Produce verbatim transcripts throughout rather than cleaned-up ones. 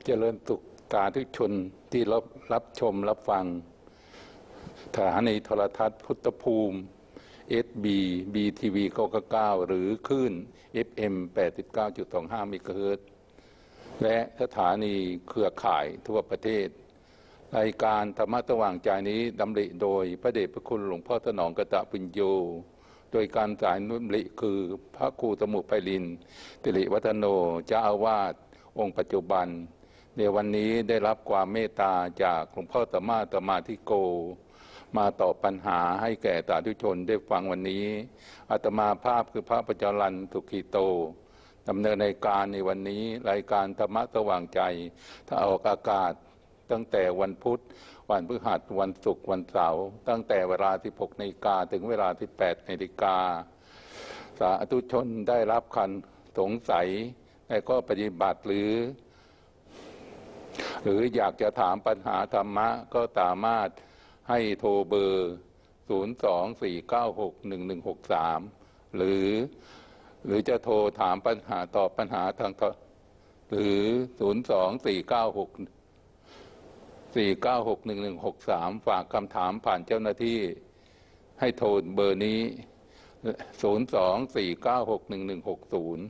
เจริญสุขสาธุชนที่รับรับชมรับฟังสถานีโทรทัศน์พุทธภูมิ เอส บี บี ที วี เก้าสิบเก้าหรือคลื่น เอฟ เอ็ม แปดสิบเก้าจุดสองห้า เมกะเฮิรตซ์และสถานีเครือข่ายทั่วประเทศรายการธรรมะสว่างใจนี้ดำริโดยพระเดชพระคุณหลวงพ่อถนอมกตปุญโญโดยการสายนุนริคือพระครูสมุไพลินติริวัฒโนเจ้าอาวาสองค์ปัจจุบันในวันนี้ได้รับความเมตตาจากหลวงพ่อสมมาตมาธิโกมาตอบปัญหาให้แก่สาธุชนได้ฟังวันนี้อาตมาภาพคือพระปัจจรัญสุขีโตดำเนินรายการในวันนี้รายการธรรมะสว่างใจถ้าออกอากาศตั้งแต่วันพุธวันพฤหัสวันศุกร์วันเสาร์ตั้งแต่เวลาสิบหกนาฬิกาถึงเวลาสิบแปดนาฬิกาสาธุชนได้รับคันสงสัยและก็ปฏิบัติหรือหรืออยากจะถามปัญหาธรรมะก็สามารถให้โทรเบอร์ศูนย์ สอง สี่ เก้า หก หนึ่ง หนึ่ง หก สามหรือหรือจะโทรถามปัญหาตอบปัญหาทางหรือศูนย์ สอง สี่ เก้า หก สี่ เก้า หก หนึ่ง หนึ่ง หก สามฝากคำถามผ่านเจ้าหน้าที่ให้โทรเบอร์นี้ศูนย์ สอง สี่ เก้า หก หนึ่ง หนึ่ง หก ศูนย์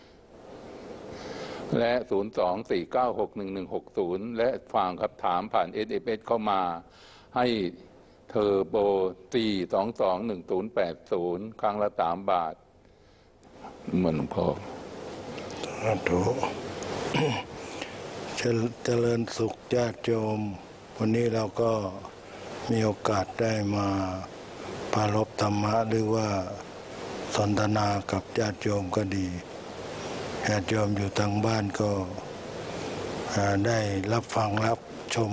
และศูนย์ สอง สี่ เก้า หก หนึ่ง หนึ่ง หก ศูนย์และฝากคำถามผ่าน เอส เอ็ม เอส เข้ามาให้เทอร์โบสี่ สอง สอง หนึ่ง ศูนย์ แปด ศูนย์ครั้งละสามบาทเหมือนหลวงพ่อสาธุเจริญสุขญาติโยมวันนี้เราก็มีโอกาสได้มาปรารภธรรมะหรือว่าสนทนากับญาติโยมก็ดีญาติโยมอยู่ทางบ้านก็ได้รับฟังรับชม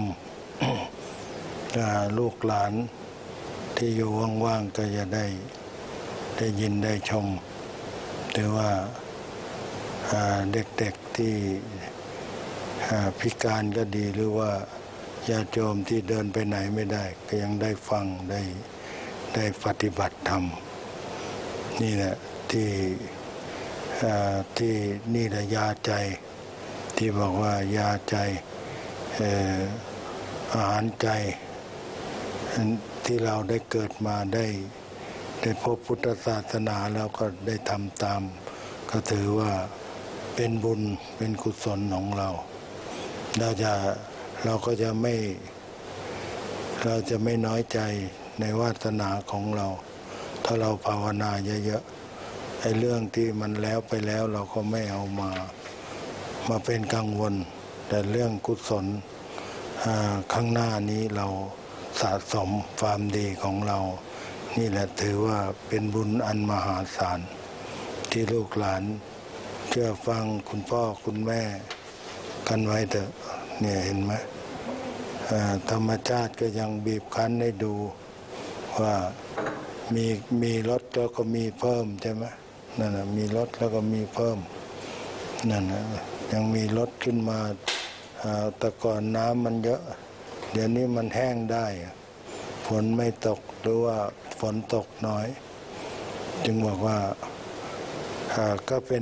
ลูกหลานที่อยู่ว่างๆก็จะได้ได้ยินได้ชมหรือว่าเด็กๆที่พิการก็ดีหรือว่าญาติโยมที่เดินไปไหนไม่ได้ก็ยังได้ฟังได้ได้ปฏิบัติธรรมนี่แหละที่ที่นี่แหละยาใจที่บอกว่ายาใจอาหารใจที่เราได้เกิดมาได้ได้พบพุทธศาสนาแล้วก็ได้ทำตามก็ถือว่าเป็นบุญเป็นกุศลของเราเราจะเราก็จะไม่เราจะไม่น้อยใจในวาสนาของเราถ้าเราภาวนาเยอะๆไอ้เรื่องที่มันแล้วไปแล้วเราก็ไม่เอามามาเป็นกังวลแต่เรื่องกุศลข้างหน้านี้เราสะสมความดีของเรานี่แหละถือว่าเป็นบุญอันมหาศาลที่ลูกหลานเชื่อฟังคุณพ่อคุณแม่กันไว้เถอะเนี่ยเห็นไหมธรรมชาติก็ยังบีบคั้นให้ดูว่ามีมีลดแล้วก็มีเพิ่มใช่ไหมนั่นนะมีลดแล้วก็มีเพิ่มนั่นนะยังมีลดขึ้นมาแต่ก่อนน้ำมันเยอะเดี๋ยวนี้มันแห้งได้ฝนไม่ตกหรือว่าฝนตกน้อยจึงบอกว่าก็เป็น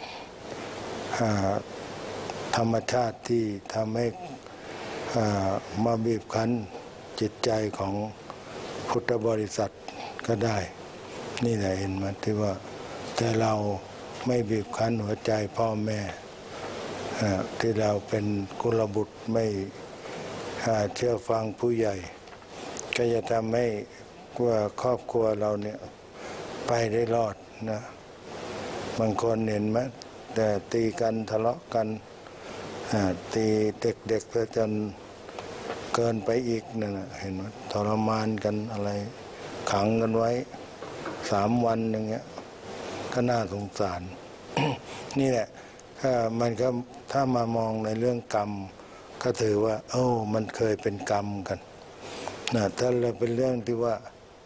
ธรรมชาติที่ทำให้มาบีบคั้นจิตใจของพุทธบริษัทก็ได้นี่แหละเห็นไหมที่ว่าแต่เราไม่บีบคั้นหัวใจพ่อแม่ที่เราเป็นกุลบุตรไม่เชื่อฟังผู้ใหญ่ก็จะทำให้ว่าครอบครัวเราเนี่ยไปได้รอดนะบางคนเห็นไหมแต่ตีกันทะเลาะกันตีเด็กๆไปจนเกินไปอีกนั่นนะเห็นไหมทรมานกันอะไรขังกันไว้สามวันอย่างเงี้ยก็น่าสงสาร นี่แหละถ้ามันก็ถ้ามามองในเรื่องกรรมก็ถือว่าโอ้มันเคยเป็นกรรมกันนะถ้าเราเป็นเรื่องที่ว่า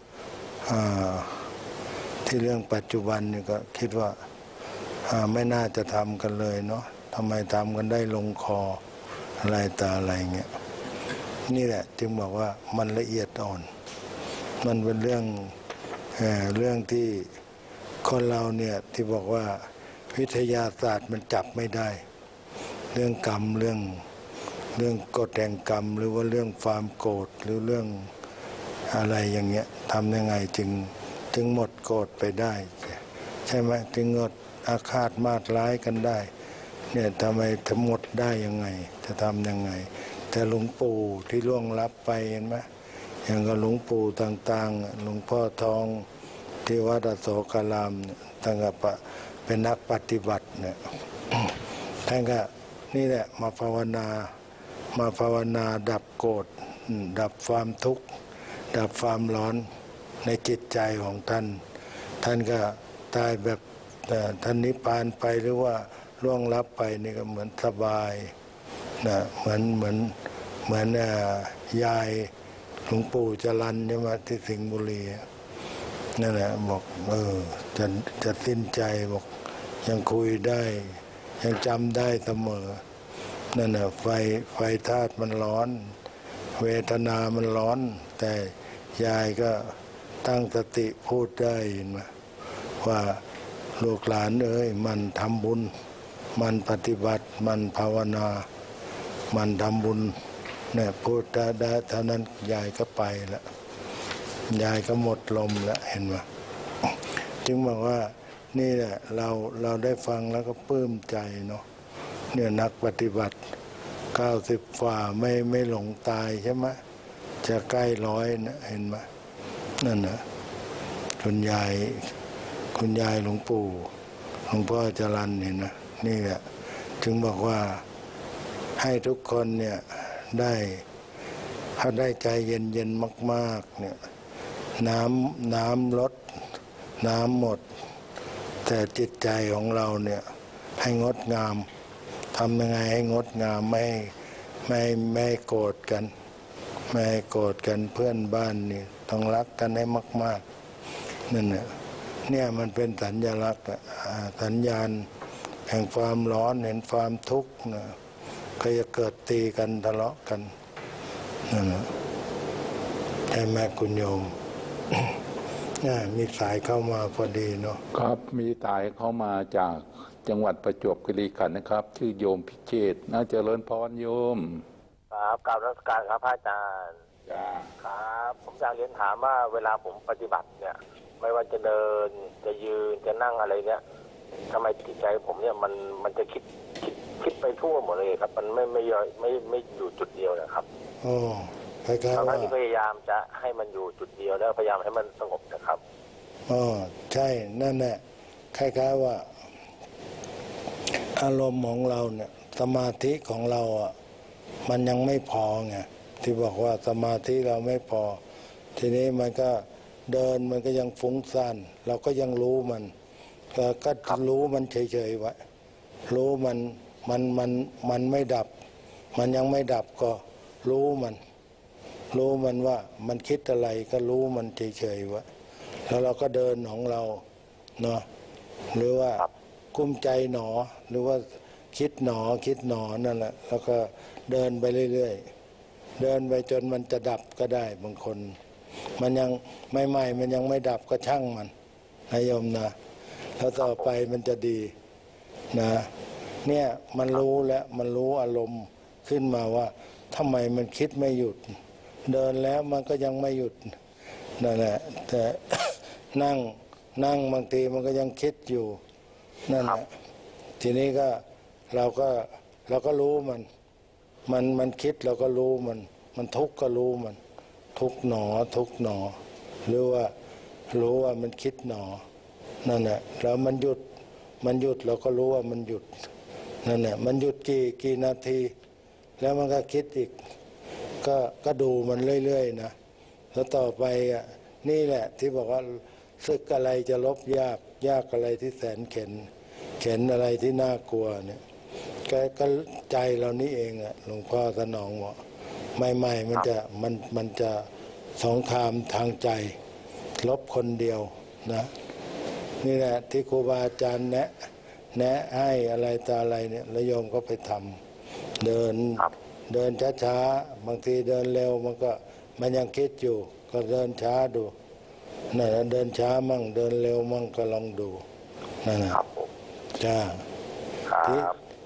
ที่เรื่องปัจจุบันนี่ก็คิดว่าไม่น่าจะทำกันเลยเนาะทำไมทำกันได้ลงคออะไรตาอะไรเงี้ยนี่แหละจึงบอกว่ามันละเอียดอ่อนมันเป็นเรื่องเอ่อเรื่องที่คนเราเนี่ยที่บอกว่าวิทยาศาสตร์มันจับไม่ได้เรื่องกรรมเรื่องเรื่องกฎแห่งกรรมหรือว่าเรื่องความโกรธหรือเรื่องอะไรอย่างเงี้ยทำยังไงจึงจึงหมดโกรธไปได้ใช่ไหมจึงหมดอาฆาตมาตร้ายกันได้เนี่ยทำไมทั้งหมดได้ยังไงจะทำยังไงแต่หลวงปู่ที่ล่วงลับไปเห็นไหมอย่างกับหลวงปู่ต่างๆหลวงพ่อทองที่วัดอโศการามตั้งแต่เป็นนักปฏิบัติเนี่ยท่านก็นี่แหละมาภาวนามาภาวนาดับโกรธดับความทุกข์ดับความร้อนในจิตใจของท่านท่านก็ตายแบบท่านนิพพานไปหรือว่าล่วงลับไปนี่ก็เหมือนสบายนะเหมือนเหมือนเหมือนยายหลวงปู่จรัญใช่ไหมที่สิงห์บุรีนั่นแหละบอกเออจะจะสิ้นใจบอกยังคุยได้ยังจำได้เสมอนั่นแหละไฟไฟธาตุมันร้อนเวทนามันร้อนแต่ยายก็ตั้งสติพูดได้มาว่าลูกหลานเอ้ยมันทำบุญมันปฏิบัติมันภาวนามันทำบุญเนี่ยพูดได้เท่านั้นยายก็ไปแล้วยายก็หมดลมแล้วเห็นไหมจึงบอกว่านี่แหละเราเราได้ฟังแล้วก็ปลื้มใจเนาะเนี่ยนักปฏิบัติเก้าสิบฝ่าไม่ไม่หลงตายใช่ไหมจะใกล้ร้อยนะเห็นไหมนั่นนะคุณยายคุณยายหลวงปู่หลวงพ่อจรัญเห็นนะนี่แหละจึงบอกว่าให้ทุกคนเนี่ยได้ถ้าได้ใจเย็นเย็นมากๆเนี่ยน้ำน้ำลดน้ำหมดแต่จิตใจของเราเนี่ยให้งดงามทำยังไงให้งดงามไม่ไม่ไม่โกรธกันไม่โกรธกันเพื่อนบ้านนี่ต้องรักกันให้มากๆนั่นเนี่ยเนี่ยมันเป็นสัญลักษณ์สัญญาณแห่งความร้อนเห็นความทุกข์นะก็จะเกิดตีกันทะเลาะกันนั่นนะใช่ไหมคุณโยม มีสายเข้ามาพอดีเนาะครับมีสายเข้ามาจากจังหวัดประจวบคีรีขันธ์นะครับ ชื่อโยมพิเชษฐ์น่าเจริญพรโยมครับกราบนมัสการครับพระอาจารย์ครับผมอยากเรียนถามว่าเวลาผมปฏิบัติเนี่ยไม่ว่าจะเดินจะยืนจะนั่งอะไรเนี่ยทำไมจิตใจผมเนี่ยมันมันจะคิดคิดคิดไปทั่วหมดเลยครับมันไม่ไม่ไม่ไม่อยู่จุดเดียวนะครับอ๋อคล้ายๆว่าพยายามจะให้มันอยู่จุดเดียวแล้วพยายามให้มันสงบนะครับอ๋อใช่นั่นแหละคล้ายๆว่าอารมณ์ของเราเนี่ยสมาธิของเราอ่ะมันยังไม่พอไงที่บอกว่าสมาธิเราไม่พอทีนี้มันก็เดินมันก็ยังฟุ้งซ่านเราก็ยังรู้มันก็ก็รู้มันเฉยๆไว้รู้มันมันมันมันไม่ดับมันยังไม่ดับก็รู้มันรู้มันว่ามันคิดอะไรก็รู้มันเฉยๆไว้แล้วเราก็เดินของเราเนาะหรือว่ากุ้มใจหนอหรือว่าคิดหนอคิดหนอนั่นแหละแล้วก็เดินไปเรื่อยๆเดินไปจนมันจะดับก็ได้บางคนมันยังไม่ใหม่มันยังไม่ดับก็ช่างมันนายโยมนะแล้วต่อไปมันจะดีนะเนี่ยมันรู้แล้วมันรู้อารมณ์ขึ้นมาว่าทำไมมันคิดไม่หยุดเดินแล้วมันก็ยังไม่หยุดนั่นแหละแต่นั่งนั่งบางทีมันก็ยังคิดอยู่นั่นแหละทีนี้ก็เราก็เราก็รู้มันมันมันคิดเราก็รู้มันมันทุกข์ก็รู้มันทุกข์หนอทุกข์หนอหรือว่ารู้ว่ามันคิดหนอนั่นแหละแล้วมันหยุดมันหยุดเราก็รู้ว่ามันหยุดนั่นแหละมันหยุดกี่กี่นาทีแล้วมันก็คิดอีกก็ก็ดูมันเรื่อยๆนะแล้วต่อไปอ่ะนี่แหละที่บอกว่าศึกอะไรจะลบยากยากอะไรที่แสนเข็ญเข็ญอะไรที่น่ากลัวเนี่ยก็ก็ใจเรานี่เองอ่ะหลวงพ่อสนองบอกใหม่ๆมันจะมันมันจะสงครามทางใจลบคนเดียวนะนี่แหละที่ครูบาอาจารย์แนะแนะให้อะไรตาอะไรเนี่ยแล้วโยมก็ไปทำเดินเดินช้าๆบางทีเดินเร็วมันก็มันยังคิดอยู่ก็เดินช้าดูนั่นแหละเดินช้ามั่งเดินเร็วมั่งก็ลองดูนั่นแหละจ้าทีท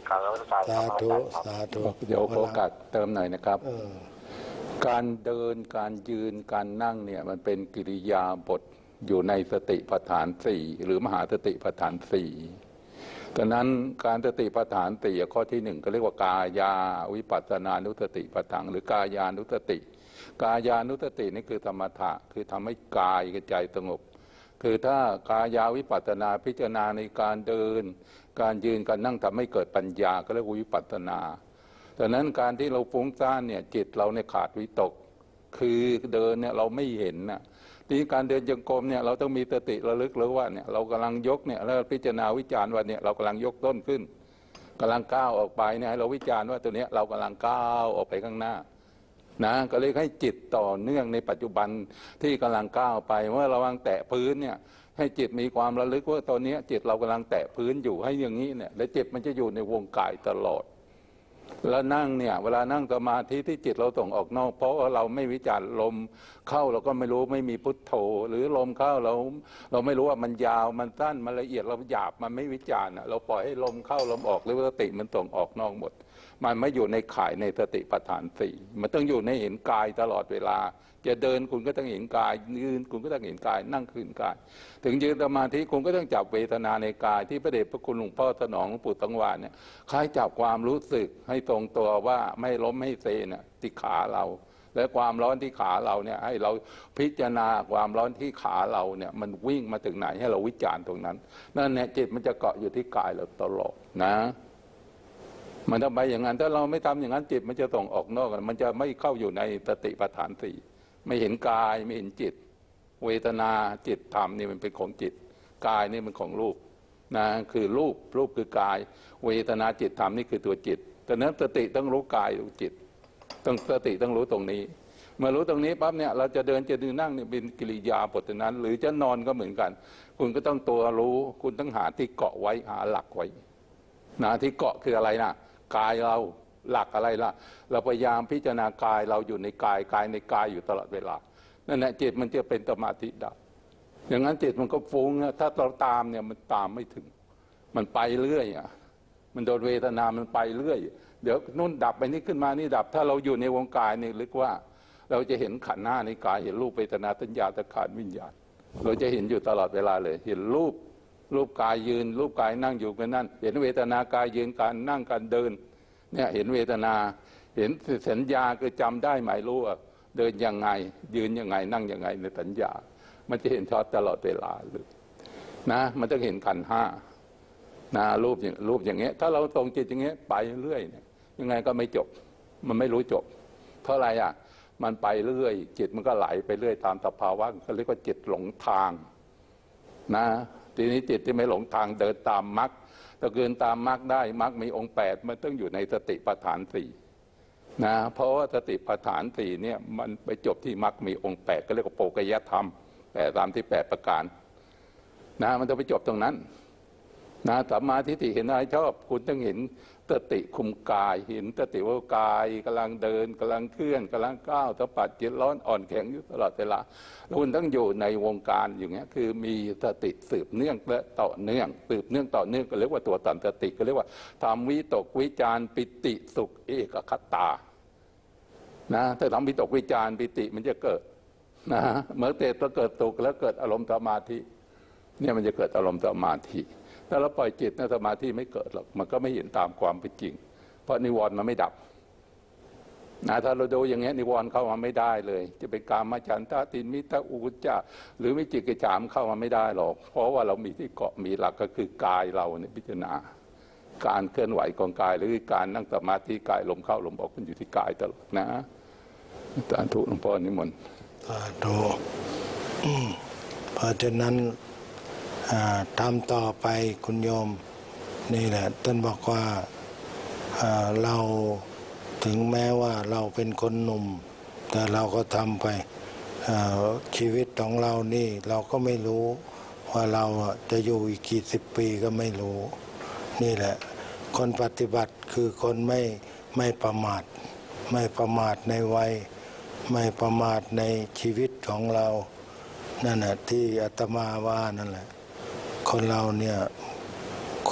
กราบนมัสการสาธุสาธุเดี๋ยวขอโอกาสเติมหน่อยนะครับเออการเดินการยืนการนั่งเนี่ยมันเป็นกิริยาบทอยู่ในสติปัฏฐานสี่หรือมหาสติปัฏฐานสี่ดังนั้นการสติปัฏฐานสี่ข้อที่หนึ่งก็เรียกว่ากายาวิปัสสนานุสติปัฏฐานหรือกายานุสติกายานุสตินี่คือธรรมะคือทำให้กายกับใจสงบคือถ้ากายาวิปัสสนาพิจารณาในการเดินการยืนการนั่งทำให้เกิดปัญญาก็เรียกว่าวิปัสสนาดังนั้นการที่เราฟุ้งซ่านเนี่ยจิตเราเนี่ยขาดวิตกคือเดินเนี่ยเราไม่เห็นนะทีนี้การเดินจงกรมเนี่ยเราต้องมีสติระลึกรู้ว่าเนี่ยเรากำลังยกเนี่ยแล้วพิจารณาวิจารณ์ว่าเนี่ยเรากำลังยกต้นขึ้นกำลังก้าวออกไปเนี่ยให้เราวิจารณ์ว่าตัวเนี้ยเรากำลังก้าวออกไปข้างหน้านะก็เลยให้จิตต่อเนื่องในปัจจุบันที่กำลังก้าวไปเมื่อเรากำลังแตะพื้นเนี่ยให้จิตมีความระลึกว่าตอนนี้จิตเรากำลังแตะพื้นอยู่ให้อย่างนี้เนี่ยและจิตมันจะอยู่ในวงกายตลอดแล้วนั่งเนี่ยเวลานั่งสมาธิที่จิตเราส่งออกนอกเพราะว่าเราไม่วิจารณ์ลมเข้าเราก็ไม่รู้ไม่มีพุทโธหรือลมเข้าเราเราไม่รู้ว่ามันยาวมันสั้นมันละเอียดเราหยาบมันไม่วิจารณ์เราปล่อยให้ลมเข้าลมออกหรือว่าสติมันส่งออกนอกหมดมันไม่อยู่ในข่ายในสติปัฏฐานสี่มันต้องอยู่ในเห็นกายตลอดเวลาจะเดินคุณก็ต้องเห็นกายยืนคุณก็ต้องเห็นกายนั่งคืนกายถึงยืนสมาธิคุณก็ต้องจับเวทนาในกายที่พระเดชพระคุณหลวงพ่อสนองหลวงปู่ตังวานเนี่ยคล้ายจับความรู้สึกให้ตรงตัวว่าไม่ล้มไม่เซเนี่ยที่ขาเราและความร้อนที่ขาเราเนี่ยให้เราพิจารณาความร้อนที่ขาเราเนี่ยมันวิ่งมาถึงไหนให้เราวิจารณ์ตรงนั้นนั่นเนี่ยจิตมันจะเกาะอยู่ที่กายเราตลอดนะมันทำไปอย่างนั้นถ้าเราไม่ทำอย่างนั้นจิตมันจะส่งออกนอกมันจะไม่เข้าอยู่ในสติปัฏฐานสี่ไม่เห็นกายไม่เห็นจิตเวทนาจิตธรรมนี่มันเป็นของจิตกายนี่มันของรูปนะคือรูปรูปคือกายเวทนาจิตธรรมนี่คือตัวจิตดังนั้นสติต้องรู้กายรู้จิตต้องสติต้องรู้ตรงนี้เมื่อรู้ตรงนี้ปั๊บเนี่ยเราจะเดินจะดืนนั่งเนี่ยเป็นกิริยาบทนั้นหรือจะนอนก็เหมือนกันคุณก็ต้องตัวรู้คุณต้องหาที่เกาะไว้หาหลักไว้นะที่เกาะคืออะไรนะกายเราหลักอะไรล่ะเราพยายามพิจารณากายเราอยู่ในกายกายในกายอยู่ตลอดเวลานั่นแหละจิตมันจะเป็นสมาธิดับอย่างนั้นจิตมันก็ฟุ้งถ้าเราตามเนี่ยมันตามไม่ถึงมันไปเรื่อยอ่ะมันโดนเวทนามันไปเรื่อยเดี๋ยวนู่นดับไปนี่ขึ้นมานี่ดับถ้าเราอยู่ในวงกายนี่ลึกว่าเราจะเห็นขันธ์หน้าในกายเห็นรูปเวทนาสัญญาสังขารวิญญาณเราจะเห็นอยู่ตลอดเวลาเลยเห็นรูปรูปกายยืนรูปกายนั่งอยู่กันนั่นเห็นเวทนากายยืนการนั่งการเดินเนี่ยเห็นเวทนาเห็นสัญญาคือจำได้หมายรู้ว่าเดินยังไงยืนยังไงนั่งยังไงในสัญญามันจะเห็นชัดตลอดเวลาเลยนะมันจะเห็นขันธ์ห้านะรูปอย่างรูปอย่างเงี้ยถ้าเราตรงจิตอย่างเงี้ยไปเรื่อยเนี่ยยังไงก็ไม่จบมันไม่รู้จบเพราะอะไรอ่ะมันไปเรื่อยจิตมันก็ไหลไปเรื่อยตามสภาวะเขาเรียกว่าจิตหลงทางนะทีนี้จิตที่ไม่หลงทางเดินตามมรรคถ้าเกินตามมรรคได้มรรคมีองค์แปดมันต้องอยู่ในสติปัฏฐานสี่นะเพราะว่าสติปัฏฐานสี่เนี่ยมันไปจบที่มรรคมีองค์แปดก็เรียกว่าโภคยธรรมแปดตามที่แปดประการนะมันจะไปจบตรงนั้นนะสัมมาทิฏฐิเห็นอะไรชอบคุณต้องเห็นสติคุมกายเห็นสติว่ากายกำลังเดินกำลังเคลื่อนกำลังก้าวสัมผัสจิตร้อนอ่อนแข็งอยู่ตลอดเวลาคุณต้องอยู่ในวงการอย่างเงี้ยคือมีสติสืบเนื่องและต่อเนื่องสืบเนื่องต่อเนื่องก็เรียกว่าตัวตันสติก็เรียกว่าทำวิตกวิจารปิติสุขเอกคตานะถ้าทำวิตกวิจารปิติมันจะเกิดนะเมื่อเตะตัวเกิดสุขแล้วเกิดอารมณ์สมาธิเนี่ยมันจะเกิดอารมณ์สมาธิถ้าเราปล่อยจิตในสมาธิไม่เกิดหรอกมันก็ไม่เห็นตามความเป็นจริงเพราะนิวรณ์มันไม่ดับนะถ้าเราดูอย่างเงี้ยนิวรณ์เข้ามาไม่ได้เลยจะเป็นกามฉันทะทินมิทะอุจจาหรือวิจิกิจฉามเข้ามาไม่ได้หรอกเพราะว่าเรามีที่เกาะมีหลักก็คือกายเราเนี่ยพิจารณาการเคลื่อนไหวของกายหรือการนั่งสมาธิกายลมเข้าลมออกมันอยู่ที่กายตลอดนะสาธุหลวงพ่อนิมนต์สาธุเพราะฉะนั้นทำต่อไปคุณโยมนี่แหละท่านบอกว่าเราถึงแม้ว่าเราเป็นคนหนุ่มแต่เราก็ทำไปชีวิตของเรานี่เราก็ไม่รู้ว่าเราจะอยู่อีกกี่สิบปีก็ไม่รู้นี่แหละคนปฏิบัติคือคนไม่ไม่ประมาทไม่ประมาทในวัยไม่ประมาทในชีวิตของเรานั่นแหละที่อาตมาว่านั่นแหละคนเราเนี่ยค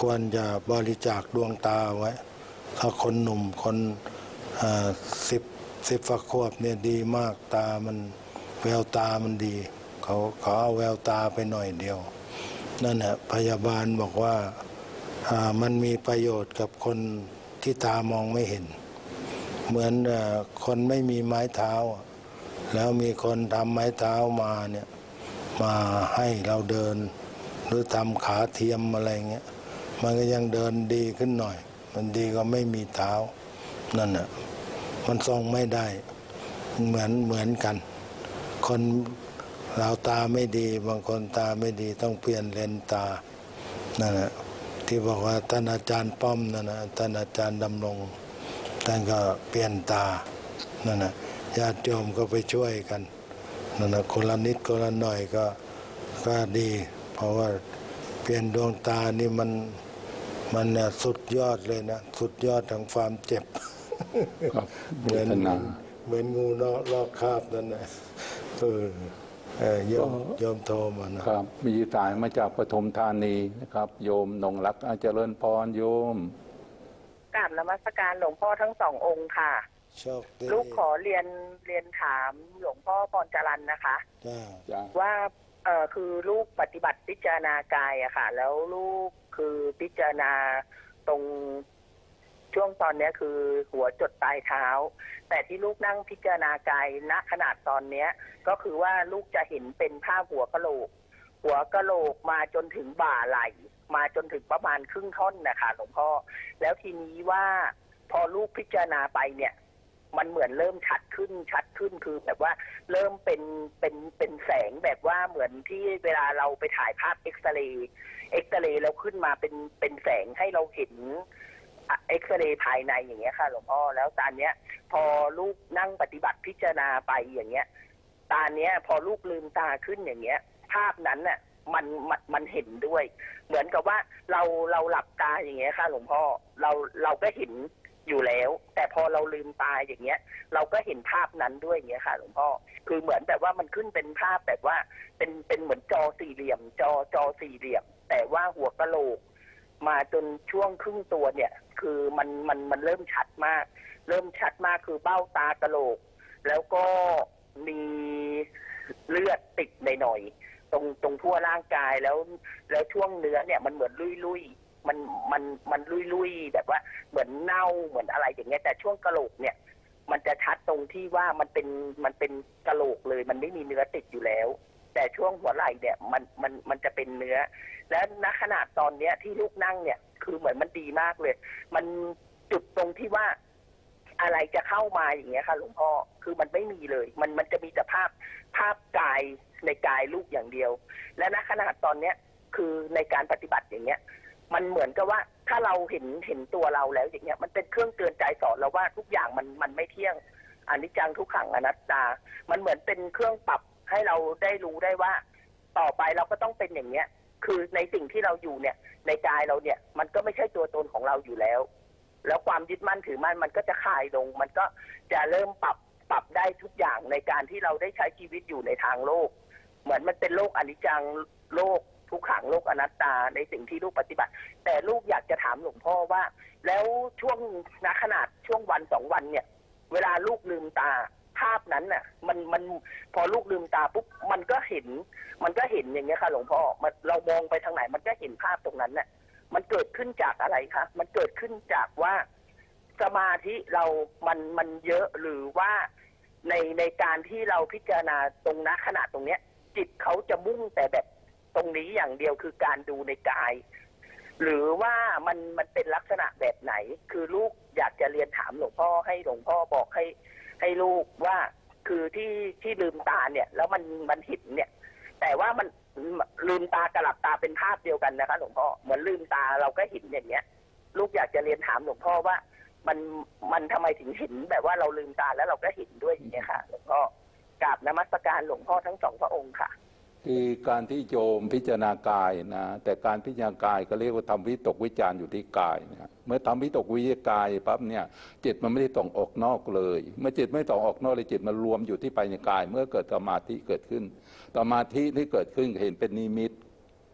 ควรจะบริจาคดวงตาไว้ถ้าคนหนุ่มคนสิบสิบฝักขวบเนี่ยดีมากตามันแววตามันดีเขาเขาเอาแววตาไปหน่อยเดียวนั่นแหละพยาบาลบอกว่ามันมีประโยชน์กับคนที่ตามองไม่เห็นเหมือนคนไม่มีไม้เท้าแล้วมีคนทำไม้เท้ามาเนี่ยมาให้เราเดินหรือทำขาเทียมอะไรเงี้ยมันก็ยังเดินดีขึ้นหน่อยมันดีก็ไม่มีเท้านั่นน่ะมันทรงไม่ได้เหมือนเหมือนกันคนเราตาไม่ดีบางคนตาไม่ดีต้องเปลี่ยนเลนตานั่นแหละที่บอกว่าท่านอาจารย์ป้อมนั่นนะท่านอาจารย์ดำรงท่านก็เปลี่ยนตานั่นนะญาติโยมก็ไปช่วยกันนั่นนะคนละนิดคนละหน่อยก็ก็ดีเพราะว่าเปลี่ยนดวงตานี่มันมันเนี่ยสุดยอดเลยนะสุดยอดของความเจ็บเหมือนเหมือนงูนอกลอกคราบนั่นนะเออเออโยมโยมโทรมานะครับมีสายมาจากปทุมธานีนะครับโยมนงรักอาเจริญพรโยมกราบนมัสการหลวงพ่อทั้งสององค์ค่ะลูกขอเรียนเรียนถามหลวงพ่อพรจรัญนะคะว่าเออคือลูกปฏิบัติพิจารณากายอะค่ะแล้วลูกคือพิจารณาตรงช่วงตอนนี้คือหัวจดปลายเท้าแต่ที่ลูกนั่งพิจารณากายณขนาดตอนนี้ก็คือว่าลูกจะเห็นเป็นภาพหัวกะโหลกหัวกะโหลกมาจนถึงบ่าไหล่มาจนถึงประมาณครึ่งท่อนนะคะหลวงพ่อแล้วทีนี้ว่าพอลูกพิจารณาไปเนี่ยมันเหมือนเริ่มชัดขึ้นชัดขึ้นคือแบบว่าเริ่มเป็นเป็นเป็นแสงแบบว่าเหมือนที่เวลาเราไปถ่ายภาพเอ็กซเรย์เอ็กซเรย์แล้วขึ้นมาเป็นเป็นแสงให้เราเห็นเอ็กซเรย์ภายในอย่างเงี้ยค่ะหลวงพ่อแล้วตอนเนี้ยพอลูกนั่งปฏิบัติพิจารณาไปอย่างเงี้ยตอนเนี้ยพอลูกลืมตาขึ้นอย่างเงี้ยภาพนั้นน่ะมันมันมันเห็นด้วยเหมือนกับว่าเราเราหลับตาอย่างเงี้ยค่ะหลวงพ่อเราเราก็เห็นอยู่แล้วแต่พอเราลืมตาอย่างเงี้ยเราก็เห็นภาพนั้นด้วยอย่างเงี้ยค่ะหลวงพ่อคือเหมือนแบบว่ามันขึ้นเป็นภาพแบบว่าเป็นเป็นเหมือนจอสี่เหลี่ยมจอจอสี่เหลี่ยมแต่ว่าหัวกะโหลกมาจนช่วงครึ่งตัวเนี่ยคือมันมันมันเริ่มชัดมากเริ่มชัดมากคือเบ้าตากะโหลกแล้วก็มีเลือดติดหน่อยๆตรงตรงทั่วร่างกายแล้วแล้วช่วงเนื้อเนี่ยมันเหมือนลุยลุยมันมันมันลุยลุยแบบว่าเหมือนเน่าเหมือนอะไรอย่างเงี้ยแต่ช่วงกะโหลกเนี่ยมันจะชัดตรงที่ว่ามันเป็นมันเป็นกะโหลกเลยมันไม่มีเนื้อติดอยู่แล้วแต่ช่วงหัวไหล่เนี่ยมันมันมันจะเป็นเนื้อและณขนาดตอนเนี้ยที่ลูกนั่งเนี่ยคือเหมือนมันดีมากเลยมันจุดตรงที่ว่าอะไรจะเข้ามาอย่างเงี้ยค่ะหลวงพ่อคือมันไม่มีเลยมันมันจะมีแต่ภาพภาพกายในกายลูกอย่างเดียวและณขนาดตอนเนี้ยคือในการปฏิบัติอย่างเงี้ยมันเหมือนกับว่าถ้าเราเห็นเห็นตัวเราแล้วอย่างเงี้ยมันเป็นเครื่องเตือนใจสอนเราว่าทุกอย่างมันมันไม่เที่ยงอนิจจังทุกขังอนัตตามันเหมือนเป็นเครื่องปรับให้เราได้รู้ได้ว่าต่อไปเราก็ต้องเป็นอย่างเงี้ยคือในสิ่งที่เราอยู่เนี่ยในกายเราเนี่ยมันก็ไม่ใช่ตัวตนของเราอยู่แล้วแล้วความยึดมั่นถือมั่นมันก็จะคลายลงมันก็จะเริ่มปรับปรับได้ทุกอย่างในการที่เราได้ใช้ชีวิตอยู่ในทางโลกเหมือนมันเป็นโลกอนิจจังโลกทุกขังโลกอนัตตาในสิ่งที่ลูกปฏิบัติแต่ลูกอยากจะถามหลวงพ่อว่าแล้วช่วงณขนาดช่วงวันสองวันเนี่ยเวลาลูกลืมตาภาพนั้นน่ะมันมันพอลูกลืมตาปุ๊บมันก็เห็นมันก็เห็นอย่างเงี้ยค่ะหลวงพ่อเรามองไปทางไหนมันก็เห็นภาพตรงนั้นน่ะมันเกิดขึ้นจากอะไรคะมันเกิดขึ้นจากว่าสมาธิเรามันมันเยอะหรือว่าในในการที่เราพิจารณาตรงณขณะตรงเนี้ยจิตเขาจะมุ่งแต่แบบตรงนี้อย่างเดียวคือการดูในกายหรือว่ามันมันเป็นลักษณะแบบไหนคือลูกอยากจะเรียนถามหลวงพ่อให้หลวงพ่อบอกให้ให้ลูกว่าคือที่ที่ลืมตาเนี่ยแล้วมันมันเห็นเนี่ยแต่ว่ามันลืมตากับหลับตาเป็นภาพเดียวกันนะคะหลวงพ่อเหมือนลืมตาเราก็เห็นอย่างเงี้ยลูกอยากจะเรียนถามหลวงพ่อว่ามันมันทำไมถึงเห็นแบบว่าเราลืมตาแล้วเราก็เห็นด้วยอย่างเงี้ยค่ะหลวงพ่อกราบนมัสการหลวงพ่อทั้งสองพระองค์ค่ะคือการที่โยมพิจารณากายนะแต่การพิจารณากายก็เรียกว่าทำวิตกวิจารอยู่ที่กายนะเมื่อทำวิตกวิจารกายปั๊บเนี่ยจิตมันไม่ได้ต้องออกนอกเลยเมื่อจิตไม่ต้องออกนอกเลยจิตมันรวมอยู่ที่ภายในกายเมื่อเกิดสมาธิเกิดขึ้นสมาธิที่เกิดขึ้นเห็นเป็นนิมิต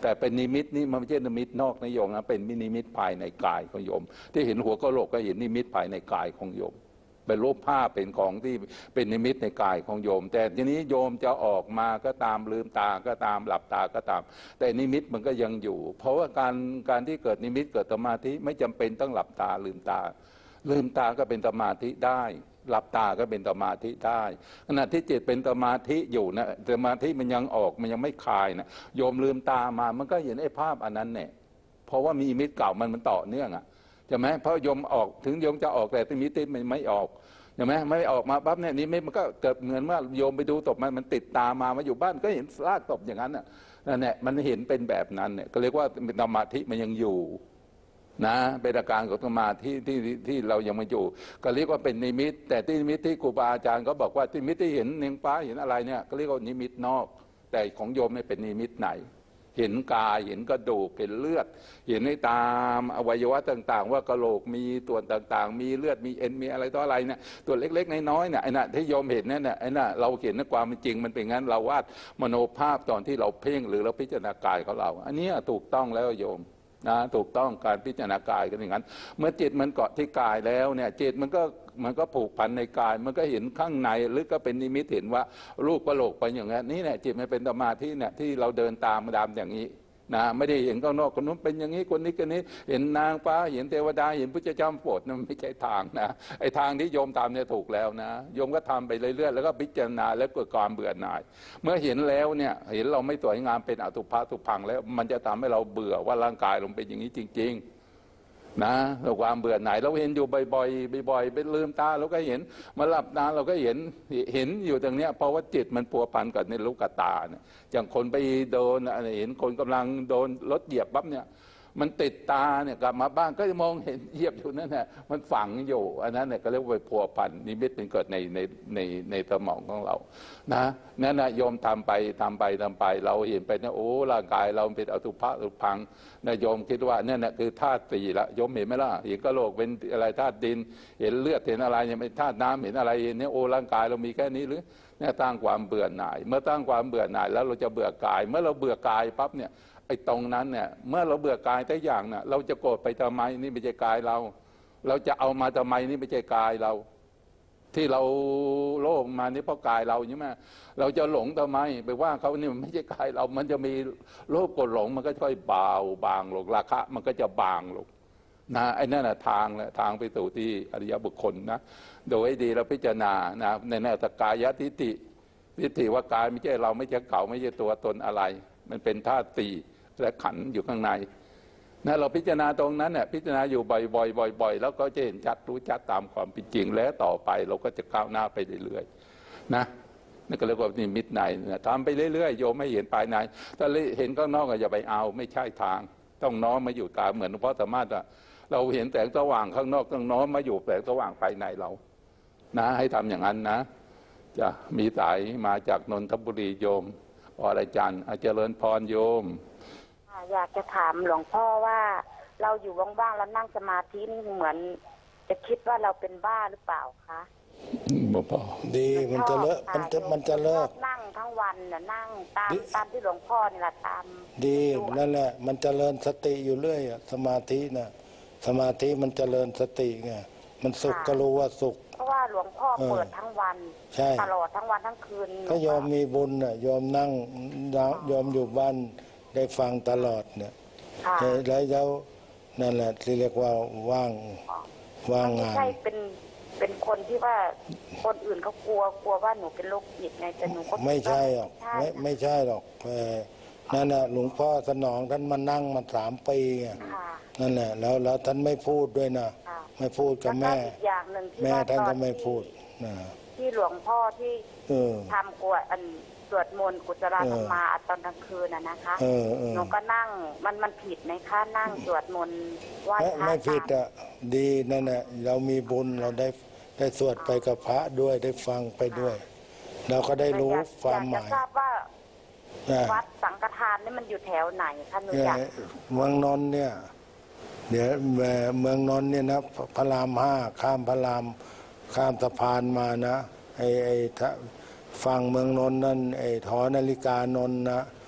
แต่เป็นนิมิตนี่มันไม่ใช่นิมิตนอกนะโยมนะเป็นนิมิตภายในกายของโยมที่เห็นหัวกะโหลกก็เห็นนิมิตภายในกายของโยมเป็นรูปภาพเป็นของที่เป็นนิมิตในกายของโยมแต่ทีนี้โยมจะออกมาก็ตามลืมตาก็ตามหลับตาก็ตามแต่นิมิตมันก็ยังอยู่เพราะว่าการการที่เกิดนิมิตเกิดสมาธิไม่จำเป็นต้องหลับตาลืมตาลืมตาก็เป็นสมาธิได้หลับตาก็เป็นสมาธิได้ขณะที่จิตเป็นสมาธิอยู่นะสมาธิมันยังออกมันยังไม่คลายนะโยมลืมตามามันก็เห็นไอ้ภาพอันนั้นเนี่ยเพราะว่ามีนิมิตเก่ามันมันต่อเนื่องอ่ะใช่ไหมเพราะโยมออกถึงโยมจะออกแต่นิมิตมันไม่ออกใช่ไหมไม่ออกมาปั๊บเนี่ยนิมิตมันก็เกิดเหมือนว่าโยมไปดูศพมันมันติดตามามาอยู่บ้านก็เห็นซากศพอย่างนั้นน่ะนั่นแหละมันเห็นเป็นแบบนั้นเนี่ยก็เรียกว่าสมาธิมันยังอยู่นะเป็นอาการของสมาธิที่ที่เรายังไม่อยู่ก็เรียกว่าเป็นนิมิตแต่ที่นิมิตที่ครูบาอาจารย์ก็บอกว่านิมิตที่เห็นเนียงฟ้าเห็นอะไรเนี่ยก็เรียกว่านิมิตนอกแต่ของโยมไม่เป็นนิมิตไหนเห็นกายเห็นกระดูกเห็นเลือดเห็นในตามอวัยวะต่างๆว่ากระโหลกมีตัวต่างๆมีเลือดมีเอ็นมีอะไรต่ออะไรเนี่ยตัวเล็กๆน้อยๆเนี่ยไอ้น่ะที่โยมเห็นนั่นน่ะไอ้น่ะเราเห็นในความเป็นจริงมันเป็นงั้นเราวาดมโนภาพตอนที่เราเพ่งหรือเราพิจารณากายของเราอันนี้ถูกต้องแล้วโยมนะถูกต้องการพิจารณากายกันอย่างนั้นเมื่อจิตมันเกาะที่กายแล้วเนี่ยจิตมันก็มันก็ผูกพันในกายมันก็เห็นข้างในหรือก็เป็นนิมิตเห็นว่ารูปกระโหลกไปอย่างนั้นนี่แหละจิตมันเป็นสมาธิเนี่ยที่เราเดินตามดามอย่างนี้นะไม่ได้เห็นข้างนอกคนนู้นเป็นอย่างนี้คนนี้คนนี้เห็นนางฟ้าเห็นเทวดาเห็นพระเจ้าโปรดนั่นไม่ใช่ทางนะไอ้ทางที่โยมทำเนี่ยถูกแล้วนะโยมก็ทำไปเรื่อยๆแล้วก็พิจารณาแล้วเกิดความเบื่อหน่ายเมื่อเห็นแล้วเนี่ยเห็นเราไม่สวยงามเป็นอสุภะสุพังแล้วมันจะทำให้เราเบื่อว่าร่างกายเราเป็นอย่างนี้จริงๆนะเราความเบื่อหน่ายเราเห็นอยู่บ่อยๆบ่อยๆไปลืมตาเราก็เห็นมาหลับตาเราก็เห็นเห็นอยู่ตรงเนี้ยเพราะว่าจิตมันปัวพันกับในลูกตาเนี่ยอย่างคนไปโดนเห็นคนกำลังโดนรถเหยียบปั๊บเนี่ยมันติดตาเนี่ยกลับมาบ้านก็จะมองเห็นเหยียบอยู่นั่นแหละมันฝังอยู่อันนั้นเนี่ยก็เรียกว่าไปพัวพันนิมิตเป็นเกิดในในในในสมองของเรานะนั่นนะโยมทำไปทำไปทำไปเราเห็นไปนะโอ้ร่างกายเราเป็นอสุภะอสุพังนะโยมคิดว่าเนี่ยนะคือธาตุสี่ละโยมเห็นไหมล่ะเห็นกระโหลกเป็นอะไรธาตุดินเห็นเลือดเห็นอะไรเนี่ยเป็นธาตุน้ำเห็นอะไรเนี่ยโอ้ร่างกายเรามีแค่นี้หรือเนี่ยตั้งความเบื่อหน่ายเมื่อตั้งความเบื่อหน่ายแล้วเราจะเบื่อกายเมื่อเราเบื่อกายปั๊บเนี่ยไอ้ตรงนั้นเนี่ยเมื่อเราเบื่อกายแต่อย่างน่ะเราจะโกรธไปทำไมนี่ไม่ใช่กายเราเราจะเอามาทำไมนี่ไม่ใช่กายเราที่เราโลภมานี่เพราะกายเราใช่ไหมเราจะหลงทำไมไปว่าเขานี่มันไม่ใช่กายเรามันจะมีโลภโกรธหลงมันก็ค่อยเบาบางลงราคะมันก็จะบางลงนะไอ้นั่นแหะทางแหละทางไปสู่ที่อริยบุคคลนะโดยดีเราพิจารณานะในแนวตกายทิฏฐิทิฏฐิว่ากายไม่ใช่เราไม่ใช่เขาไม่ใช่ตัวตนอะไรมันเป็นธาตุสี่และขันธ์อยู่ข้างในนะเราพิจารณาตรงนั้นเนี่ยพิจารณาอยู่บ่อยๆบ่อยๆแล้วก็จะเห็นชัดรู้ชัดตามความเป็นจริงแล้วต่อไปเราก็จะก้าวหน้าไปเรื่อยๆนะนี่ก็เรียกว่านิมิตในนะทำไปเรื่อยๆโยมไม่เห็นภายในถ้าเห็นข้างนอกก็อย่าไปเอาไม่ใช่ทางต้องน้อมมาอยู่ตามเหมือนหลวงพ่อสามารถเราเห็นแสงสว่างข้างนอกต้องน้อมมาอยู่แสงสว่างภายในเรานะให้ทำอย่างนั้นนะจะมีสายมาจากนนทบุรีโยมอรจันทร์อาจเจริญพรโยมอยากจะถามหลวงพ่อว่าเราอยู่ว่างๆแล้วนั่งสมาธินี่เหมือนจะคิดว่าเราเป็นบ้าหรือเปล่าคะบ่พอดีมันจะเลอะมันจะมันจะเลิกนั่งทั้งวันน่ะนั่งตามตามที่หลวงพ่อนี่แหละตามดีนั่นแหละมันเจริญสติอยู่เรื่อยสมาธิน่ะสมาธิมันเจริญสติไงมันสุขก็รู้ว่าสุขเพราะว่าหลวงพ่อเปิดทั้งวันตลอดทั้งวันทั้งคืนก็ยอมมีบุญน่ะยอมนั่งยอมอยู่บ้านได้ฟังตลอดเนี่ยแล้วแล้วนั่นแหละที่เรียกว่าว่างว่างงานไม่ใช่เป็นเป็นคนที่ว่าคนอื่นเขากลัวกลัวว่าหนูเป็นโรคจิตไงแต่หนูก็ไม่ใช่หรอกไม่ไม่ใช่หรอกนั่นแหละหลวงพ่อสนองท่านมานั่งมาสามปีไงนั่นแหละแล้วแล้วท่านไม่พูดด้วยนะไม่พูดกับแม่แม่ท่านก็ไม่พูดนะที่หลวงพ่อที่ทำกวดอันสวดมนต์กุศลธรรมาตอนกลางคืนน่ะนะคะหนูก็นั่งมันมันผิดไหมคะนั่งสวดมนต์ไหว้พระไม่ผิดอ่ะดีนั่นแหละเรามีบุญเราได้ได้สวดไปกับพระด้วยได้ฟังไปด้วยเราก็ได้รู้ความหมายอยากจะทราบว่าวัดสังฆทานนี่มันอยู่แถวไหนคะหนูอยากเมืองนนท์เนี่ยเดี๋ยวเมืองนนท์เนี่ยนะพระรามห้าข้ามพระรามข้ามสะพานมานะไอ้ไอ้ฝั่งเมืองนนท์นั่นไอ้หอนาฬิกานนท์นะ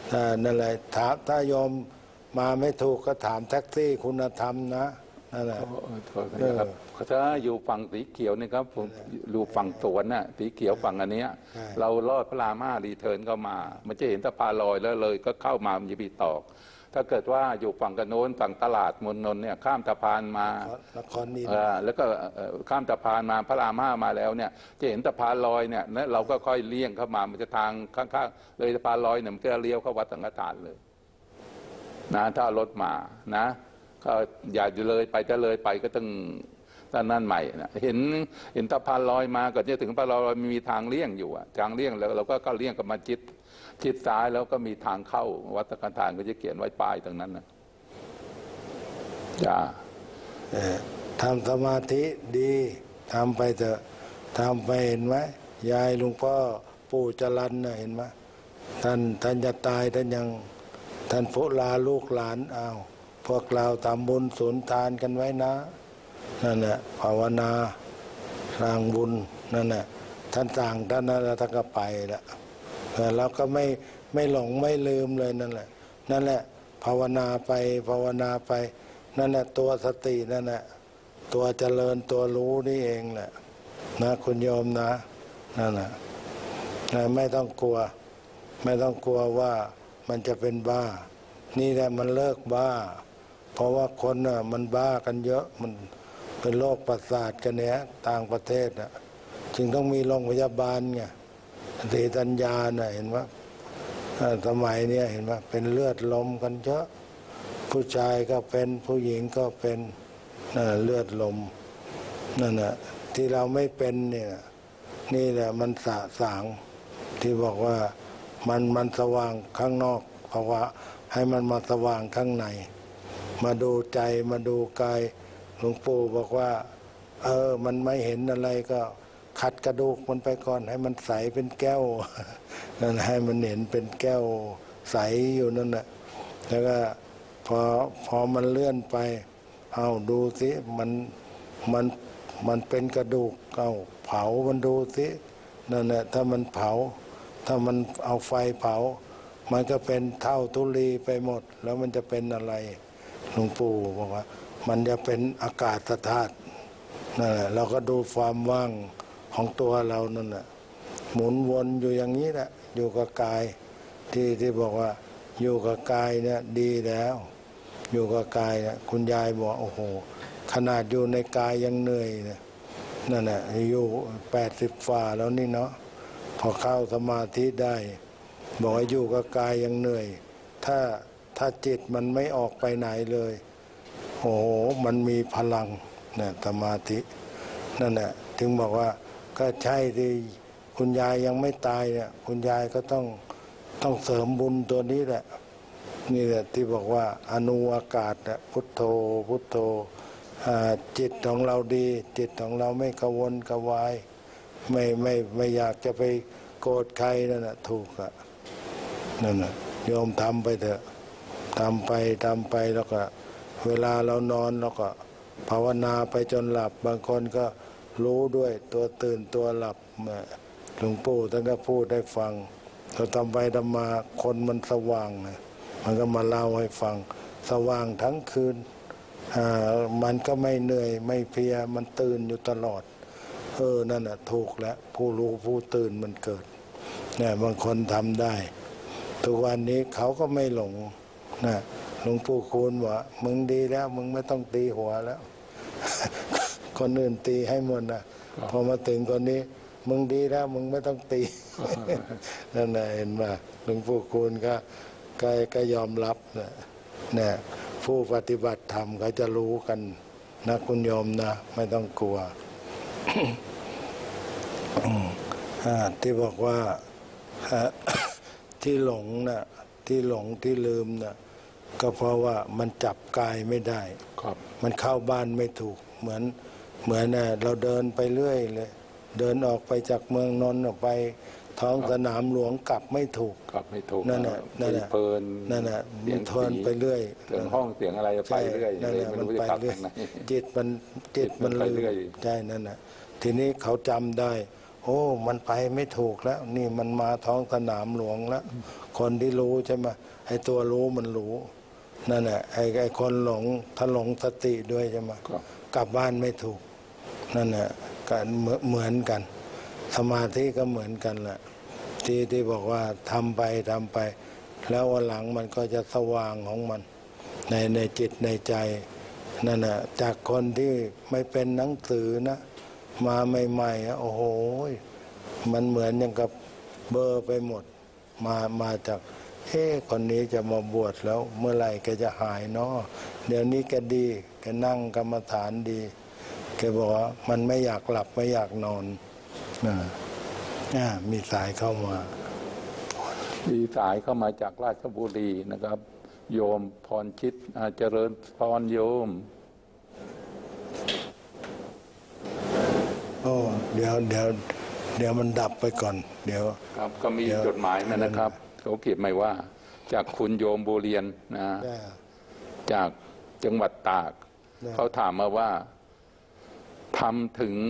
นั่นแหละถามถ้ายอมมาไม่ถูกก็ถามแท็กซี่คุณธรรมนะนั่นแหละครับถ้าอยู่ฝั่งสีเขียวนี่ครับผมอยู่ฝั่งสวนน่ะสีเขียวฝั่งอันนี้เราลอดพระรามห้ารีเทิร์นเข้ามามันจะเห็นสะพานลอยแล้วเลยก็เข้ามามันจะมีตอกถ้าเกิดว่าอยู่ฝั่งกระโน้นฝั่งตลาดมณฑลเนี่ยข้ามสะพานมาแล้วก็ข้ามสะพานมาพระรามห้ามาแล้วเนี่ยจะเห็นสะพานลอยเนี่ยเราก็ค่อยเลี่ยงเข้ามามันจะทางข้างๆเลยสะพานลอยเนี่ยมันก็เลี้ยวเข้าวัดสังฆทานเลยนะถ้ารถมานะก็อย่าเลยไปจะเลยไปก็ต้องด้านนั้นใหม่นะเห็นเห็นสะพานลอยมาก่อนจะถึงสะพานลอยมีทางเลี่ยงอยู่อะทางเลี่ยงแล้วเราก็ก็เลี่ยงกับมาจิตชิดซ้ายแล้วก็มีทางเข้าวัดสังฆทานก็จะเขียนไว้ป้ายตรงนั้นนะจ้าทำสมาธิดีทำไปเถอะทำไปเห็นไหมยายหลวงพ่อปู่จรัญนะเห็นไหมท่านท่านจะตายท่านยังท่านพุลาลูกหลานอ้าวพวกเราทำบุญสุนทานกันไว้นะนั่นแหละภาวนาสร้างบุญนั่นแหละท่านสั่งท่านนั้นท่านก็ไปแล้วเราก็ไม่ไม่หลงไม่ลืมเลยนั่นแหละนั่นแหละภาวนาไปภาวนาไปนั่นแหละตัวสตินั่นแหละตัวเจริญตัวรู้นี่เองแหละนะคุณโยมนะนั่นแหละไม่ต้องกลัวไม่ต้องกลัวว่ามันจะเป็นบ้านี่แหละมันเลิกบ้าเพราะว่าคนน่ะมันบ้ากันเยอะมันเป็นโรคประสาทกันเนี้ยต่างประเทศอ่ะจึงต้องมีโรงพยาบาลไงสติปัญญาน่ะเห็นว่าสมัยเนี้ยเห็นว่าเป็นเลือดลมกันเยอะผู้ชายก็เป็นผู้หญิงก็เป็นเลือดลมนั่นแหละที่เราไม่เป็นเนี่ยนี่แหละมันสะสางที่บอกว่ามันมันสว่างข้างนอกเพราะว่าให้มันมาสว่างข้างในมาดูใจมาดูกายหลวงปู่บอกว่าเออมันไม่เห็นอะไรก็ขัดกระดูกมันไปก่อนให้มันใสเป็นแก้วนั่นให้มันเห็นเป็นแก้วใสอยู่นั่นแหละแล้วก็พอพอมันเลื่อนไปเอาดูสิมันมันมันเป็นกระดูกเอาเผามันดูสินั่นแหละถ้ามันเผาถ้ามันเอาไฟเผามันก็เป็นเท่าทุลีไปหมดแล้วมันจะเป็นอะไรหลวงปู่บอกว่ามันจะเป็นอากาศธาตุนั่นแหละเราก็ดูความว่างของตัวเรานั่นแหละหมุนวนอยู่อย่างนี้แหละอยู่กับกายที่ที่บอกว่าอยู่กับกายเนี่ยดีแล้วอยู่กับกายเนี่ยคุณยายบอกโอ้โหขนาดอยู่ในกายยังเหนื่อยเนี่ยนั่นแหละอยู่แปดสิบฝ่าแล้วนี่เนาะพอเข้าสมาธิได้บอกว่าอยู่กับกายยังเหนื่อยถ้าถ้าจิตมันไม่ออกไปไหนเลยโอ้โหมันมีพลังเนี่ยสมาธินั่นแหละถึงบอกว่าก็ใช่ที่คุณยายยังไม่ตายเนี่ยคุณยายก็ต้องต้องเสริมบุญตัวนี้แหละนี่แหละที่บอกว่าอนุอากาศเนี่ยพุทโธพุทโธจิตของเราดีจิตของเราไม่กระวนกระวายไม่ไม่ไม่อยากจะไปโกรธใครนั่นแหละถูกอะนั่นน่ะโยมทำไปเถอะทำไปทำไปแล้วก็เวลาเรานอนเราก็ภาวนาไปจนหลับบางคนก็รู้ด้วยตัวตื่นตัวหลับหลวงปู่ท่านก็พูดได้ฟังเราทำไปทำมาคนมันสว่างมันก็มาเล่าให้ฟังสว่างทั้งคืนมันก็ไม่เหนื่อยไม่เพลียมันตื่นอยู่ตลอดเออนั่นน่ะถูกแล้วผู้รู้ผู้ตื่นมันเกิดเนี่ยบางคนทำได้ทุกวันนี้เขาก็ไม่หลงนะหลวงปู่คูณว่ามึงดีแล้วมึงไม่ต้องตีหัวแล้วคนอื่นตีให้หมดนะพอมาถึงคนนี้มึงดีแล้วมึงไม่ต้องตีนั่นแหละเห็นป่ะหลวงปู่คูณก็ก็ก็ยอมรับนะเนี่ยผู้ปฏิบัติธรรมเขาจะรู้กันนะคุณโยมนะไม่ต้องกลัว ที่บอกว่าที่หลงนะที่หลงที่ลืมนะก็เพราะว่ามันจับกายไม่ได้มันเข้าบ้านไม่ถูกเหมือนเหมือนเราเดินไปเรื่อยเลยเดินออกไปจากเมืองนนท์ออกไปท้องสนามหลวงกลับไม่ถูกกลับไม่ถูกนั่นแหละนั่นแหละเพลินนั่นแหละมันเพลินไปเรื่อยเสียงห้องเสียงอะไรไปเรื่อยนั่นแหละมันไปเรื่อยจิตมันจิตมันลืมใช่นั่นแหละทีนี้เขาจำได้โอ้มันไปไม่ถูกแล้ว นี่มันมาท้องสนามหลวงแล้ว คนที่รู้ใช่ไหมไอ้ตัวรู้มันรู้นั่นแหละไอ้ไอ้คนหลงถ้าหลงสติด้วยใช่ไหมกลับบ้านไม่ถูกนั่นแหละกันเหมือนกันสมาธิก็เหมือนกันแหละที่ที่บอกว่าทำไปทำไป แล้ววันหลังมันก็จะสว่างของมันในในจิตในใจนั่นแหละจากคนที่ไม่เป็นหนังสือนะมาใหม่ๆโอ้โหมันเหมือนอย่างกับเบอร์ไปหมดมามาจากเฮ้คนนี้จะมาบวชแล้วเมื่อไหร่แกจะหายเนาะเดี๋ยวนี้แกดีแกนั่งกรรมฐานดีแกบอกว่ามันไม่อยากหลับไม่อยากนอนนะมีสายเข้ามามีสายเข้ามาจากราชบุรีนะครับ โยมพรชิตเจริญพรโยมโอ้เดี๋ยวเดี๋ยวเดี๋ยวมันดับไปก่อนเดี๋ยวครับก็มีจดหมายมานะครับเขาเขียนมาว่าจากคุณโยมบุเรียนนะจากจังหวัดตากเขาถามมาว่าทำถึง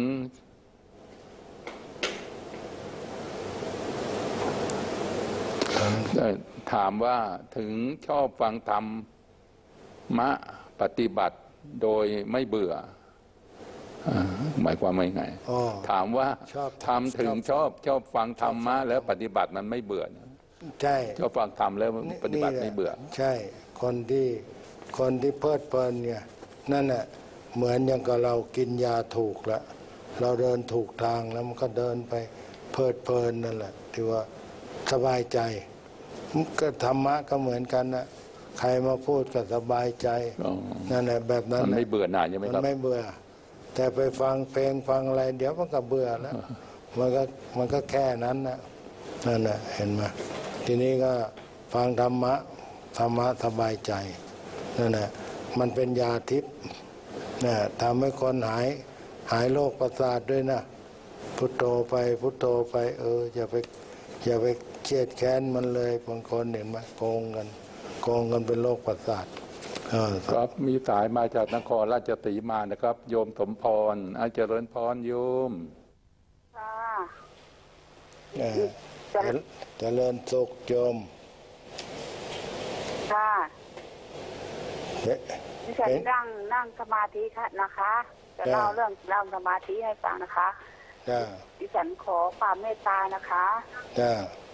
ถามว่าถึงชอบฟังธรรมะปฏิบัติโดยไม่เบื่อหมายความว่าไงถามว่าทำถึงชอบชอบฟังธรรมะแล้วปฏิบัติมันไม่เบื่อใช่ชอบฟังธรรมแล้วปฏิบัติไม่เบื่อใช่คนที่คนที่เพลิดเพลินเนี่ยนั่นแหละเหมือนอย่างกับเรากินยาถูกแล้วเราเดินถูกทางแล้วมันก็เดินไปเพลิดเพลินนั่นแหละที่ว่าสบายใจก็ธรรมะก็เหมือนกันนะใครมาพูดก็สบายใจนั่นแหละแบบนั้นมันไม่เบื่อหน่ายใช่ไหมครับมันไม่เบื่อแต่ไปฟังเพลงฟังอะไรเดี๋ยวมันก็เบื่อแล้วมันก็มันก็แค่นั้นนะนั่นแหละเห็นไหมทีนี้ก็ฟังธรรมะธรรมะสบายใจนั่นแหละมันเป็นยาทิพย์นะทำให้คนหายหายโรคประสาทด้วยนะพุทโธไปพุทโธไปเอออย่าไปอย่าไปเครียดแค้นมันเลยบางคนเห็นไหมโกงกันโกงกันเป็นโรคประสาทครับมีสายมาจากนครราชสีมานะครับโยมสมพรอาเจริญพรโยมค่ะเจริญสุขโยมค่ะดิฉันนั่งนั่งสมาธิค่ะนะคะจะเล่าเรื่องเล่าสมาธิให้ฟังนะคะดิฉันขอความเมตตานะคะจ้า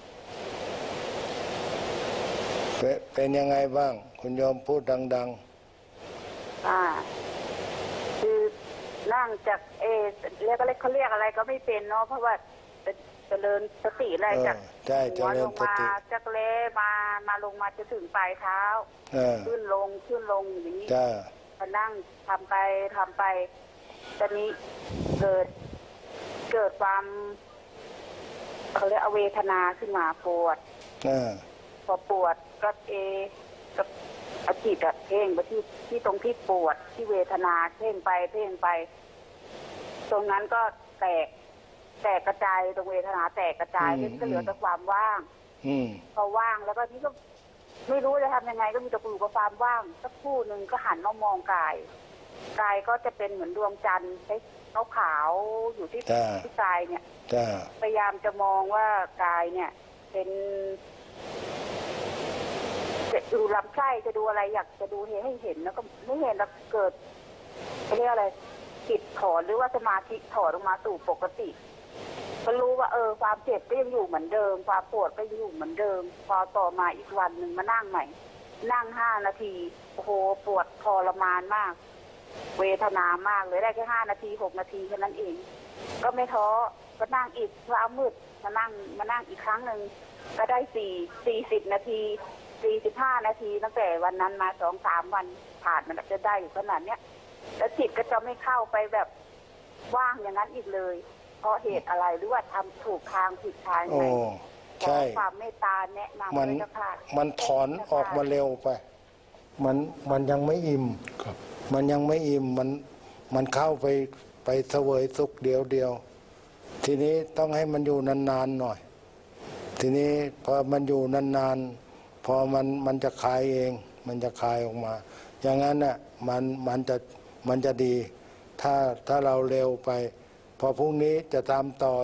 เป็นยังไงบ้างคุณโยมพูดดังๆอ่าคือนั่งจากเอเรียกอะไรเขาเรียกอะไรก็ไม่เป็นเนาะเพราะว่าเจริญสติอะไรจากหัวลงมาจากเลมามาลงมาจะถึงปลายเท้าขึ้นลงขึ้นลงอย่างนี้ก็นั่งทำไปทำไปตอนนี้เกิดเกิดความเขาเรียกเวทนาขึ้นมาปวดพอปวดก็เอกับอาจิตอะเพ่งไปที่ที่ตรงที่ปวดที่เวทนาเพ่งไปเพ่งไปตรงนั้นก็แตกแตกกระจายตรงเวทนาแตกกระจายก็เหลือแต่ความว่างพอว่างแล้วก็นี่ก็ไม่รู้จะทำยังไงก็มีแต่อยู่กับความว่างสักครู่หนึ่งก็หันมามองกายกายก็จะเป็นเหมือนดวงจันทร์ใช้ขาวๆอยู่ที่ที่กายเนี่ยพยายามจะมองว่ากายเนี่ยเป็นจะดูลำไส้จะดูอะไรอยากจะดูให้เห็นแล้วก็ไม่เห็นแล้วเกิดเรียกอะไรจิตถอนหรือว่าสมาธิถอนออกมาสู่ปกติก็รู้ว่าเออความเจ็บก็ยังอยู่เหมือนเดิมความปวดก็ยังอยู่เหมือนเดิมพอต่อมาอีกวันหนึ่งมานั่งใหม่นั่งห้านาทีโอ้โหปวดทรมานมากเวทนามากเลยได้แค่ห้านาทีหกนาทีแค่นั้นเองก็ไม่ท้อก็นั่งอีกเช้ามืดมานั่งมานั่งอีกครั้งหนึ่งก็ได้สี่สี่สิบนาทีสี่สิบห้านาทีตั้งแต่วันนั้นมาสองสามวันผ่านมันจะได้อยู่ขนาดเนี้ยแล้วจิตก็จะไม่เข้าไปแบบว่างอย่างนั้นอีกเลยเพราะเหตุอะไรหรือว่าทำถูกทางผิดทางไหนใช่ความเมตตาแนะนำมันมันถอนออกมาเร็วไปมันมันยังไม่อิ่มมันยังไม่อิ่มมันมันเข้าไปไปเสวยสุขเดียวเดียวทีนี้ต้องให้มันอยู่นานๆหน่อยทีนี้พอมันอยู่นานๆพอมันมันจะคลายเองมันจะคลายออกมาอย่างนั้นน่ะมันมันจะมันจะดีถ้าถ้าเราเร็วไปพอพรุ่งนี้จะตามต่ออีก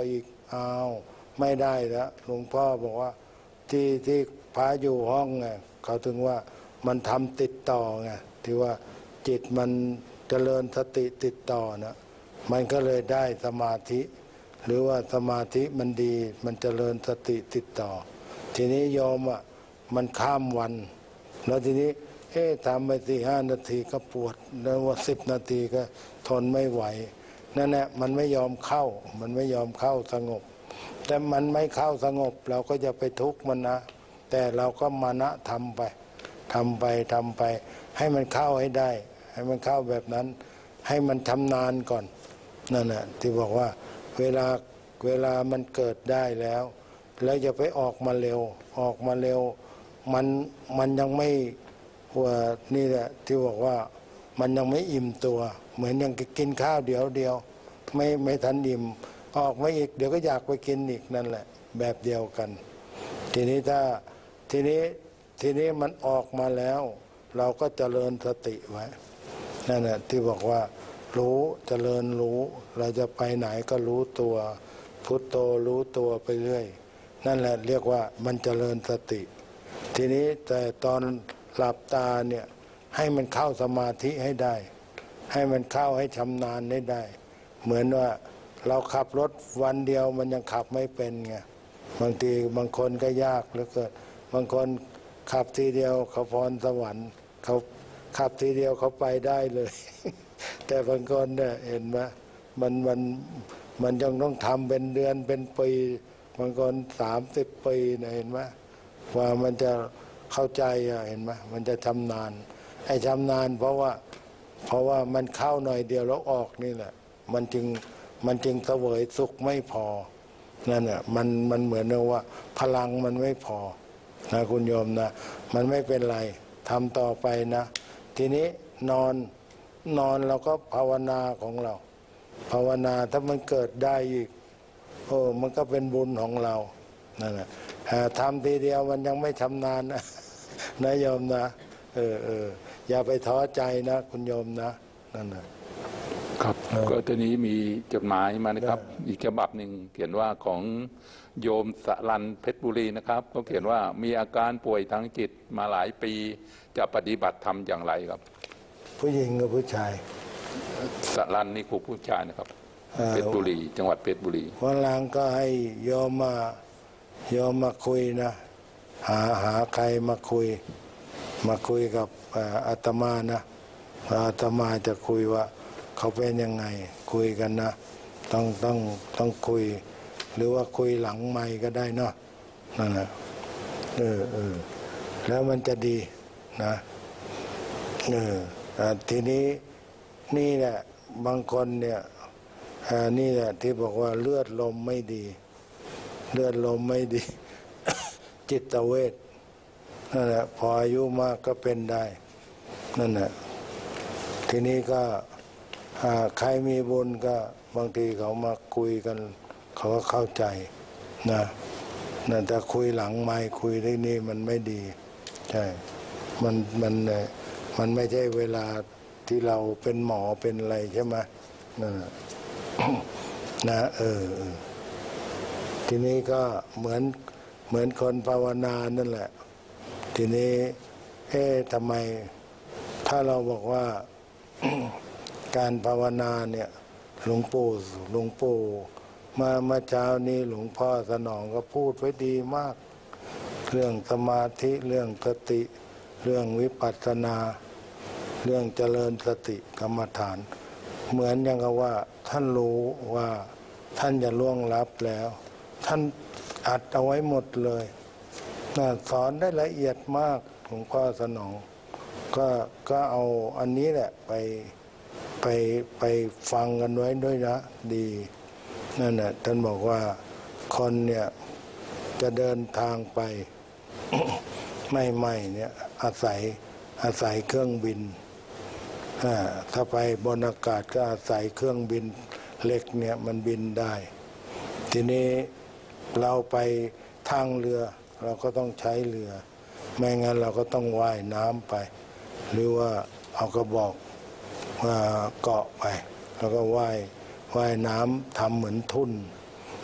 อ้าวไม่ได้แล้วหลวงพ่อบอกว่าที่ที่พระอยู่ห้องไงเขาถึงว่ามันทำติดต่อไงที่ว่าจิตมันเจริญสติติดต่อนะมันก็เลยได้สมาธิ หรือว่าสมาธิมันดีมันเจริญสติติดต่อทีนี้โยมอ่ะมันข้ามวันแล้วทีนี้เอ๊ะทำไปสี่ห้านาทีก็ปวดแล้วว่าสิบนาทีก็ทนไม่ไหวนั่นแหละมันไม่ยอมเข้ามันไม่ยอมเข้าสงบแต่มันไม่เข้าสงบเราก็จะไปทุกข์มันนะแต่เราก็มานะทำไปทำไปทำไปให้มันเข้าให้ได้ให้มันเข้าแบบนั้นให้มันชำนาญก่อนนั่นแหละที่บอกว่าเวลาเวลามันเกิดได้แล้วแล้วอย่าไปออกมาเร็วออกมาเร็วมันมันยังไม่ว่านี่แหละที่บอกว่ามันยังไม่อิ่มตัวเหมือนยังกินข้าวเดียวเดียวไม่ไม่ทันอิ่มออกมาอีกเดี๋ยวก็อยากไปกินอีกนั่นแหละแบบเดียวกันทีนี้ถ้าทีนี้ทีนี้มันออกมาแล้วเราก็เจริญสติไว้นั่นแหละที่บอกว่ารู้เจริญรู้เราจะไปไหนก็รู้ตัวพุทโธรู้ตัวไปเรื่อยนั่นแหละเรียกว่ามันเจริญสติทีนี้แต่ตอนหลับตาเนี่ยให้มันเข้าสมาธิให้ได้ให้มันเข้าให้ชำนาญได้ได้เหมือนว่าเราขับรถวันเดียวมันยังขับไม่เป็นไงบางทีบางคนก็ยากเหลือเกินบางคนขับทีเดียวเขาพรสวรรค์เขาขับทีเดียวเขาไปได้เลยแต่บางคนเนี่ยเห็นไหมมันมันมันยังต้องทำเป็นเดือนเป็นปีบางคนสามสิบปีเนี่ยเห็นไหมว่ามันจะเข้าใจอะเห็นไหมมันจะชำนาญไอ้ชำนาญเพราะว่าเพราะว่ามันเข้าหน่อยเดียวแล้วออกนี่แหละมันจึงมันจึงเสวยสุขไม่พอนั่นน่ะมันมันเหมือนว่าพลังมันไม่พอนะคุณโยมนะมันไม่เป็นไรทำต่อไปนะทีนี้นอนนอนเราก็ภาวนาของเราภาวนาถ้ามันเกิดได้อีกโอ้มันก็เป็นบุญของเรานั่นแหละทำทีเดียวมันยังไม่ชำนาญนะนะโยมนะเออเอออย่าไปท้อใจนะคุณโยมนะนั่นแหละครับก็ตอนนี้มีจดหมายมานะครับอีกฉบับหนึ่งเขียนว่าของโยมสรันเพชรบุรีนะครับก็เขียนว่ามีอาการป่วยทางจิตมาหลายปีจะปฏิบัติธรรมอย่างไรครับผู้หญิงกับผู้ชายสรันนี่ครูผู้ชายนะครับเพชรบุรีจังหวัดเพชรบุรีวันหลังก็ให้โยมมาโยมมาคุยนะหาหาใครมาคุยมาคุยกับอาตมานะอาตมาจะคุยว่าเขาเป็นยังไงคุยกันนะต้องต้องต้องคุยหรือว่าคุยหลังไมค์ก็ได้เนาะนั่นแหละเออเออแล้วมันจะดีนะเออทีนี้นี่แหละบางคนเนี่ยนี่แหละที่บอกว่าเลือดลมไม่ดีเลือดลมไม่ดี จิตเวชนั่นแหละพออายุมากก็เป็นได้นั่นแหละทีนี้ก็ใครมีบุญก็บางทีเขามาคุยกันเขาก็เข้าใจนะนั่นแต่คุยหลังไมค์คุยที่นี่มันไม่ดีใช่มันมันมันไม่ใช่เวลาที่เราเป็นหมอเป็นอะไรใช่ไหมนั่นนะเออทีนี้ก็เหมือนเหมือนคนภาวนานั่นแหละทีนี้เอ๊ะทำไมถ้าเราบอกว่า การภาวนาเนี่ยหลวงปู่หลวงปู่มาเมื่อเช้านี้หลวงพ่อสนองก็พูดไว้ดีมากเรื่องสมาธิเรื่องสติเรื่องวิปัสสนาเรื่องเจริญสติกรรมฐานเหมือนอย่างกับว่าท่านรู้ว่าท่านจะล่วงลับแล้วท่านอัดเอาไว้หมดเลยสอนได้ละเอียดมากหลวงพ่อสนองก็ก็เอาอันนี้แหละไปไปไปฟังกันไว้ด้วยนะดีนั่นแหละท่านบอกว่าคนเนี่ยจะเดินทางไป ไม่ไม่เนี่ยอาศัยอาศัยเครื่องบินถ้าไปบนอากาศก็อาศัยเครื่องบินเล็กเนี่ยมันบินได้ทีนี้เราไปทางเรือเราก็ต้องใช้เรือไม่งั้นเราก็ต้องว่ายน้ำไปหรือว่าเอากระบอกมาเกาะไปแล้วก็ว่ายว่ายน้ำทำเหมือนทุ่น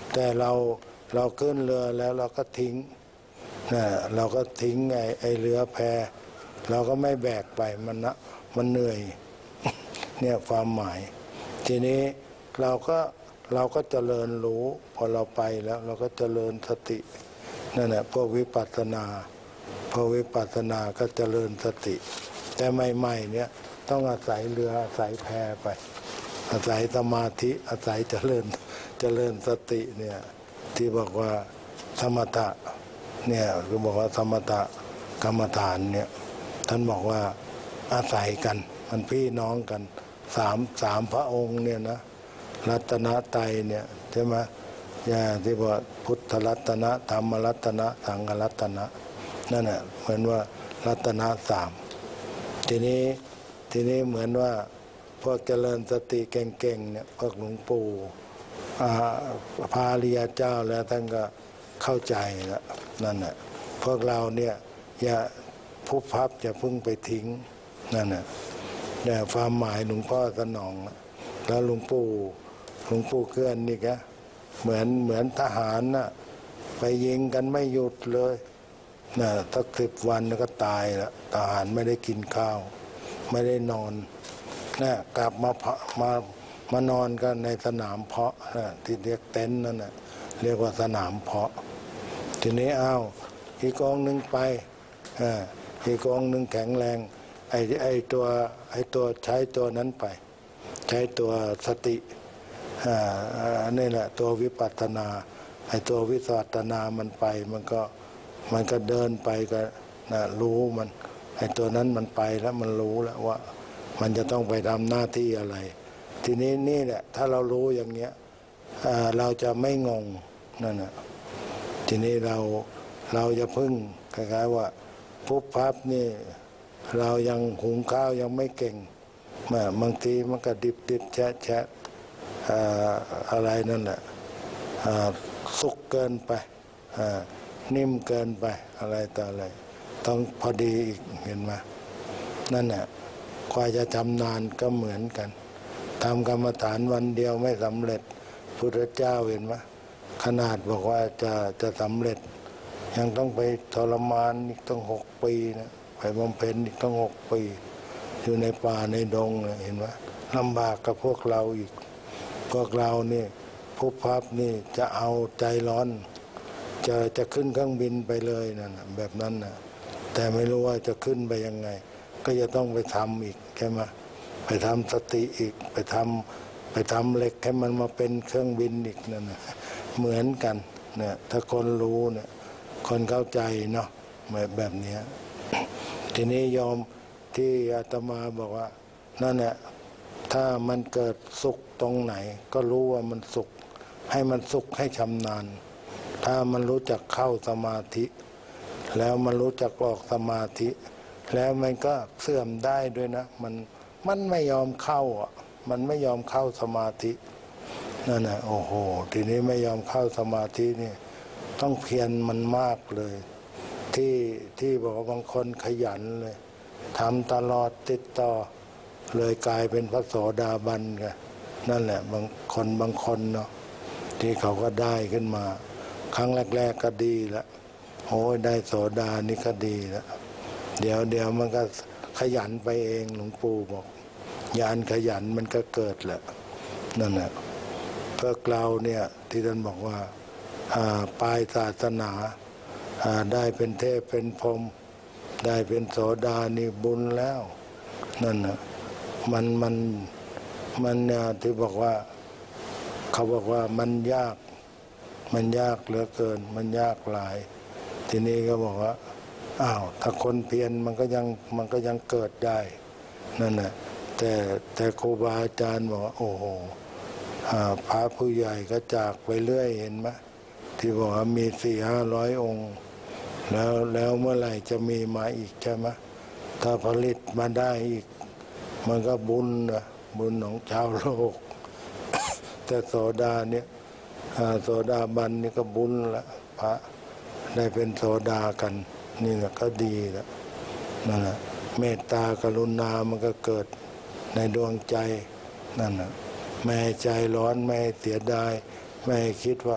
แต่เราเราขึ้นเรือแล้วเราก็ทิ้งนะเราก็ทิ้งไอ้ไอ้เรือแพเราก็ไม่แบกไปมันนะมันเหนื่อยเนี่ยความหมายทีนี้เราก็เราก็เจริญรู้พอเราไปแล้วเราก็เจริญสตินั่นแหละพวกวิปัสสนาพอวิปัสสนาก็เจริญสติแต่ใหม่ๆเนี่ยต้องอาศัยเรืออาศัยแพไปอาศัยสมาธิอาศัยเจริญเจริญสติเนี่ยที่บอกว่าสมถะเนี่ยคือบอกว่าสมถะกรรมฐานเนี่ยท่านบอกว่าอาศัยกันมันพี่น้องกันสามสามพระองค์เนี่ยนะรัตนตรัยเนี่ยใช่ไหมอย่างที่บอกพุทธรัตนะธรรมรัตนะสังฆรัตนะนั่นแหละเหมือนว่ารัตนะสามทีนี้ทีนี้เหมือนว่าพวกเจริญสติเก่งๆเนี่ยพวกหลวงปู่พระอริยเจ้าแล้วท่านก็เข้าใจแล้วนั่นแหละพวกเราเนี่ยอย่าพุบพับอย่าพึ่งไปทิ้งนั่นแหละเนี่ยความหมายหลวงพ่อสนองแล้วหลวงปู่หลวงปู่เกื้อนนี่แกเหมือนเหมือนทหารน่ะไปยิงกันไม่หยุดเลยน่ะสักสิบวันก็ตายละทหารไม่ได้กินข้าวไม่ได้นอนน่ะกลับมามามานอนกันในสนามเพาะนะที่เรียกเต็นท์นั่นน่ะเรียกว่าสนามเพาะทีนี้อ้าวอีกกองหนึ่งไปอ่าอีกกองหนึ่งแข็งแรงไอ้ไอ้ตัวไอ้ตัวใช้ตัวนั้นไปใช้ตัวสติอ่านี่แหละตัววิปัสสนาไอ้ตัววิสัชนามันไปมันก็มันก็เดินไปก็นะรู้มันไอ้ตัวนั้นมันไปแล้วมันรู้แล้วว่ามันจะต้องไปทำหน้าที่อะไรทีนี้นี่แหละถ้าเรารู้อย่างเงี้ยเราจะไม่งงนั่นแหละทีนี้เราเราจะพึ่งคล้ายๆว่าปุ๊บพับนี่เรายังหุงข้าวยังไม่เก่งบางทีมันก็ดิบดิบแฉะแฉะอะไรนั่นแหละสุกเกินไปนิ่มเกินไปอะไรต่ออะไรต้องพอดีอีกเห็นไหมนั่นแหละกว่าจะทำนานก็เหมือนกันทำกรรมฐานวันเดียวไม่สำเร็จพุทธเจ้าเห็นไหมขนาดบอกว่าจะจะสำเร็จยังต้องไปทรมานอีกต้องหกปีนะไปบำเพ็ญอีกต้องหกปีอยู่ในป่าในดงนะเห็นไหมลำบากกับพวกเราอีกพวกเรานี่ผู้พับนี่จะเอาใจร้อนจะจะขึ้นเครื่องบินไปเลยนั่นแบบนั้นนะแต่ไม่รู้ว่าจะขึ้นไปยังไงก็จะต้องไปทำอีกใช่ไหมไปทำสติอีกไปทำไปทำเหล็กให้มันมาเป็นเครื่องบินอีกนั่นนะเหมือนกันเนี่ยถ้าคนรู้เนี่ยคนเข้าใจเนาะแบบนี้ทีนี้ยอมที่อาตมาบอกว่านั่นแหละถ้ามันเกิดสุขตรงไหนก็รู้ว่ามันสุขให้มันสุขให้ชำนาญถ้ามันรู้จักเข้าสมาธิแล้วมันรู้จักออกสมาธิแล้วมันก็เสื่อมได้ด้วยนะมันมันไม่ยอมเข้าอ่ะมันไม่ยอมเข้าสมาธินั่นแหละโอ้โหทีนี้ไม่ยอมเข้าสมาธินี่ต้องเพียรมันมากเลยที่ที่บอกว่าบางคนขยันเลยทำตลอดติดต่อเลยกลายเป็นพระโสดาบันกันนั่นแหละบางคนบางคนเนาะที่เขาก็ได้ขึ้นมาครั้งแรกๆก็ดีแล้วโอ้ยได้โสดานี่ก็ดีแล้วเดี๋ยวเดี๋ยวมันก็ขยันไปเองหลวงปู่บอกญาณขยันมันก็เกิดแหละนั่นแหละพวกเราเนี่ยที่ท่านบอกว่าปลายศาสนาได้เป็นเทพเป็นพรหมได้เป็นโสดานี่บุญแล้วนั่นนะมันมันมันเนี่ยที่บอกว่าเขาบอกว่ามันยากมันยากเหลือเกินมันยากหลายทีนี้ก็บอกว่าอ้าวถ้าคนเพียรมันก็ยังมันก็ยังเกิดได้นั่นแหละแต่แต่ครูบาอาจารย์บอกว่าโอ้โหพระผู้ใหญ่ก็จากไปเรื่อยเห็นไหมที่บอกว่ามีสี่ห้าร้อยองค์แล้วแล้วเมื่อไหร่จะมีมาอีกใช่ไหมถ้าผลิตมาได้อีกมันก็บุญนะบุญของชาวโลก แต่โสดาเนี่ยโสดาบันนี่ก็บุญละพระได้เป็นโสดากันนี่แหละก็ดีแล้วนั่นแหละเมตตากรุณามันก็เกิดในดวงใจนั่นแหละไม่ให้ใจร้อนไม่ให้เสียดายไม่ให้คิดว่า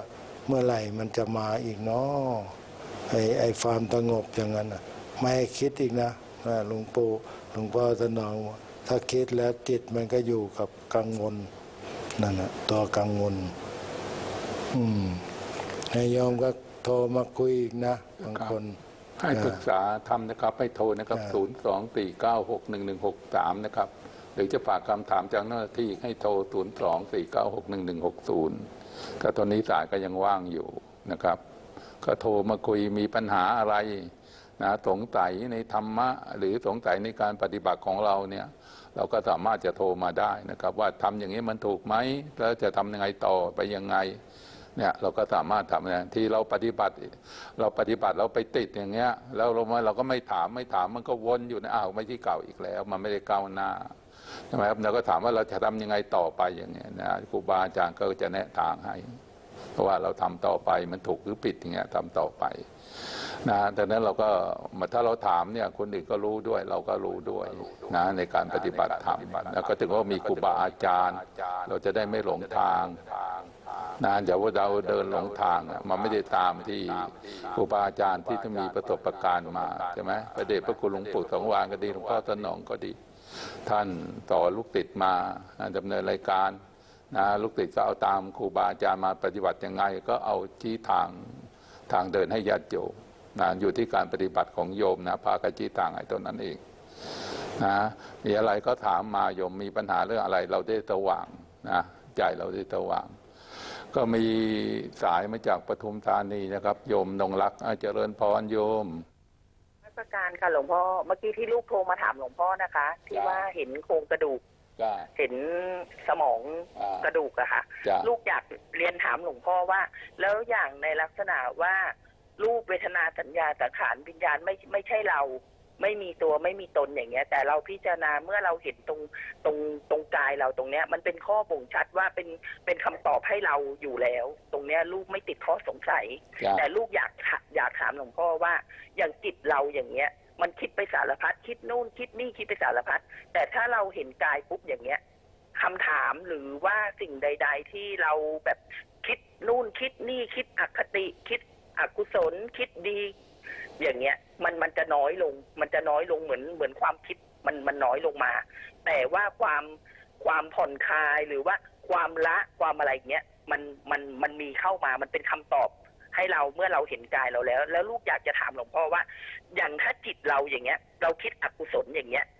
เมื่อไหร่มันจะมาอีกเนาะไอ้ไอ้ความสงบอย่างนั้นนะไม่ให้คิดอีกนะหลวงปู่หลวงพ่อท่านบอกถ้าคิดแล้วจิตมันก็อยู่กับกังวลนั่นนะตัวกังวลอืมให้ยอมก็โทรมาคุยอีกนะบางคนให้ปรึกษาทำนะครับให้โทรนะครับศูนย์สองสี่เก้าหกหนึ่งหนึ่งหกสามนะครับหรือจะฝากคำถามจากเจ้าหน้าที่ให้โทรศูนย์สองสี่เก้าหกหนึ่งหนึ่งหกศูนย์ก็ตอนนี้สายก็ยังว่างอยู่นะครับก็โทรมาคุยมีปัญหาอะไรนะสงสัยในธรรมะหรือสงสัยในการปฏิบัติของเราเนี่ยเราก็สามารถจะโทรมาได้นะครับว่าทำอย่างนี้มันถูกไหมแล้วจะทำยังไงต่อไปยังไงเนี่ยเราก็สามารถทำนะที่เราปฏิบัติเราปฏิบัติเราไปติดอย่างเงี้ยแล้วเราเราก็ไม่ถามไม่ถามมันก็วนอยู่ในอ้าวไม่ที่เก่าอีกแล้วมันไม่ได้ก้าวหน้าใช่ไหมครับเราก็ถามว่าเราจะทำยังไงต่อไปอย่างเงี้ยนะครูบาอาจารย์ก็จะแนะทางให้เพราะว่าเราทำต่อไปมันถูกหรือผิดอย่างเงี้ยทำต่อไปนะดังนั้นเราก็ถ้าเราถามเนี่ยคนอื่นก็รู้ด้วยเราก็รู้ด้วยนะในการปฏิบัติธรรมแล้วก็ถึงว่ามีครูบาอาจารย์เราจะได้ไม่หลงทางนะเดี๋ยวว่าเราเดินหลงทางมันไม่ได้ตามที่ครูบาอาจารย์ที่ต้องมีประสบการณ์มาใช่ไหมพระเดชพระคุณหลวงปู่สองวานก็ดีหลวงพ่อสนองก็ดีท่านต่อลูกติดมาดำเนินรายการนะลูกติดก็เอาตามครูบาอาจารย์มาปฏิบัติยังไงก็เอาชี้ทางทางเดินให้ญาติโยมนะอยู่ที่การปฏิบัติของโยมนะพากระชี้ทางไอ้ตัวนั้นเองนะมีอะไรก็ถามมาโยมมีปัญหาเรื่องอะไรเราได้สว่างนะใจเราได้สว่างก็มีสายมาจากปทุมธานีนะครับโยมนงรักเจริญพรโยมราชการค่ะหลวงพ่อเมื่อกี้ที่ลูกโทรมาถามหลวงพ่อนะคะที่ว่าเห็นโครงกระดูกเห็นสมองกระดูกอะค่ะลูกอยากเรียนถามหลวงพ่อว่าแล้วอย่างในลักษณะว่ารูปเวทนาสัญญาสังขารวิญญาณไม่ไม่ใช่เราไม่มีตัวไม่มีตนอย่างเงี้ยแต่เราพิจารณาเมื่อเราเห็นตรงตรงตรงกายเราตรงเนี้ยมันเป็นข้อบ่งชัดว่าเป็นเป็นคำตอบให้เราอยู่แล้วตรงเนี้ยลูกไม่ติดข้อสงสัยแต่ลูกอยากอยากถามหลวงพ่อว่าอย่างจิตเราอย่างเงี้ยมันคิดไปสารพัดคิดนู่นคิดนี่คิดไปสารพัดแต่ถ้าเราเห็นกายปุ๊บอย่างเงี้ยคำถามหรือว่าสิ่งใดๆที่เราแบบคิดนู่นคิดนี่คิดอคติคิดอกุศลคิดดีอย่างเงี้ยมันมันจะน้อยลงมันจะน้อยลงเหมือนเหมือนความคิดมันมันน้อยลงมาแต่ว่าความความผ่อนคลายหรือว่าความละความอะไรเงี้ยมันมันมันมีเข้ามามันเป็นคำตอบให้เราเมื่อเราเห็นกายเราแล้วแล้วลูกอยากจะถามหลวงพ่อว่าอย่างถ้าจิตเราอย่างเงี้ยเราคิดอกุศลอย่างเงี้ย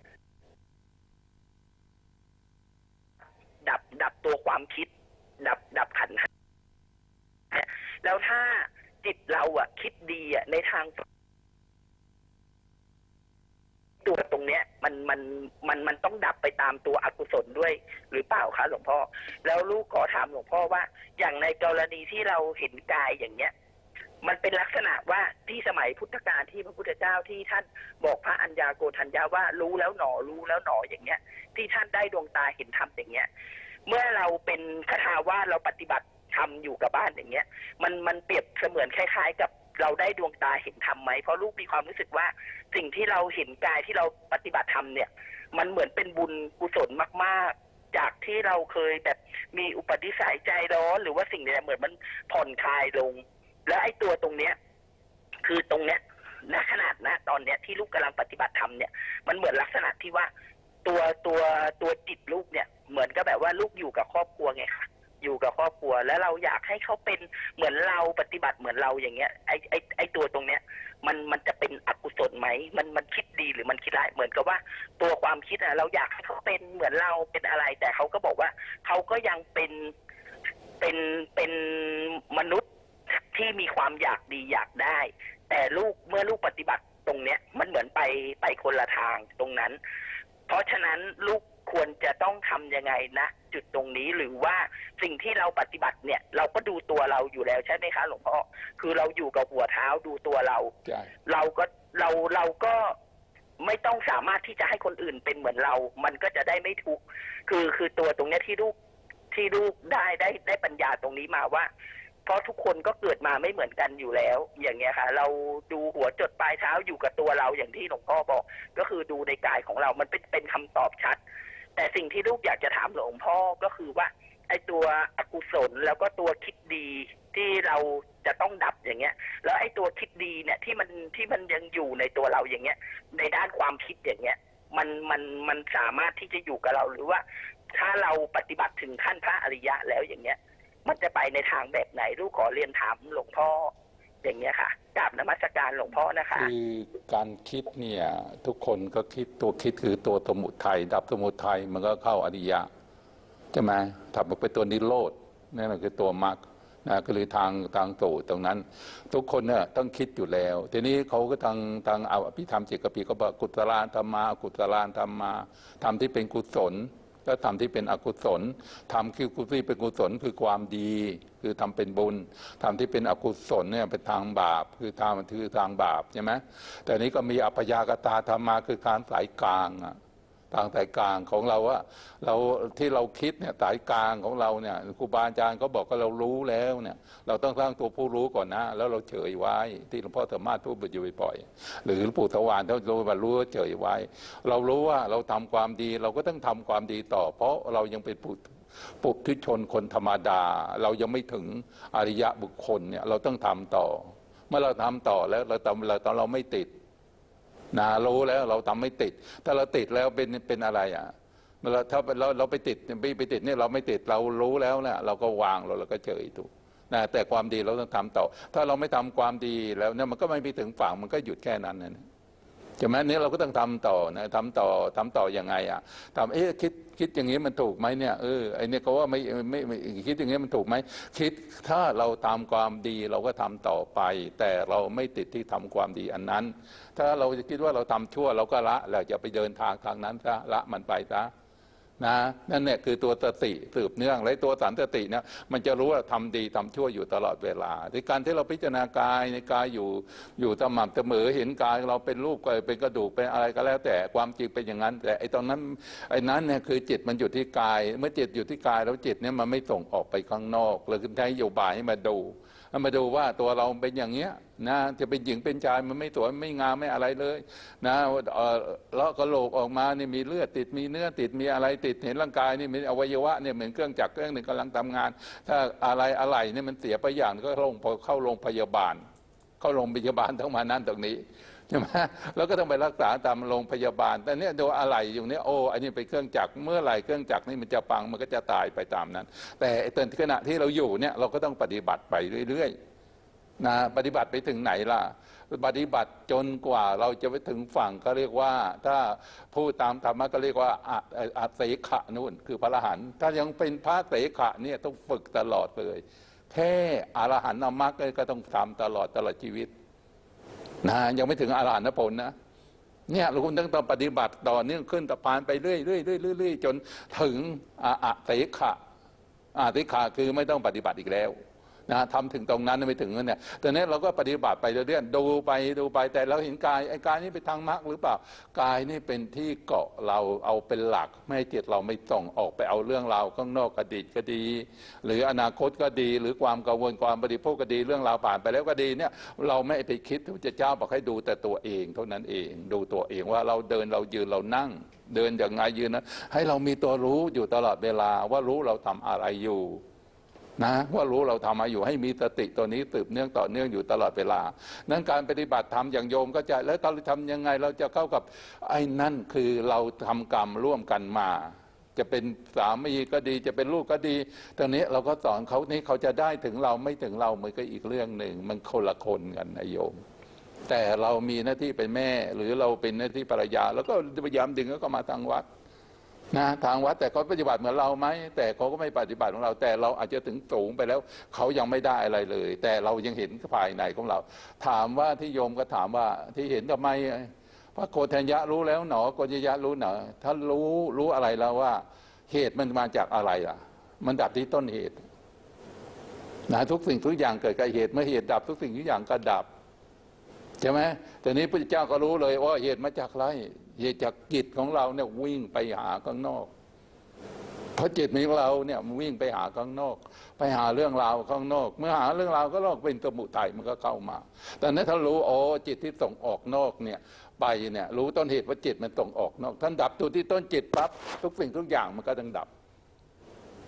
ดับดับตัวความคิดดับดับขันธ์แล้วถ้าจิตเราอะคิดดีอะในทางตัวตรงเนี้ยมันมันมันมันต้องดับไปตามตัวอกุศลด้วยหรือเปล่าคะหลวงพ่อแล้วลูกขอถามหลวงพ่อว่าอย่างในกรณีที่เราเห็นกายอย่างเนี้ยมันเป็นลักษณะว่าที่สมัยพุทธกาลที่พระพุทธเจ้าที่ท่านบอกพระอัญญาโกณฑัญญาว่ารู้แล้วหนอรู้แล้วหนออย่างเงี้ยที่ท่านได้ดวงตาเห็นธรรมอย่างเงี้ยเมื่อเราเป็นคฤหัสถ์ว่าเราปฏิบัติธรรมอยู่กับบ้านอย่างเงี้ยมันมันเปรียบเสมือนคล้ายๆกับเราได้ดวงตาเห็นธรรมไหมเพราะลูกมีความรู้สึกว่าสิ่งที่เราเห็นกายที่เราปฏิบัติธรรมเนี่ยมันเหมือนเป็นบุญกุศลมากๆจากที่เราเคยแบบมีอุปนิสัยใจร้อนหรือว่าสิ่งนี้เหมือนมันผ่อนคลายลงแล้วไอ้ตัวตรงเนี้ยคือตรงเนี้ยณขนาดนะตอนเนี้ยที่ลูกกำลังปฏิบัติธรรมเนี่ยมันเหมือนลักษณะที่ว่าตัวตัวตัวจิตลูกเนี่ยเหมือนกับแบบว่าลูกอยู่กับครอบครัวไงคะอยู่กับครอบครัวแล้วเราอยากให้เขาเป็นเหมือนเราปฏิบัติเหมือนเราอย่างเงี้ยไอ้ไอ้ไอ้ตัวตรงเนี้ยมันมันจะเป็นอกุศลไหมมันมันคิดดีหรือมันคิดร้ายเหมือนกับว่าตัวความคิดอะเราอยากให้เขาเป็นเหมือนเราเป็นอะไรแต่เขาก็บอกว่าเขาก็ยังเป็นเป็นเป็นมนุษย์ที่มีความอยากดีอยากได้แต่ลูกเมื่อลูกปฏิบัติตรงเนี้ยมันเหมือนไปไปคนละทางตรงนั้นเพราะฉะนั้นลูกควรจะต้องทำยังไงนะจุดตรงนี้หรือว่าสิ่งที่เราปฏิบัติเนี่ยเราก็ดูตัวเราอยู่แล้วใช่ไหมคะหลวงพ่อคือเราอยู่กับหัวเท้าดูตัวเราเราก็เราเราก็ไม่ต้องสามารถที่จะให้คนอื่นเป็นเหมือนเรามันก็จะได้ไม่ทุกข์คือคือตัวตรงนี้ที่ลูกที่ลูกได้ได้ได้ปัญญาตรงนี้มาว่าเพราะทุกคนก็เกิดมาไม่เหมือนกันอยู่แล้วอย่างเงี้ยค่ะเราดูหัวจดปลายเท้าอยู่กับตัวเราอย่างที่หลวงพ่อบอกก็คือดูในกายของเรามันเป็นเป็นคำตอบชัดแต่สิ่งที่ลูกอยากจะถามหลวงพ่อก็คือว่าไอ้ตัวอกุศลแล้วก็ตัวคิดดีที่เราจะต้องดับอย่างเงี้ยแล้วไอ้ตัวคิดดีเนี่ยที่มันที่มันยังอยู่ในตัวเราอย่างเงี้ยในด้านความคิดอย่างเงี้ยมันมันมันสามารถที่จะอยู่กับเราหรือว่าถ้าเราปฏิบัติถึงขั้นพระอริยะแล้วอย่างเงี้ยมันจะไปในทางแบบไหนลูกขอเรียนถามหลวงพ่ออย่างเงี้ยค่ะกราบนมัสการหลวงพ่อนะคะคือการคิดเนี่ยทุกคนก็คิดตัวคิดคือตัวสมุทัยดับสมุทัยมันก็เข้าอริยะใช่ไหมถ้ามันเป็นตัวนิโรธนั่นคือตัวมรรคนะก็เลยทางทางสู่ตรงนั้นทุกคนเนี่ยต้องคิดอยู่แล้วทีนี้เขาก็ทางทางเอาอภิธรรมเจกปีก็บอกกุศลธรรมากุศลธรรมาธรรมที่เป็นกุศลก็ทำที่เป็นอกุศลทำคือกุศลเป็นกุศลคือความดีคือทำเป็นบุญทำที่เป็นอกุศลเนี่ยเป็นทางบาปคือทางคือทางบาปใช่ไหมแต่นี้ก็มีอัพยากตาธรรมาคือการสายกลางอะทางสายกลางของเราว่าเราที่เราคิดเนี่ยสายกลางของเราเนี่ยครูบาอาจารย์ก็บอกว่าเรารู้แล้วเนี่ยเราต้องสร้างตัวผู้รู้ก่อนนะแล้วเราเฉยไว้ที่หลวงพ่อธรรมะพูดอยู่บ่อยๆหรือหลวงปู่ถวารเขารู้ว่ารู้เฉยไว้เรารู้ว่าเราทำความดีเราก็ต้องทำความดีต่อเพราะเรายังเป็นผู้ปุถุชนคนธรรมดาเรายังไม่ถึงอริยะบุคคลเนี่ยเราต้องทำต่อเมื่อเราทำต่อแล้วเราทำเราตอนเราไม่ติดนะรู้แล้วเราทำไม่ติดถ้าเราติดแล้วเป็นเป็นอะไรอ่ะเราถ้าเราเราไปติดไปไปติดเนี่ยเราไม่ติดเรารู้แล้วเนี่ยเราก็วางเราเราก็เฉยถูกนะแต่ความดีเราต้องทำต่อถ้าเราไม่ทำความดีแล้วเนี่ยมันก็ไม่ไปถึงฝั่งมันก็หยุดแค่นั้นนะใช่ไหมนี้เราก็ต้องทำต่อนะทำต่อทำต่อยังไงอ่ะทำเอ๊ะคิดคิดอย่างนี้มันถูกไหมเนี่ยเออไอเนี่ยเขาว่าไม่ไม่ไม่คิดอย่างนี้มันถูกไหมคิดถ้าเราทำความดีเราก็ทำต่อไปแต่เราไม่ติดที่ทำความดีอันนั้นถ้าเราจะคิดว่าเราทำชั่วเราก็ละเราจะไปเดินทางทางนั้นซะละมันไปซะนะนั่นเนี่ยคือตัวสติสืบเนื่องและตัวสันติเนี่ยมันจะรู้ว่าทำดีทำชั่วอยู่ตลอดเวลาในการที่เราพิจารณากายในกายอยู่อยู่สม่ำเสมอเห็นกายเราเป็นรูปก็เป็นกระดูกเป็นอะไรก็แล้วแต่ความจริงเป็นอย่างนั้นแต่ไอ้ตอนนั้นไอ้นั้นเนี่ยคือจิตมันอยู่ที่กายเมื่อจิตอยู่ที่กายแล้วจิตเนี่ยมันไม่ส่งออกไปข้างนอกเลยคือใช้โยบายให้มาดูมาดูว่าตัวเราเป็นอย่างเงี้ยนะจะเป็นหญิงเป็นชายมันไม่สวยไม่งามไม่อะไรเลยนะเลาะกระโหลกออกมานี่มีเลือดติดมีเนื้อติดมีอะไรติดเห็นร่างกายนี่มีอวัยวะเนี่ยเหมือนเครื่องจักรเครื่องหนึ่งกำลังทำงานถ้าอะไรอะไรเนี่ยมันเสียไปอย่างก็ลงพอเข้าโรงพยาบาลเข้าโรงพยาบาลต้องมานั่นตรงนี้ใช่ไหมแล้วก็ต้องไปรักษาตามโรงพยาบาลแต่เนี้ยดูอะไรอยู่เนี้ยโอ้อันนี้เป็นเครื่องจักรเมื่อไหร่เครื่องจักรนี่มันจะปังมันก็จะตายไปตามนั้นแต่ตอนขณะที่เราอยู่เนี่ยเราก็ต้องปฏิบัติไปเรื่อยๆนะปฏิบัติไปถึงไหนล่ะปฏิบัติจนกว่าเราจะไปถึงฝั่งก็เรียกว่าถ้าพูดตามธรรมะก็เรียกว่าอาเสขะนู่นคือพระอรหันต์ถ้ายังเป็นพระเสขะเนี่ยต้องฝึกตลอดเลยแค่อรหันต์มรรคก็ต้องทำตลอดตลอดชีวิตนะยังไม่ถึงอรหันตผลนะเนี่ยเราคุณต้องปฏิบัติต่อเนื่องขึ้นตะพานไปเรื่อยๆเรื่อยๆเรื่อยๆจนถึงอาเสขะอาเสขะคือไม่ต้องปฏิบัติอีกแล้วนะทำถึงตรงนั้นไม่ถึงเนี่ยแต่นี้เราก็ปฏิบัติไปเรื่อยๆดูไปดูไปแต่เราเห็นกายไอ้กายนี้ไปทางมรรคหรือเปล่ากายนี่เป็นที่เกาะเราเอาเป็นหลักไม่ให้จิตเราไม่ส่งออกไปเอาเรื่องราวข้างนอกอดีตก็ดีหรืออนาคตก็ดีหรือความกังวลความบริโภคก็ดีเรื่องราวผ่านไปแล้วก็ดีเนี่ยเราไม่ไปคิดพระเจ้าบอกให้ดูแต่ตัวเองเท่านั้นเองดูตัวเองว่าเราเดินเรายืนเรานั่งเดินอย่างไงยืนนะให้เรามีตัวรู้อยู่ตลอดเวลาว่ารู้เราทำอะไรอยู่นะว่ารู้เราทำมาอยู่ให้มีสติตัวนี้สืบเนื่องต่อเนื่องอยู่ตลอดเวลานั้นการปฏิบัติธรรมอย่างโยมก็จะแล้วเราทำยังไงเราจะเข้ากับไอ้นั่นคือเราทำกรรมร่วมกันมาจะเป็นสามีก็ดีจะเป็นลูกก็ดีตอนนี้เราก็สอนเขานี่เขาจะได้ถึงเราไม่ถึงเรามันก็อีกเรื่องหนึ่งมันคนละคนกันนะโยมแต่เรามีหน้าที่เป็นแม่หรือเราเป็นหน้าที่ภรรยาแล้วก็พยายามดึงเขามาทางวัดนะทางวัดแต่เขาปฏิบัติเหมือนเราไหมแต่เขาก็ไม่ปฏิบัติของเราแต่เราอาจจะถึงสูงไปแล้วเขายังไม่ได้อะไรเลยแต่เรายังเห็นภายในของเราถามว่าที่โยมก็ถามว่าที่เห็นทำไมพระโกฏัญญะรู้แล้วหนอโกฏัญญะรู้หนอถ้ารู้รู้อะไรแล้วว่าเหตุมันมาจากอะไรล่ะมันดับที่ต้นเหตุนะทุกสิ่งทุกอย่างเกิดกับเหตุเมื่อเหตุดับทุกสิ่งทุกอย่างก็ดับใช่ไหมแต่นี้พระเจ้าก็รู้เลยว่าเหตุมาจากอะไรเหตุจากจิตของเราเนี่ยวิ่งไปหาข้างนอกเพราะจิตของเราเนี่ยมันวิ่งไปหาข้างนอกไปหาเรื่องราวข้างนอกเมื่อหาเรื่องราวก็ลอกเป็นสมุทัยมันก็เข้ามาแต่นั้นถ้ารู้โอ้จิตที่ส่งออกนอกเนี่ยไปเนี่ยรู้ต้นเหตุว่าจิตมันส่งออกนอกท่านดับตัวที่ต้นจิตปั๊บทุกสิ่งทุกอย่างมันก็ต้องดับ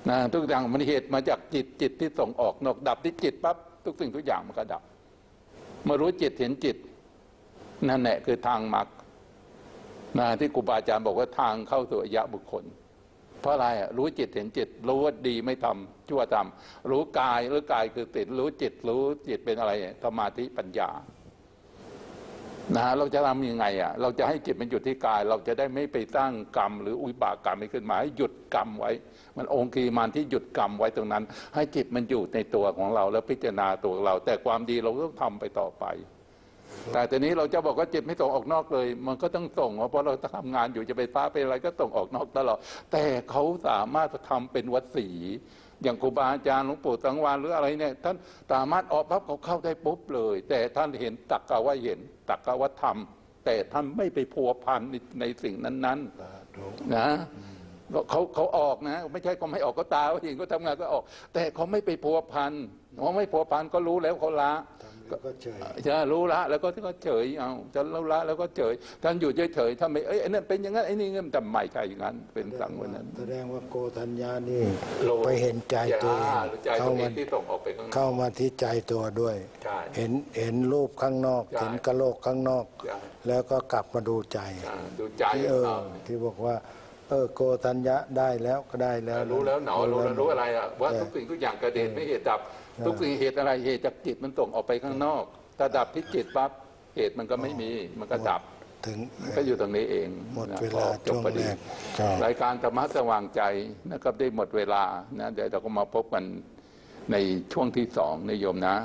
นะทุกอย่างมันเหตุมาจากจิตจิตที่ส่งออกนอกดับที่จิตปั๊บทุกสิ่งทุกอย่างมันก็ดับเมื่อรู้จิตเห็นจิตนั่นแหละคือทางมรรคนะที่ครูบาอาจารย์บอกว่าทางเข้าสู่อริยบุคคลเพราะอะไรอ่ะรู้จิตเห็นจิตรู้ว่าดีไม่ทำชั่วทำรู้กายรู้กายคือติดรู้จิตรู้จิตเป็นอะไรสมาธิปัญญานะเราจะทำยังไงอ่ะเราจะให้จิตมันหยุดที่กายเราจะได้ไม่ไปสร้างกรรมหรืออุบากกรรมให้ขึ้นมาให้หยุดกรรมไว้มันองค์กีมานที่หยุดกรรมไว้ตรงนั้นให้จิตมันอยู่ในตัวของเราแล้วพิจารณาตัวเราแต่ความดีเราต้องทำไปต่อไปแต่ทีนี้เราจะบอกว่าจิตไม่ส่งออกนอกเลยมันก็ต้องส่งเพราะเราทำงานอยู่จะไปฟ้าไปอะไรก็ส่งออกนอกตลอดแต่เขาสามารถทำเป็นวัดสีอย่างครูบาอาจารย์หลวงปู่สังวาลหรืออะไรเนี่ยท่านสามารถออกปั๊บเขาเข้าได้ปุ๊บเลยแต่ท่านเห็นตักกะว่าเห็นตักกะว่าทำแต่ท่านไม่ไปพัวพันในสิ่งนั้นๆนะเขาเขาออกนะไม่ใช่เขาไม่ออกก็ตาเขาเห็นก็ทำงานก็ออกแต่เขาไม่ไปพัวพันเขาไม่พัวพันก็รู้แล้วเขาละก็เฉยจะรู้ละแล้วก็ก็เฉยเอาจะรู้ละแล้วก็เฉยท่านอยู่เฉยๆถ้าไม่เอ้ยไอ้นั่นเป็นอย่างนั้นไอ้นี่เงี้ยแต่ไม่ใช่อย่างนั้นเป็นสังวันนั้นแสดงว่าโกฏัญญานี่ไปเห็นใจตัวเองเข้ามาเข้ามาที่ใจตัวด้วยเห็นเห็นรูปข้างนอกเห็นกะโหลกข้างนอกแล้วก็กลับมาดูใจที่เออที่บอกว่าเออโกฏัญญาได้แล้วก็ได้แล้วรู้แล้วหนอรู้แล้วรู้อะไรอ่ะว่าทุกสิ่งทุกอย่างกระเด็นไม่เหตุดับทุกสิ่งเหตุอะไรเหตุจากจิตมันส่งออกไปข้างนอกถ้าดับที่จิตปั๊บเหตุมันก็ไม่มีมันก็ดับถึงก็อยู่ตรงนี้เองหมดเวลาจบพอดีรายการธรรมะสว่างใจนะครับได้หมดเวลานะเดี๋ยวเราก็มาพบกันในช่วงที่สองนิยมนะ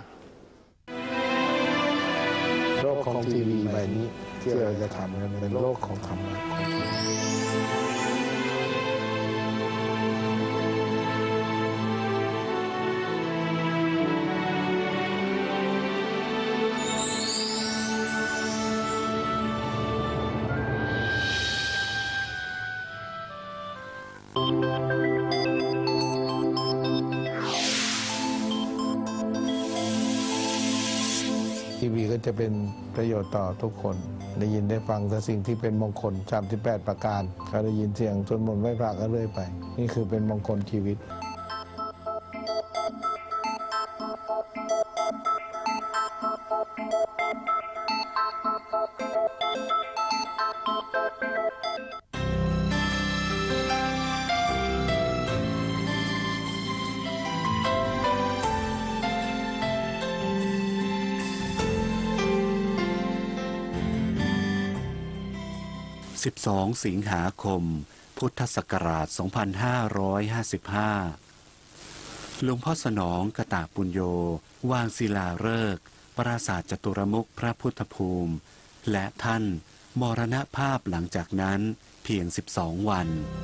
โลกของทีวีใบนี้ที่เราจะทำเป็นโลกของธรรมะทีวีก็จะเป็นประโยชน์ต่อทุกคนได้ยินได้ฟังแต่สิ่งที่เป็นมงคลสามสิบแปดประการก็ได้ยินเสียงสวดมนต์ไหว้พระก็เรื่อยไปนี่คือเป็นมงคลชีวิตสิบสองสิงหาคมพุทธศักราชสองพันห้าร้อยห้าสิบห้าหลวงพ่อสนองกตปุญโญวางศิลาฤกษ์ปราสาทจตุรมุขพระพุทธภูมิและท่านมรณภาพหลังจากนั้นเพียงสิบสองวัน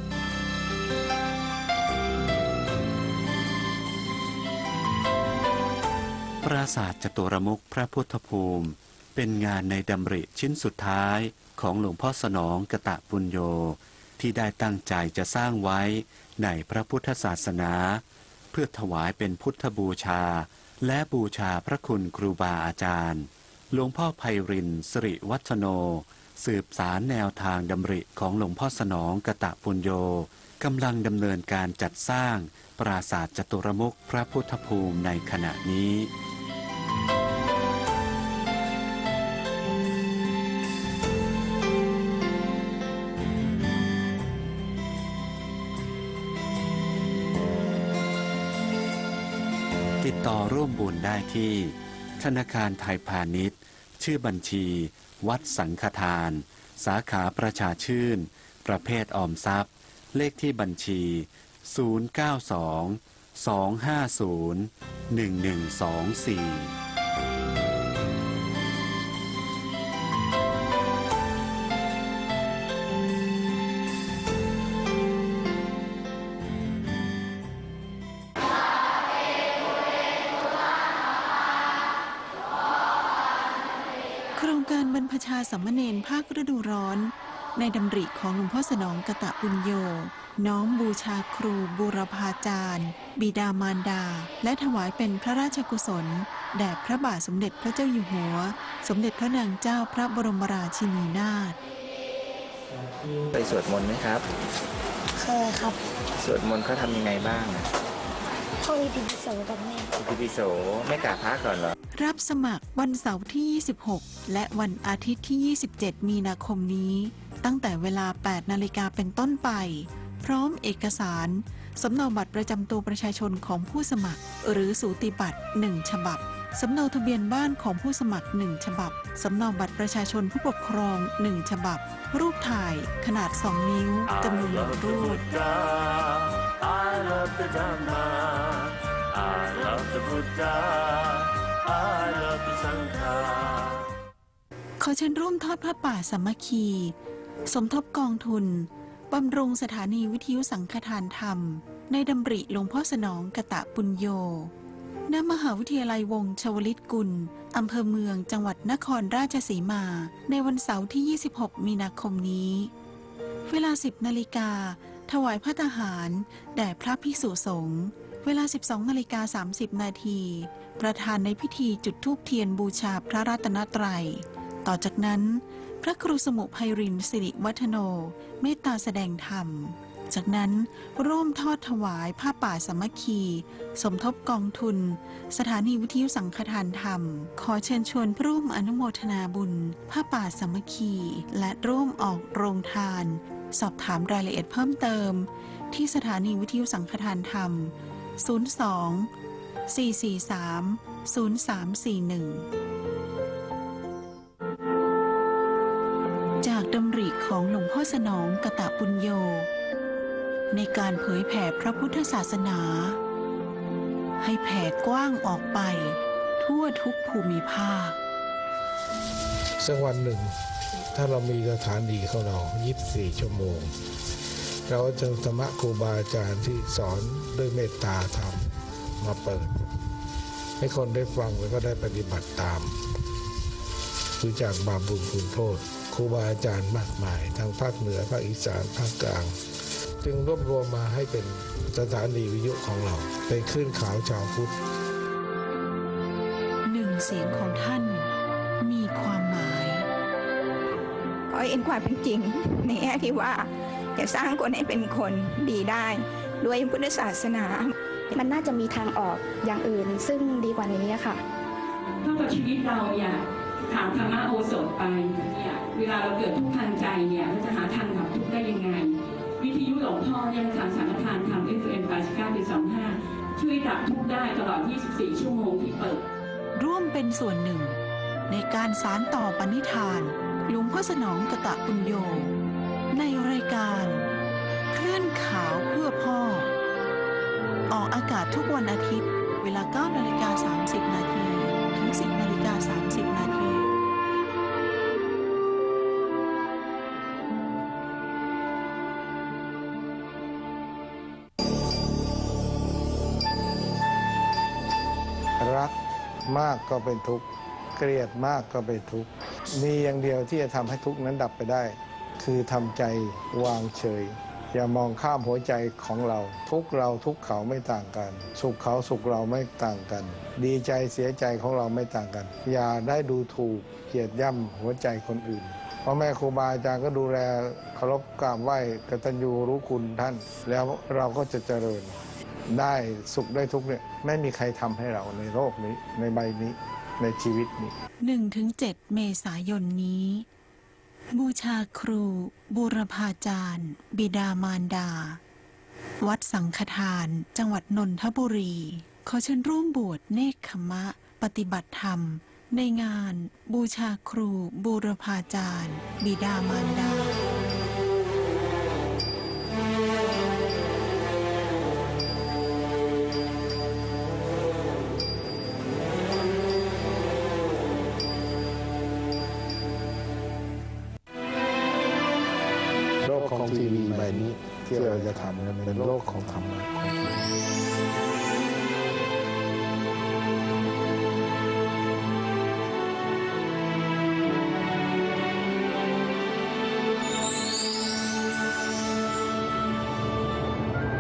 ปราสาทจตุรมุขพระพุทธภูมิเป็นงานในดำริชิ้นสุดท้ายของหลวงพ่อสนองกตปุญโญที่ได้ตั้งใจจะสร้างไว้ในพระพุทธศาสนาเพื่อถวายเป็นพุทธบูชาและบูชาพระคุณครูบาอาจารย์หลวงพ่อไพรินทร์สิริวัฒโนสืบสารแนวทางดำริของหลวงพ่อสนองกตปุญโญกำลังดำเนินการจัดสร้างปราสาทจตุรมุขพระพุทธภูมิในขณะนี้ติดต่อร่วมบุญได้ที่ธนาคารไทยพาณิชย์ชื่อบัญชีวัดสังฆทานสาขาประชาชื่นประเภทออมทรัพย์เลขที่บัญชีศูนย์ เก้า สอง สอง ห้า ศูนย์ หนึ่ง หนึ่ง สอง สี่ประชาสัมมเนรภาคฤดูร้อนในดำริของหลวงพ่อสนองกตปุญโญน้อมบูชาครูบูรพาจารย์บิดามารดาและถวายเป็นพระราชกุศลแด่พระบาทสมเด็จพระเจ้าอยู่หัวสมเด็จพระนางเจ้าพระบรมราชินีนาถไปสวดมนต์ไหมครับเคยครับสวดมนต์เขาทำยังไงบ้างท่องอิติปิโสกับแม่อิติปิโสไม่กราบพระก่อนเหรอรับสมัครวันเสาร์ที่ยี่สิบหกและวันอาทิตย์ที่ยี่สิบเจ็ดมีนาคมนี้ตั้งแต่เวลาแปดนาฬิกาเป็นต้นไปพร้อมเอกสารสำเนาบัตรประจำตัวประชาชนของผู้สมัครหรือสูติบัตรหนึ่งฉบับสำเนาทะเบียนบ้านของผู้สมัครหนึ่งฉบับสำเนาบัตรประชาชนผู้ปกครองหนึ่งฉบับรูปถ่ายขนาดสองนิ้วจำนวนหนึ่งรูปขอเชิญร่วมทอดผ้าป่าสามัคคีสมทบกองทุนบำรุงสถานีวิทยุสังฆทานธรรมในดำริหลวงพ่อสนองกตปุญโญณมหาวิทยาลัยวงศ์ชวลิตกุลอำเภอเมืองจังหวัดนครราชสีมาในวันเสาร์ที่ยี่สิบหกมีนาคมนี้เวลาสิบนาฬิกาถวายพระทหารแด่พระภิกษุสงฆ์เวลาสิบสองนาฬิกาสามสิบนาทีประธานในพิธีจุดธูปเทียนบูชาพระรัตนตรัยต่อจากนั้นพระครูสมุไพรินทร์สิริวัฒโนเมตตาแสดงธรรมจากนั้นร่วมทอดถวายผ้าป่าสามัคคีสมทบกองทุนสถานีวิทยุสังฆทานธรรมขอเชิญชวนร่วมอนุโมทนาบุญผ้าป่าสามัคคีและร่วมออกโรงทานสอบถามรายละเอียดเพิ่มเติมที่สถานีวิทยุสังฆทานธรรมศูนย์ สอง สี่ สี่ สาม ศูนย์ สาม สี่ หนึ่งจากดำริของหลวงพ่อสนองกตปุญโญในการเผยแผ่พระพุทธศาสนาให้แผ่กว้างออกไปทั่วทุกภูมิภาคสักวันหนึ่งถ้าเรามีสถานีของเรายี่สิบสี่ชั่วโมงเราจะธรรมะครูบาอาจารย์ที่สอนด้วยเมตตาธรรมมาเปิดให้คนได้ฟังแล้วก็ได้ปฏิบัติตามรู้จักบาปบุญคุณโทษครูบาอาจารย์มากมายทั้งภาคเหนือภาคอีสานภาคกลางจึงรวบรวมมาให้เป็นสถานีวิทยุของเราเป็นคลื่นข่าวชาวพุทธหนึ่งเสียงของท่านมีความหมายขอเห็นความเป็นจริงในแง่ที่ว่าจะสร้างคนให้เป็นคนดีได้ด้วยพุทธศาสนามันน่าจะมีทางออกอย่างอื่นซึ่งดีกว่านี้ค่ะเท่ากับชีวิตเราเนี่ยถามธรรมะโอสถไปเนี่ยเวลาเราเกิดทุกข์ทางใจเนี่ยเราจะหาทางดับทุกข์ได้ยังไงวิทยุหลวงพ่อเนี่ยทางสังฆทานทำ เอฟ เอ็ม แปดสิบเก้าจุดสองห้า ช่วยดับทุกข์ได้ตลอดยี่สิบสี่ชั่วโมงที่เปิดร่วมเป็นส่วนหนึ่งในการสานต่อปณิธานหลวงพ่อสนองกตปุญโญในรายการคลื่นข่าวเพื่อพ่อออกอากาศทุกวันอาทิตย์เวลา เก้านาฬิกาสามสิบนาทีถึง สิบนาฬิกาสามสิบนาทีรักมากก็เป็นทุกข์เกลียดมากก็เป็นทุกข์มีอย่างเดียวที่จะทำให้ทุกข์นั้นดับไปได้คือทำใจวางเฉยอย่ามองข้ามหัวใจของเราทุกเราทุกเขาไม่ต่างกันสุขเขาสุขเราไม่ต่างกันดีใจเสียใจของเราไม่ต่างกันอย่าได้ดูถูกเหยียดย่ำหัวใจคนอื่นพ่อแม่ครูบาอาจารย์ก็ดูแลเคารพกราบไหว้กตัญญูรู้คุณท่านแล้วเราก็จะเจริญได้สุขได้ทุกข์เนี่ยไม่มีใครทำให้เราในโลกนี้ในใบนี้ในชีวิตนี้หนึ่งถึงเจ็ด เมษายนนี้บูชาครูบูรพาจารย์บิดามารดาวัดสังฆทานจังหวัดนนทบุรีขอเชิญร่วมบวชเนกขมะปฏิบัติธรรมในงานบูชาครูบูรพาจารย์บิดามารดาของทีวีใบนี้ที่เราจะทำเป็นโลกของธรรมะของจริ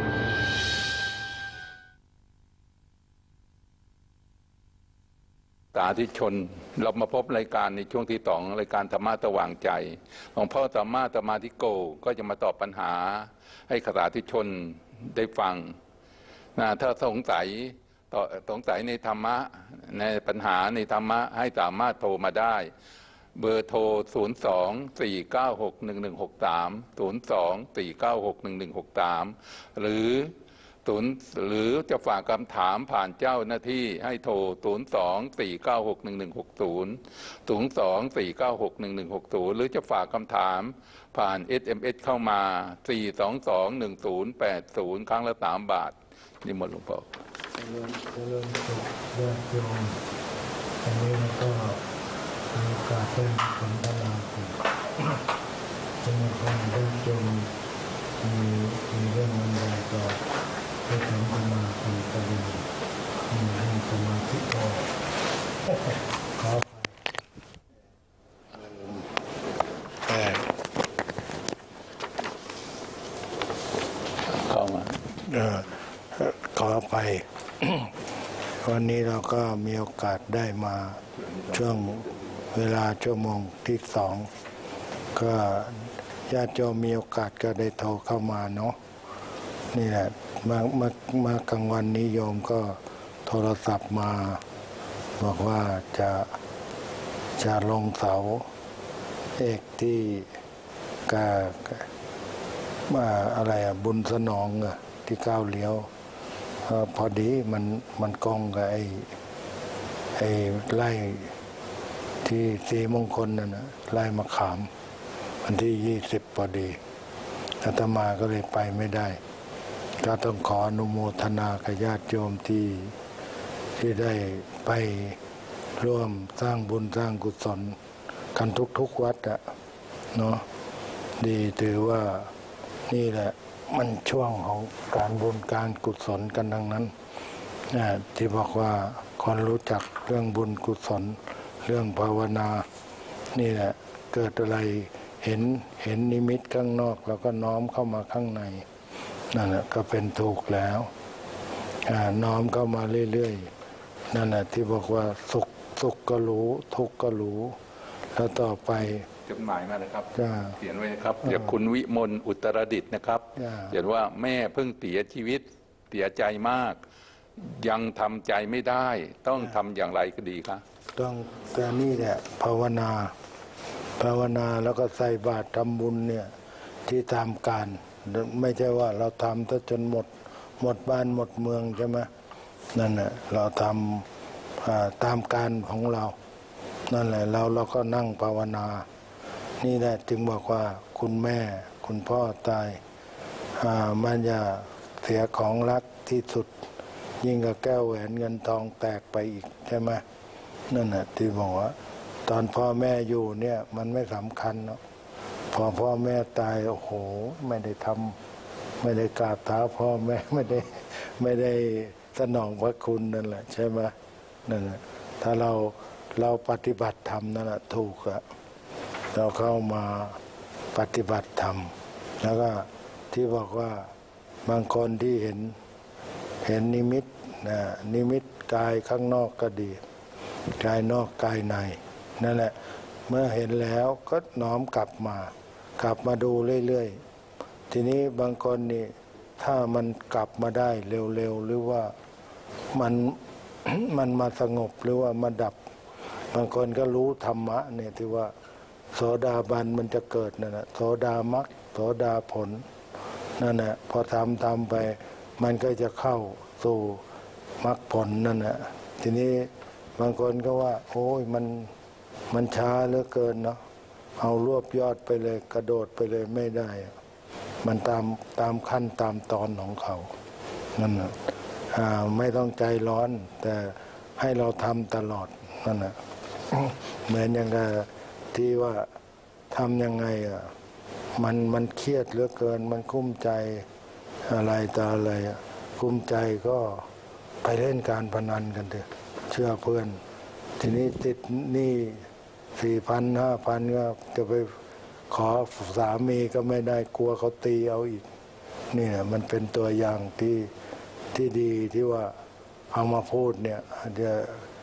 งสาธุชนเรามาพบรายการในช่วงที่สองรายการธรรมะสว่างใจหลวงพ่อธรรมะธรรมาธิโกก็จะมาตอบปัญหาให้สาธุชนได้ฟังนะถ้าสงสัยต่อสงสัยในธรรมะในปัญหาในธรรมะให้สามารถโทรมาได้เบอร์โทร ศูนย์ สอง สี่ เก้า หก หนึ่ง หนึ่ง หก สาม ศูนย์ สอง สี่ เก้า หก หนึ่ง หนึ่ง หก สามหรือศูนย์หรือจะฝากคำถามผ่านเจ้าหน้าที่ให้โทร ศูนย์ สอง สี่ เก้า หก หนึ่ง หนึ่ง หก ศูนย์ ศูนย์ สอง สี่ เก้า หก หนึ่ง หนึ่ง หก ศูนย์หรือจะฝากคำถามผ่าน เอส เอ็ม เอส เข้ามา สี่ สอง สอง หนึ่ง ศูนย์ แปด ศูนย์ ครั้งละสามบาทนี่หมดหลวงพ่อเจริญเจริญสุขญาติโยมอันนี้เราก็มีโอกาสได้สนทนากันจึงคงได้จงมีมีเรื่องมันใดต่อได้สนทนากันก็ดีมีให้สมาธิพอขอแต่เข้ามาเออขอไปวันนี้เราก็มีโอกาสได้มาช่วงเวลาชั่วโมงที่สองก็ญาติโยมมีโอกาสก็ได้โทรเข้ามาเนาะนี่แหละมามามากลางวันนี้โยมก็โทรศัพท์มาบอกว่าจะจะลงเสาเอกที่กามาอะไรอ่ะบุญสนองอ่ะที่ก้าวเลี้ยวพอดีมันมันกองกับไอ้ไอ้ไล่ที่สีมงคลนั่นนะไล่มะขามวันที่ยี่สิบพอดีอาตมาก็เลยไปไม่ได้ก็ต้องขออนุโมทนากับญาติโยมที่ที่ได้ไปร่วมสร้างบุญสร้างกุศลกันทุกๆวัดอะเนาะดีถือว่านี่แหละมันช่วงของการบุญการกุศลกันดังนั้นนะที่บอกว่าคนรู้จักเรื่องบุญกุศลเรื่องภาวนานี่แหละเกิดอะไรเห็นเห็นนิมิตข้างนอกแล้วก็น้อมเข้ามาข้างในนั่นแหละก็เป็นถูกแล้วน้อมเข้ามาเรื่อยๆนั่นแหละที่บอกว่าสุขสุขก็รู้ทุกข์ก็รู้แล้วต่อไปจดหมายมาเลยครับเขียนไว้นะครับจากคุณวิมลอุตรดิษฐ์นะครับเขียนว่าแม่เพิ่งเสียชีวิตเสียใจมากยังทำใจไม่ได้ต้องทำอย่างไรก็ดีครับต้องแต่นี่แหละภาวนาภาวนาแล้วก็ใส่บาตรทำบุญเนี่ยที่ตามการไม่ใช่ว่าเราทำถ้าจนหมดหมดบ้านหมดเมืองใช่ไหมนั่นแหละเราทำตามการของเรานั่นแหละเราเราก็นั่งภาวนานี่แหละจึงบอกว่าคุณแม่คุณพ่อตายมันจะเสียของรักที่สุดยิ่งกับแก้วแหวนเงินทองแตกไปอีกใช่ไหมนั่นแหละที่บอกว่าตอนพ่อแม่อยู่เนี่ยมันไม่สำคัญเนาะพอพ่อแม่ตายโอ้โหไม่ได้ทำไม่ได้กราบเท้าพ่อแม่ไม่ได้ไม่ได้สนองพระคุณนั่นแหละใช่ไหมนั่นแหละถ้าเราเราปฏิบัติธรรมนั่นแหละถูกอะเราเข้ามาปฏิบัติธรรมแล้วก็ที่บอกว่าบางคนที่เห็นเห็นนิมิตนะนิมิตกายข้างนอกก็ดีกายนอกกายในนั่นแหละเมื่อเห็นแล้วก็น้อมกลับมากลับมาดูเรื่อยๆทีนี้บางคนนี่ถ้ามันกลับมาได้เร็วๆหรือว่ามัน มันมาสงบหรือว่ามาดับบางคนก็รู้ธรรมะเนี่ยที่ว่าโสดาบันมันจะเกิดนั่นแหละโสดามรรคโสดาผลนั่นแหละพอทำทำไปมันก็จะเข้าสู่มรรคผลนั่นแหละทีนี้บางคนก็ว่าโอ้ยมันมันช้าเหลือเกินเนาะเอารวบยอดไปเลยกระโดดไปเลยไม่ได้มันตามตามขั้นตามตอนของเขานั่นนะไม่ต้องใจร้อนแต่ให้เราทำตลอดนั่นนะเหมือนอย่างกับที่ว่าทำยังไงอ่ะมันมันเครียดเหลือเกินมันกุ้มใจอะไรต่ออะไรอ่ะกุ้มใจก็ไปเล่นการพนันกันเถอะเชื่อเพื่อนทีนี้ติดหนี้สี่พันห้าพันก็จะไปขอสามีก็ไม่ได้กลัวเขาตีเอาอีกนี่นะมันเป็นตัวอย่างที่ที่ดีที่ว่าเอามาพูดเนี่ยจะ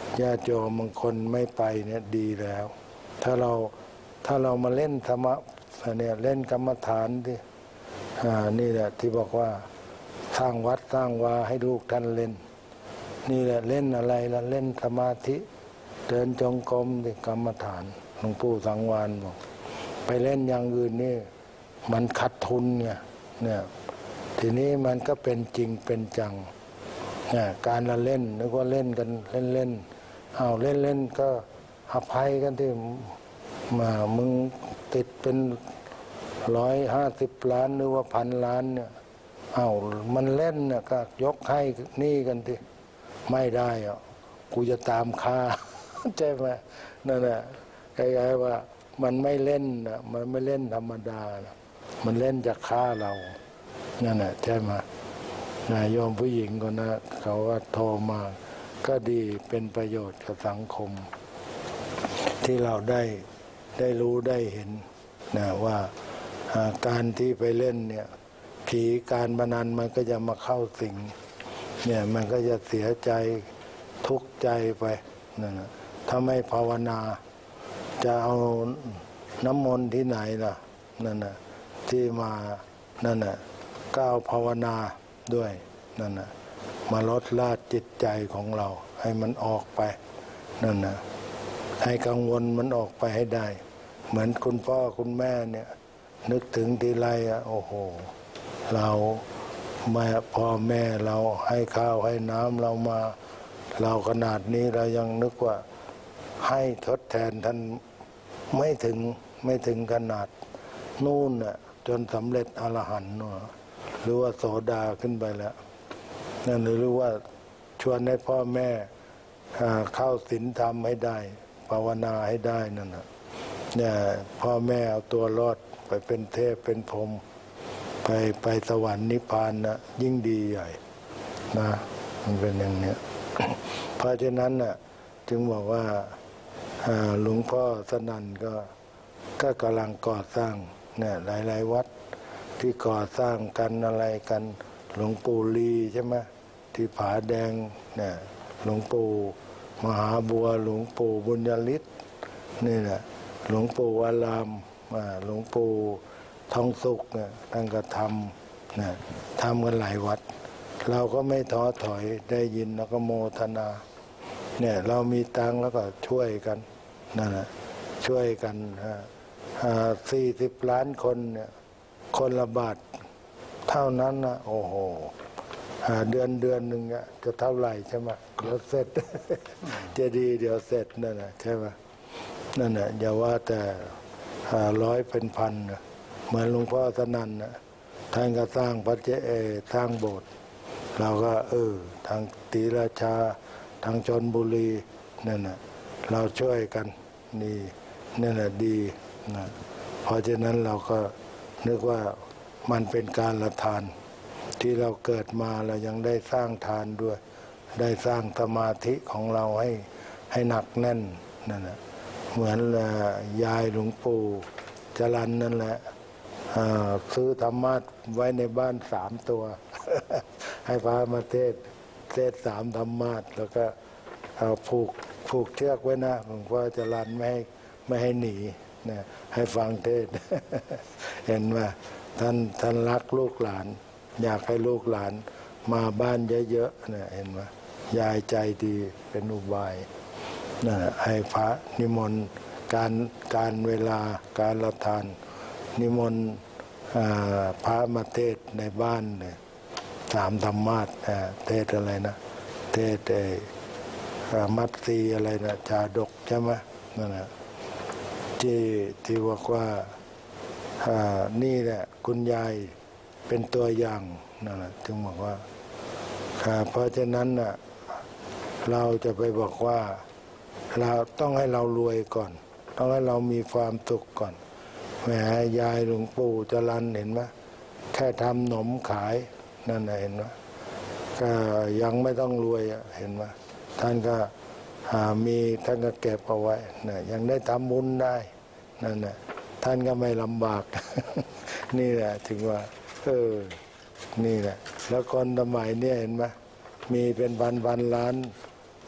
ญาติโยมบางคนไม่ไปเนี่ยดีแล้วถ้าเราถ้าเรามาเล่นธรรมะเนี่ยเล่นกรรมฐานที่อ่านี่แหละที่บอกว่าสร้างวัดสร้างวาให้ลูกท่านเล่นนี่แหละเล่นอะไรล่ะเล่นสมาธิเดินจงกรมที่กรรมฐานหลวงปู่สังวานบอกไปเล่นอย่างอื่นนี่มันขาดทุนเนี่ยเนี่ยทีนี้มันก็เป็นจริงเป็นจังเนี่ยการละเล่นนึกว่าเล่นกันเล่นเล่นเอาเล่นเล่นก็อภัยกันที่มามึงติดเป็นร้อยห้าสิบล้านหรือว่าพันล้านเนี่ยเอามันเล่นเนี่ยก็ยกให้นี่กันที่ไม่ได้อ่ะกูจะตามฆ่าใช่ไหมนั่นแหละคล้ายๆว่ามันไม่เล่นนะมันไม่เล่นธรรมดานะมันเล่นจะฆ่าเรานั่นแหละใช่ไหมนายโยมผู้หญิงคนนั้นเขาว่าโทรมาก็ดีเป็นประโยชน์กับสังคมที่เราได้ได้รู้ได้เห็นนะว่าการที่ไปเล่นเนี่ยผีการพนันมันก็จะมาเข้าสิงเนี่ยมันก็จะเสียใจทุกข์ใจไปนั่นนะถ้าไม่ภาวนาจะเอาน้ำมนต์ที่ไหนล่ะนั่นนะที่มานั่นนะก็เอาภาวนาด้วยนั่นนะมาลดละจิตใจของเราให้มันออกไปนั่นนะให้กังวลมันออกไปให้ได้เหมือนคุณพ่อคุณแม่เนี่ยนึกถึงทีไรอ่ะโอ้โหเราแม่พ่อแม่เราให้ข้าวให้น้ำเรามาเราขนาดนี้เรายังนึกว่าให้ทดแทนท่านไม่ถึงไม่ถึงขนาดนู่นน่ะจนสำเร็จอรหันต์หรือว่าโสดาขึ้นไปแล้วนั่นหรือว่าชวนให้พ่อแม่เข้าศีลธรรมให้ได้ภาวนาให้ได้นั่นน่ะเนี่ยพ่อแม่เอาตัวรอดไปเป็นเทพเป็นพรหมไปไปสวรรค์นิพพานนะยิ่งดีใหญ่นะมันเป็นอย่างเนี้ย เพราะฉะนั้นน่ะจึงบอกว่าหลวงพ่อสนั่นก็ก็กำลังก่อสร้างเนี่ยหลายๆวัดที่ก่อสร้างกันอะไรกันหลวงปู่ลีใช่ไหมที่ผาแดงเนี่ยหลวงปู่มหาบัวหลวงปู่บุญญาฤทธิ์นี่แหละหลวงปู่อารามหลวงปู่ทองสุขเนี่ยท่านก็ทำเนี่ยทำกันหลายวัดเราก็ไม่ท้อถอยได้ยินแล้วก็โมทนาเนี่ยเรามีตังแล้วก็ช่วยกันนั่นแหละช่วยกันสี่สิบล้านคนเนี่ยคนละบาทเท่านั้นนะโอ้โหเดือนเดือนหนึ่งเนี่ยจะเท่าไหร่ใช่ไหมเดี๋ยวเสร็จ จะดีเดี๋ยวเสร็จนั่นแหละใช่ไหมนั่นแหละอย่าว่าแต่ร้อยเป็นพันนะเหมือนหลวงพ่อสนั่นนะท่านก็สร้างพระเจเอสร้างโบสถ์เราก็เออทางศรีราชาทางชลบุรีนั่นนะเราช่วยกันนี่นั่นแหละดีนะเพราะฉะนั้นเราก็นึกว่ามันเป็นการละทานที่เราเกิดมาเรายังได้สร้างทานด้วยได้สร้างสมาธิของเราให้ให้หนักแน่นนั่นแหละเหมือนยายหลวงปู่จรัญนั่นแหละซื้อธรรมะไว้ในบ้านสามตัว ให้พระมาเทศเทศสามธรรมะแล้วก็ผูกผูกเชือกไว้นะหลวงพ่อจรัญไม่ให้ไม่ให้หนีนะให้ฟังเทศ เห็นว่าท่านท่านรักลูกหลานอยากให้ลูกหลานมาบ้านเยอะๆเนี่ยเห็นไหมยายใจดีเป็นอุบายนั่นให้พระนิมนต์การการเวลาการละทานนิมนต์พระมาเทศในบ้านเนี่ยสามธรรมาสเทศอะไรนะเทศมัตสีอะไรนะชาดกใช่ไหมนั่นแหละที่ที่บอกว่านี่แหละคุณยายเป็นตัวอย่างนั่นแหละถึงบอกว่าเพราะฉะนั้นน่ะเราจะไปบอกว่าเราต้องให้เรารวยก่อนต้องให้เรามีความสุขก่อนแหมยายหลวงปู่จรัญเห็นไหมแค่ทำหนมขายนั่นเห็นไหมก็ยังไม่ต้องรวยเห็นไหมท่านก็มีท่านก็เก็บเอาไว้นะยังได้ทำบุญได้นั่นแหละท่านก็ไม่ลำบาก นี่แหละถึงว่าเออนี่แหละแล้วคนสมัยนี้เห็นไหมมีเป็นพันพันล้าน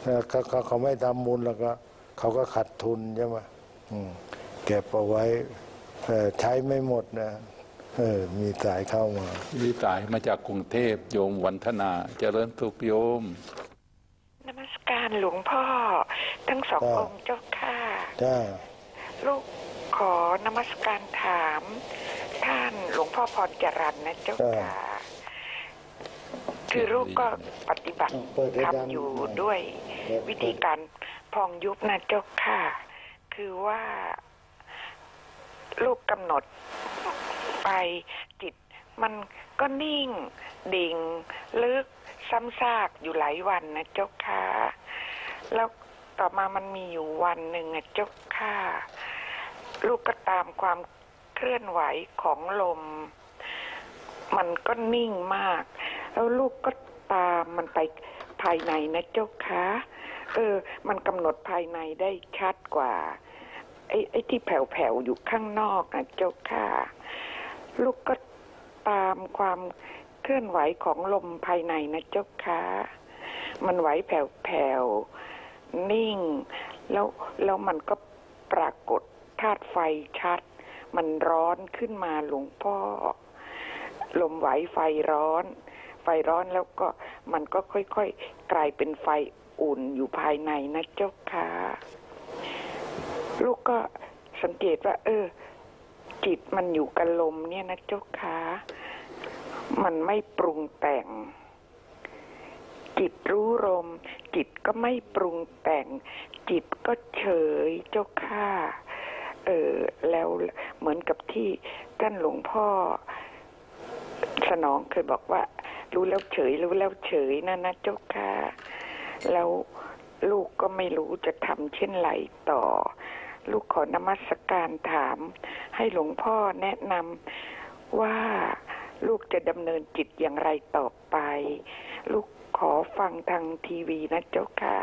เขาเขาเขาไม่ทำบุญแล้วก็เขาก็ขาดทุนใช่ไหมเก็บเอาไว้ใช้ไม่หมดนะเออมีสายเข้ามามีสายมาจากกรุงเทพโยมวันธนาเจริญสุขโยมนมัสการหลวงพ่อทั้งสององค์เจ้าค่ะลูกขอนมัสการถามท่านหลวงพ่อพรจรัญนะเจ้าค่ะคือลูกก็ปฏิบัติทำอยู่ด้วยวิธีการพองยุบนะเจ้าค่ะคือว่าลูกกำหนดไปจิตมันก็นิ่งดิ่งลึกซ้ำซากอยู่หลายวันนะเจ้าค่ะแล้วต่อมามันมีอยู่วันหนึ่งนะเจ้าค่ะลูกก็ตามความเคลื่อนไหวของลมมันก็นิ่งมากแล้วลูกก็ตามมันไปภายในนะเจ้าค่ะเออมันกำหนดภายในได้ชัดกว่าไอ้ไอ้ที่แผ่วๆอยู่ข้างนอกนะเจ้าค่ะลูกก็ตามความเคลื่อนไหวของลมภายในนะเจ้าค่ะมันไหวแผ่วๆนิ่งแล้วแล้วมันก็ปรากฏธาตุไฟชัดมันร้อนขึ้นมาหลวงพ่อลมไหวไฟร้อนไฟร้อนแล้วก็มันก็ค่อยๆกลายเป็นไฟอุ่นอยู่ภายในนะเจ้าค่ะลูกก็สังเกตว่าเออจิตมันอยู่กับลมเนี่ยนะเจ้าค่ะมันไม่ปรุงแต่งจิตรู้ลมจิตก็ไม่ปรุงแต่งจิตก็เฉยเจ้าค่ะเออแล้วเหมือนกับที่ท่านหลวงพ่อสนองเคยบอกว่ารู้แล้วเฉยรู้แล้วเฉยนะนะเจ้าค่ะแล้วลูกก็ไม่รู้จะทำเช่นไรต่อลูกขอนมัสการถามให้หลวงพ่อแนะนำว่าลูกจะดำเนินจิตอย่างไรต่อไปลูกขอฟังทางทีวีนะเจ้าค่ะ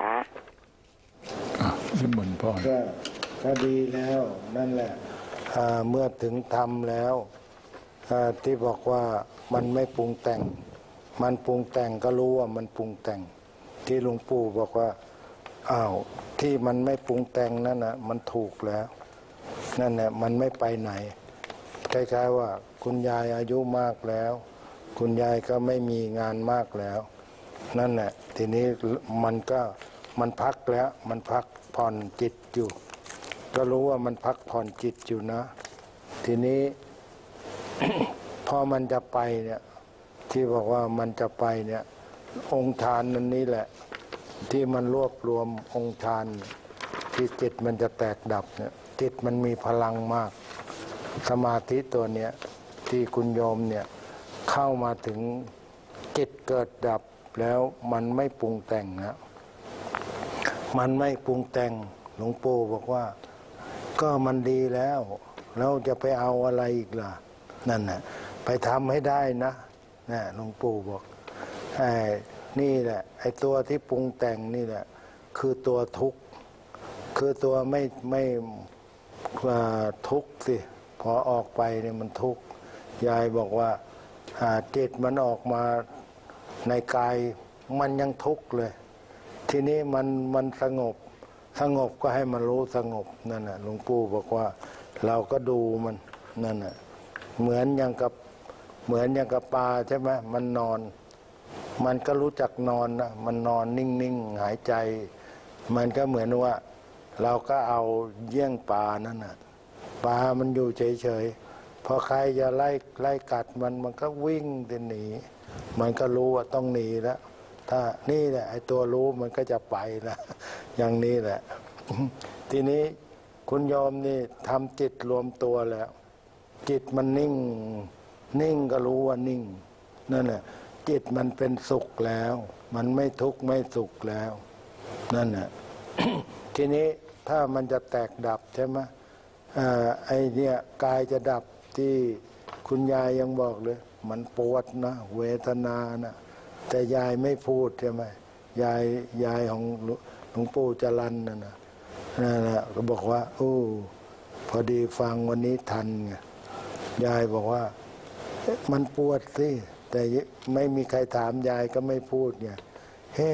นิมนต์พ่อก็ดีแล้วนั่นแหละเมื่อถึงธรรมแล้วที่บอกว่ามันไม่ปรุงแต่งมันปรุงแต่งก็รู้ว่ามันปรุงแต่งที่หลวงปู่บอกว่าอ้าวที่มันไม่ปรุงแต่งนั่นนะมันถูกแล้วนั่นแหละมันไม่ไปไหนคล้ายๆว่าคุณยายอายุมากแล้วคุณยายก็ไม่มีงานมากแล้วนั่นแหละทีนี้มันก็มันพักแล้วมันพักผ่อนจิตอยู่ก็รู้ว่ามันพักผ่อนจิตอยู่นะทีนี้ พอมันจะไปเนี่ยที่บอกว่ามันจะไปเนี่ยองค์ฌานนั้นนี้แหละที่มันรวบรวมองค์ฌานที่จิตมันจะแตกดับเนี่ยจิตมันมีพลังมากสมาธิตัวเนี้ยที่คุณโยมเนี่ยเข้ามาถึงจิตเกิดดับแล้วมันไม่ปรุงแต่งนะมันไม่ปรุงแต่งหลวงปู่บอกว่าก็มันดีแล้วแล้วจะไปเอาอะไรอีกล่ะนั่นน่ะไปทำให้ได้นะนะหลวงปู่บอกไอ้นี่แหละไอ้ตัวที่ปรุงแต่งนี่แหละคือตัวทุกข์คือตัวไม่ไม่ทุกข์สิพอออกไปเนี่ยมันทุกข์ยายบอกว่าจิตมันออกมาในกายมันยังทุกข์เลยทีนี้มันมันสงบสงบก็ให้มันรู้สงบนั่นน่ะหลวงปู่บอกว่าเราก็ดูมันนั่นน่ะเหมือนอย่างกับเหมือนอย่างกับปลาใช่ไหมมันนอนมันก็รู้จักนอนนะมันนอนนิ่งๆหายใจมันก็เหมือนว่าเราก็เอาเยี่ยงปลานั่นน่ะปลามันอยู่เฉยๆพอใครจะไล่ไล่กัดมันมันก็วิ่งจะหนีมันก็รู้ว่าต้องหนีแล้วถ้านี่แหละไอ้ตัวรู้มันก็จะไปละอย่างนี้แหละทีนี้คุณโยมนี่ทำจิตรวมตัวแล้วจิตมันนิ่งนิ่งก็รู้ว่านิ่งนั่นแหละจิตมันเป็นสุขแล้วมันไม่ทุกข์ไม่สุขแล้วนั่นแหละ ทีนี้ถ้ามันจะแตกดับใช่ไหมไอ้เนี่ยกายจะดับที่คุณยายยังบอกเลยมันปวดนะเวทนานะแต่ยายไม่พูดใช่ไหมยายยายของหลวงปู่จรัญนั่นนะนั่นแหละก็บอกว่าโอ้พอดีฟังวันนี้ทันไงยายบอกว่ามันปวดสิแต่ไม่มีใครถามยายก็ไม่พูดไงเฮ้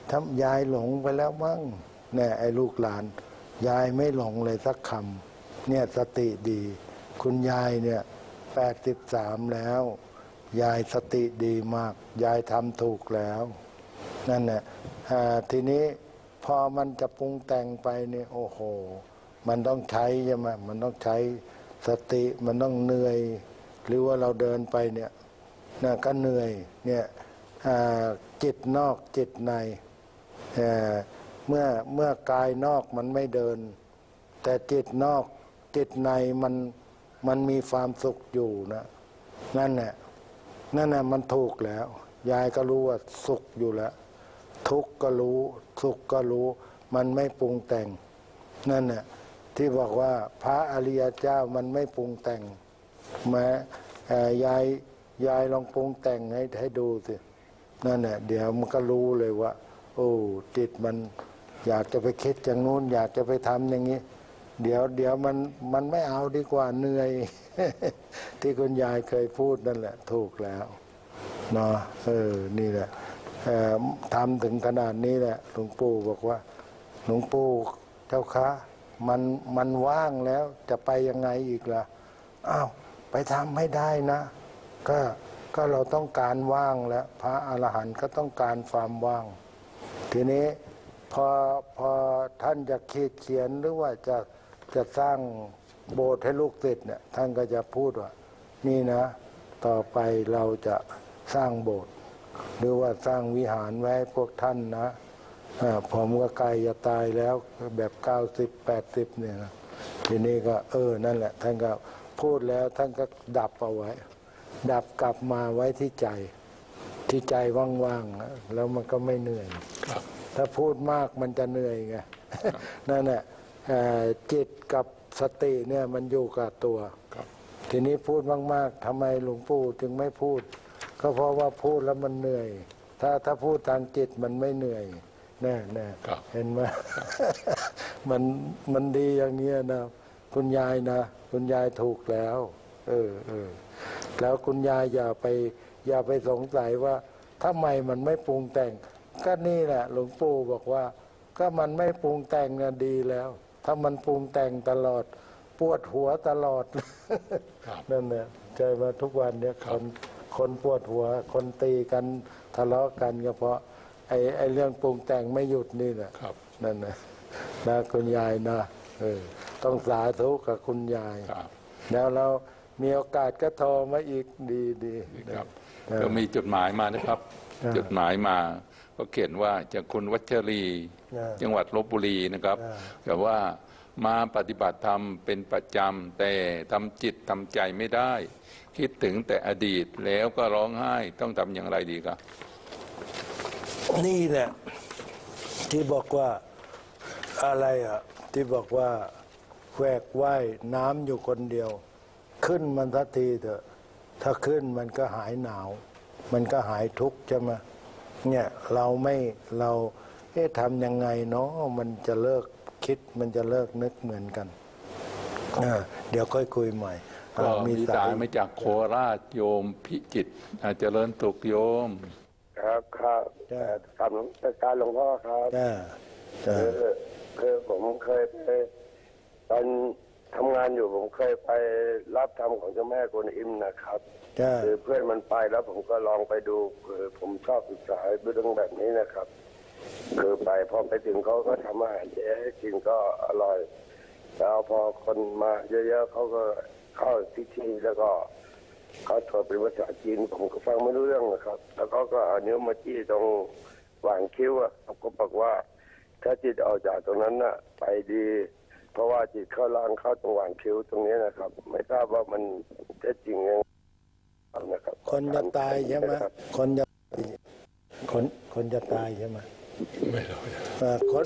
ทำยายหลงไปแล้วมั้งเนี่ยไอ้ลูกหลานยายไม่หลงเลยสักคำเนี่ยสติดีคุณยายเนี่ยแปดสิบสามแล้วยายสติดีมากยายทำถูกแล้วนั่นแหละทีนี้พอมันจะปรุงแต่งไปเนี่ยโอ้โหมันต้องใช้ใช่ไหมมันต้องใช้สติมันต้องเหนื่อยหรือว่าเราเดินไปเนี่ยน่ะก็เหนื่อยเนี่ยจิตนอกจิตในเเมื่อเมื่อกายนอกมันไม่เดินแต่จิตนอกจิตในมันมันมีความสุขอยู่นะนั่นแหละนั่นแหละมันถูกแล้วยายก็รู้ว่าสุขอยู่แล้วทุกข์ก็รู้สุขก็รู้มันไม่ปรุงแต่งนั่นแหละที่บอกว่าพระอริยเจ้ามันไม่ปรุงแต่งแม้ยายยายลองปรุงแต่งให้ให้ดูสินั่นแหละเดี๋ยวมันก็รู้เลยว่าโอ้จิตมันอยากจะไปคิดอย่างนู้นอยากจะไปทำอย่างนี้เดี๋ยวเดี๋ยวมันมันไม่เอาดีกว่าเหนื่อย ที่คุณยายเคยพูดนั่นแหละถูกแล้วเนาะเออนี่แหละทำถึงขนาดนี้แหละหลวงปู่บอกว่าหลวงปู่เจ้าคะมันมันว่างแล้วจะไปยังไงอีกล่ะอ้าวไปทำให้ได้นะก็ก็เราต้องการว่างแล้วพระอรหันต์ก็ต้องการความว่างทีนี้พอพอท่านจะคิดเขียนหรือว่าจะจะสร้างโบสถ์ให้ลูกศิษย์เนี่ยท่านก็จะพูดว่านี่นะต่อไปเราจะสร้างโบสถ์หรือว่าสร้างวิหารไว้พวกท่านนะผมก็ใกล้จะตายแล้วแบบเก้าสิบแปดสิบเนี่ยนะทีนี้ก็เออนั่นแหละท่านก็พูดแล้วท่านก็ดับเอาไว้ดับกลับมาไว้ที่ใจที่ใจว่างๆแล้วมันก็ไม่เหนื่อยถ้าพูดมากมันจะเหนื่อยไงนั่นแหละจิตกับสติเนี่ยมันอยู่กับตัวทีนี้พูดมากๆทำไมหลวงปู่จึงไม่พูดก็เพราะว่าพูดแล้วมันเหนื่อยถ้าถ้าพูดทางจิตมันไม่เหนื่อยแน่แน่เห็นไหม มันมันดีอย่างนี้นะคุณยายนะคุณยายถูกแล้วเออเออแล้วคุณยายอย่าไปอย่าไปสงสัยว่าทำไมมันไม่ปรุงแต่งก็นี่แหละหลวงปู่บอกว่าก็มันไม่ปรุงแต่งน่ะดีแล้วถ้ามันปรุงแต่งตลอดปวดหัวตลอดนั่นแหละใจมาทุกวันเนี่ยคนคนปวดหัวคนตีกันทะเลาะกันก็เพราะไอ้ไอ้เรื่องปรุงแต่งไม่หยุดนี่แหละนั่นนะนะคุณยายนะเออต้องสาธุกับคุณยายแล้วเรามีโอกาสก็โทรมาอีกดีดีครับก็มีจดหมายมานะครับจดหมายมาก็เขียนว่าจากคุณวัชรีจังหวัดลพบุรีนะครับแต่ว่ามาปฏิบัติธรรมเป็นประจำแต่ทำจิตทำใจไม่ได้คิดถึงแต่อดีตแล้วก็ร้องไห้ต้องทำอย่างไรดีครับนี่แหละที่บอกว่าอะไรอ่ะที่บอกว่าแหวกว่ายน้ำอยู่คนเดียวขึ้นมันทันทีเถอะถ้าขึ้นมันก็หายหนาวมันก็หายทุกข์ใช่ไหมเนี่ยเราไม่เราเอ๊ะทำยังไงเนาะมันจะเลิกคิดมันจะเลิกนึกเหมือนกันเดี๋ยวค่อยคุยใหม่ก็มีสายมาจากโคราชโยมพิจิตรเจริญสุขโยมครับครับกราบนมัสการหลวงพ่อครับคือคือผมเคยไปตอนทำงานอยู่ผมเคยไปรับธรรมของเจ้าแม่กวนอิมนะครับคือเพื่อนมันไปแล้วผมก็ลองไปดูคือผมชอบศึกษาเรื่องแบบนี้นะครับคือไปพอไปถึงเขาก็ทำอาหารเจให้กินก็อร่อยแล้วพอคนมาเยอะๆเขาก็เข้าพิธีแล้วก็เขาถอดเป็นภาษาจีนผมก็ฟังไม่รู้เรื่องนะครับแล้วเขาก็เอานิ้วมาจี้ตรงหว่างคิ้วอ่ะเขาก็บอกว่าถ้าจิตออกจากตรงนั้นน่ะไปดีเพราะว่าจิตเข้าล่างเข้าตรงหว่างคิ้วตรงนี้นะครับไม่ทราบว่ามันแท้จริงยังนะครับคนจะตายใช่ไหมคนจะคนคนจะตายใช่ไหมไม่รู้คน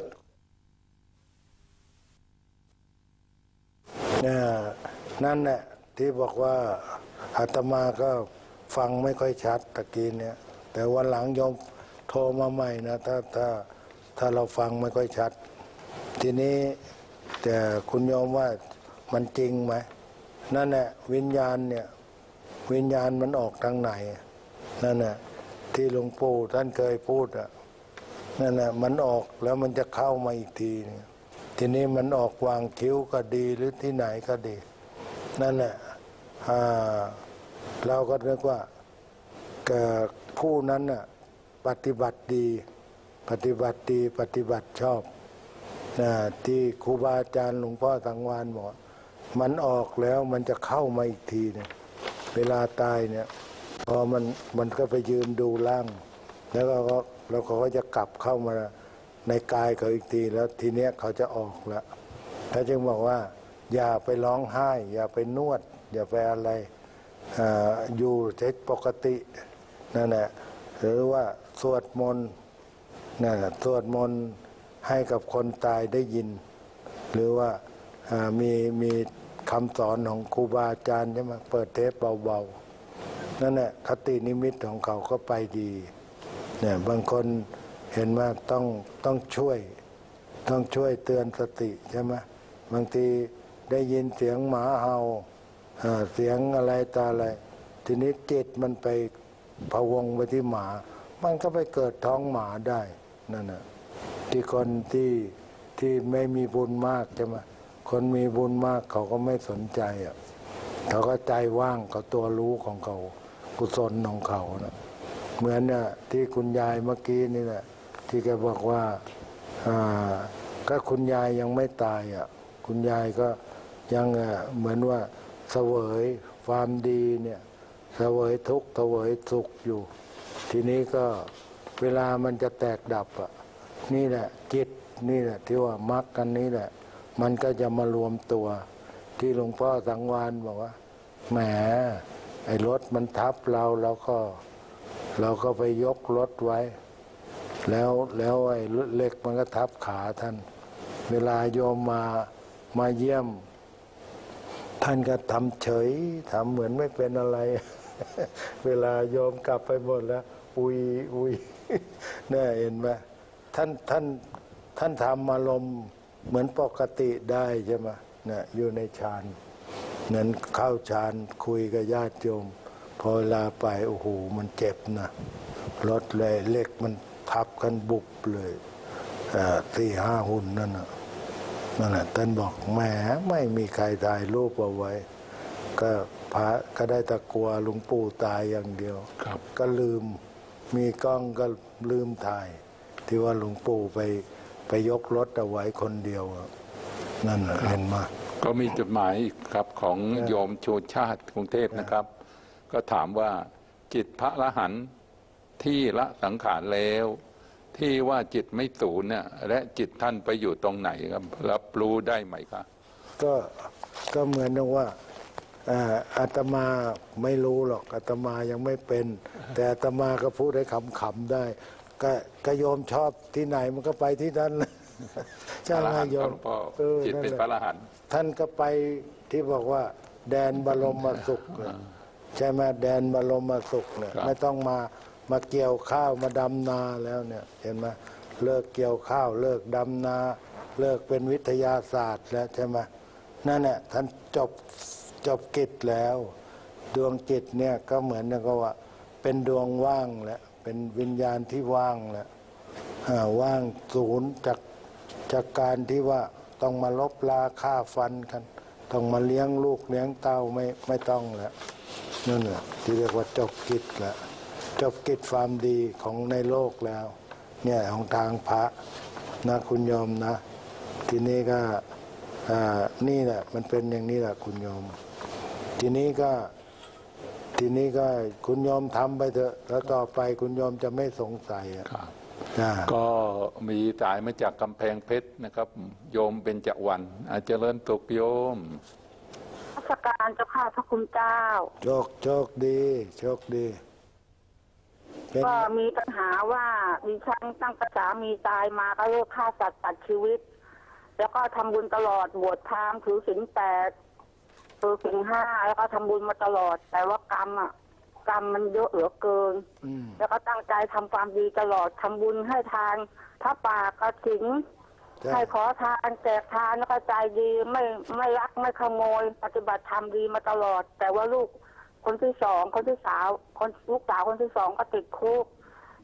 เนี่ยนั่นแหละที่บอกว่าอาตมาก็ฟังไม่ค่อยชัดตะกี้เนี่ยแต่วันหลังโยมโทรมาใหม่นะถ้าถ้าถ้าเราฟังไม่ค่อยชัดทีนี้แต่คุณโยมว่ามันจริงไหมนั่นแหละวิญญาณเนี่ยวิญญาณมันออกทางไหนนั่นแหละที่หลวงปู่ท่านเคยพูดอ่ะนั่นแหละมันออกแล้วมันจะเข้ามาอีกทีนึงทีนี้มันออกวางคิ้วก็ดีหรือที่ไหนก็ดีนั่นแหละเราก็นึกว่าผู้นั้นน่ะปฏิบัติดีปฏิบัติดีปฏิบัติชอบนะที่ครูบาอาจารย์หลวงพ่อสังวานบอกมันออกแล้วมันจะเข้ามาอีกทีเนี่ยเวลาตายเนี่ยพอมันมันก็ไปยืนดูร่างแล้วก็แล้วเขาก็จะกลับเข้ามาในกายเขาอีกทีแล้วทีเนี้ยเขาจะออกแล้วเขาจึงบอกว่าอย่าไปร้องไห้อย่าไปนวดอย่าไปอะไรอยู่เฉยปกตินั่นแหละหรือว่าสวดมนต์นั่นแหละสวดมนต์ให้กับคนตายได้ยินหรือว่ามีมีคำสอนของครูบาอาจารย์ใช่ไหมเปิดเทปเบาๆนั่นแหละคตินิมิตของเขาก็ไปดีเนี่ยบางคนเห็นว่าต้องต้องช่วยต้องช่วยเตือนสติใช่ไหมบางทีได้ยินเสียงหมาเห่าเสียงอะไรตาอะไรทีนี้จิตมันไปพะวงไปที่หมามันก็ไปเกิดท้องหมาได้นั่นน่ะที่คนที่ที่ไม่มีบุญมากใช่ไหมคนมีบุญมากเขาก็ไม่สนใจอ่ะเขาก็ใจว่างเขาตัวรู้ของเขากุศลของเขานะเหมือนเนี่ยที่คุณยายเมื่อกี้นี่แหละที่แกบอกว่าอ่าก็คุณยายยังไม่ตายอ่ะคุณยายก็ยังเหมือนว่าเสวยความดีเนี่ยเสวยทุกข์เสวยสุขอยู่ทีนี้ก็เวลามันจะแตกดับอ่ะนี่แหละจิตนี่แหละที่ว่ามรรคกันนี้แหละมันก็จะมารวมตัวที่หลวงพ่อสังวานบอกว่าแหมไอ้รถมันทับเราเราก็เราก็ไปยกรถไว้แล้วแล้วไอ้เหล็กมันก็ทับขาท่านเวลาโยมมามาเยี่ยมท่านก็ทำเฉยทำเหมือนไม่เป็นอะไรเวลาโยมกลับไปหมดแล้วอุยอุยเนี่ยเห็นไหมท่านท่านท่านทำอารมณ์เหมือนปกติได้ใช่ไหมเนี่ยอยู่ในฌานนั้นเข้าฌานคุยกับญาติโยมพอเวลาไปโอ้โหมันเจ็บนะรถเลยเล็กมันทับกันบุบเลยสี่ห้าหุ่นนั่นน่ะนั่นแหละท่านบอกแหมไม่มีใครถ่ายรูปเอาไว้ก็พระก็ได้ตะกัวหลวงปู่ตายอย่างเดียวก็ลืมมีกล้องก็ลืมถ่ายที่ว่าหลวงปู่ไปไปยกรถเอาไว้คนเดียวนั่นเห็นมาก็มีจดหมายครับของโยมโชติชาติกรุงเทพนะครับก็ถามว่าจิตพระอรหันต์ที่ละสังขารแล้วที่ว่าจิตไม่สูญเนี่ยและจิตท่านไปอยู่ตรงไหนครับรับรู้ได้ไหมครับก็ก็เหมือนว่าอาตมาไม่รู้หรอกอาตมายังไม่เป็นแต่อาตมาก็พูดให้ขำๆได้ก็ก็โยมชอบที่ไหนมันก็ไปที่นั่นใช่ไหมโยมจิตเป็นพระอรหันต์ท่านก็ไปที่บอกว่าแดนบรมสุขใช่ไหมแดนบรมสุขเนี่ยไม่ต้องมามาเกี่ยวข้าวมาดำนาแล้วเนี่ยเห็นไหมเลิกเกี่ยวข้าวเลิกดำนาเลิกเป็นวิทยาศาสตร์แล้วใช่ไหมนั่นแหละท่านจบจบกิจแล้วดวงจิตเนี่ยก็เหมือนกับว่าเป็นดวงว่างแล้วเป็นวิญญาณที่ว่างแล้วว่างศูนย์จากจากการที่ว่าต้องมาลบลาฆ่าฟันกันต้องมาเลี้ยงลูกเลี้ยงเต้าไม่ไม่ต้องแล้วนั่นแหละที่เรียกว่าจบกิจแล้วจบกิจความดีของในโลกแล้วเนี่ยของทางพระนะคุณโยมนะทีนี้ก็นี่แหละมันเป็นอย่างนี้แหละคุณโยมทีนี้ก็ทีนี้ก็คุณโยมทำไปเถอะแล้วต่อไปคุณโยมจะไม่สงสัยครับก็มีสายมาจากกำแพงเพชรนะครับโยมเป็นจักรวันอาจเจริญตุกโยมราชการเจ้าข้าพระคุณเจ้าโชคโชคดีโชคดีก็มีปัญหาว่าดิฉันตั้งแต่สามีตายมาก็เลิกฆ่าสัตว์ตัดชีวิตแล้วก็ทำบุญตลอดบวชพราหมณ์ถือศีลแปดถือศีลห้าแล้วก็ทำบุญมาตลอดแต่ว่ากรรมอ่ะกรรมมันเยอะเหลือเกินแล้วก็ตั้งใจทำความดีตลอดทำบุญให้ทานพระป่ากฐินให้ขอทานแจกทานแล้วก็ใจดีไม่ไม่รักไม่ขโมยปฏิบัติธรรมดีมาตลอดแต่ว่าลูกคนที่สองคนที่สาวคนลูกสาวคนที่สองก็ติดคุก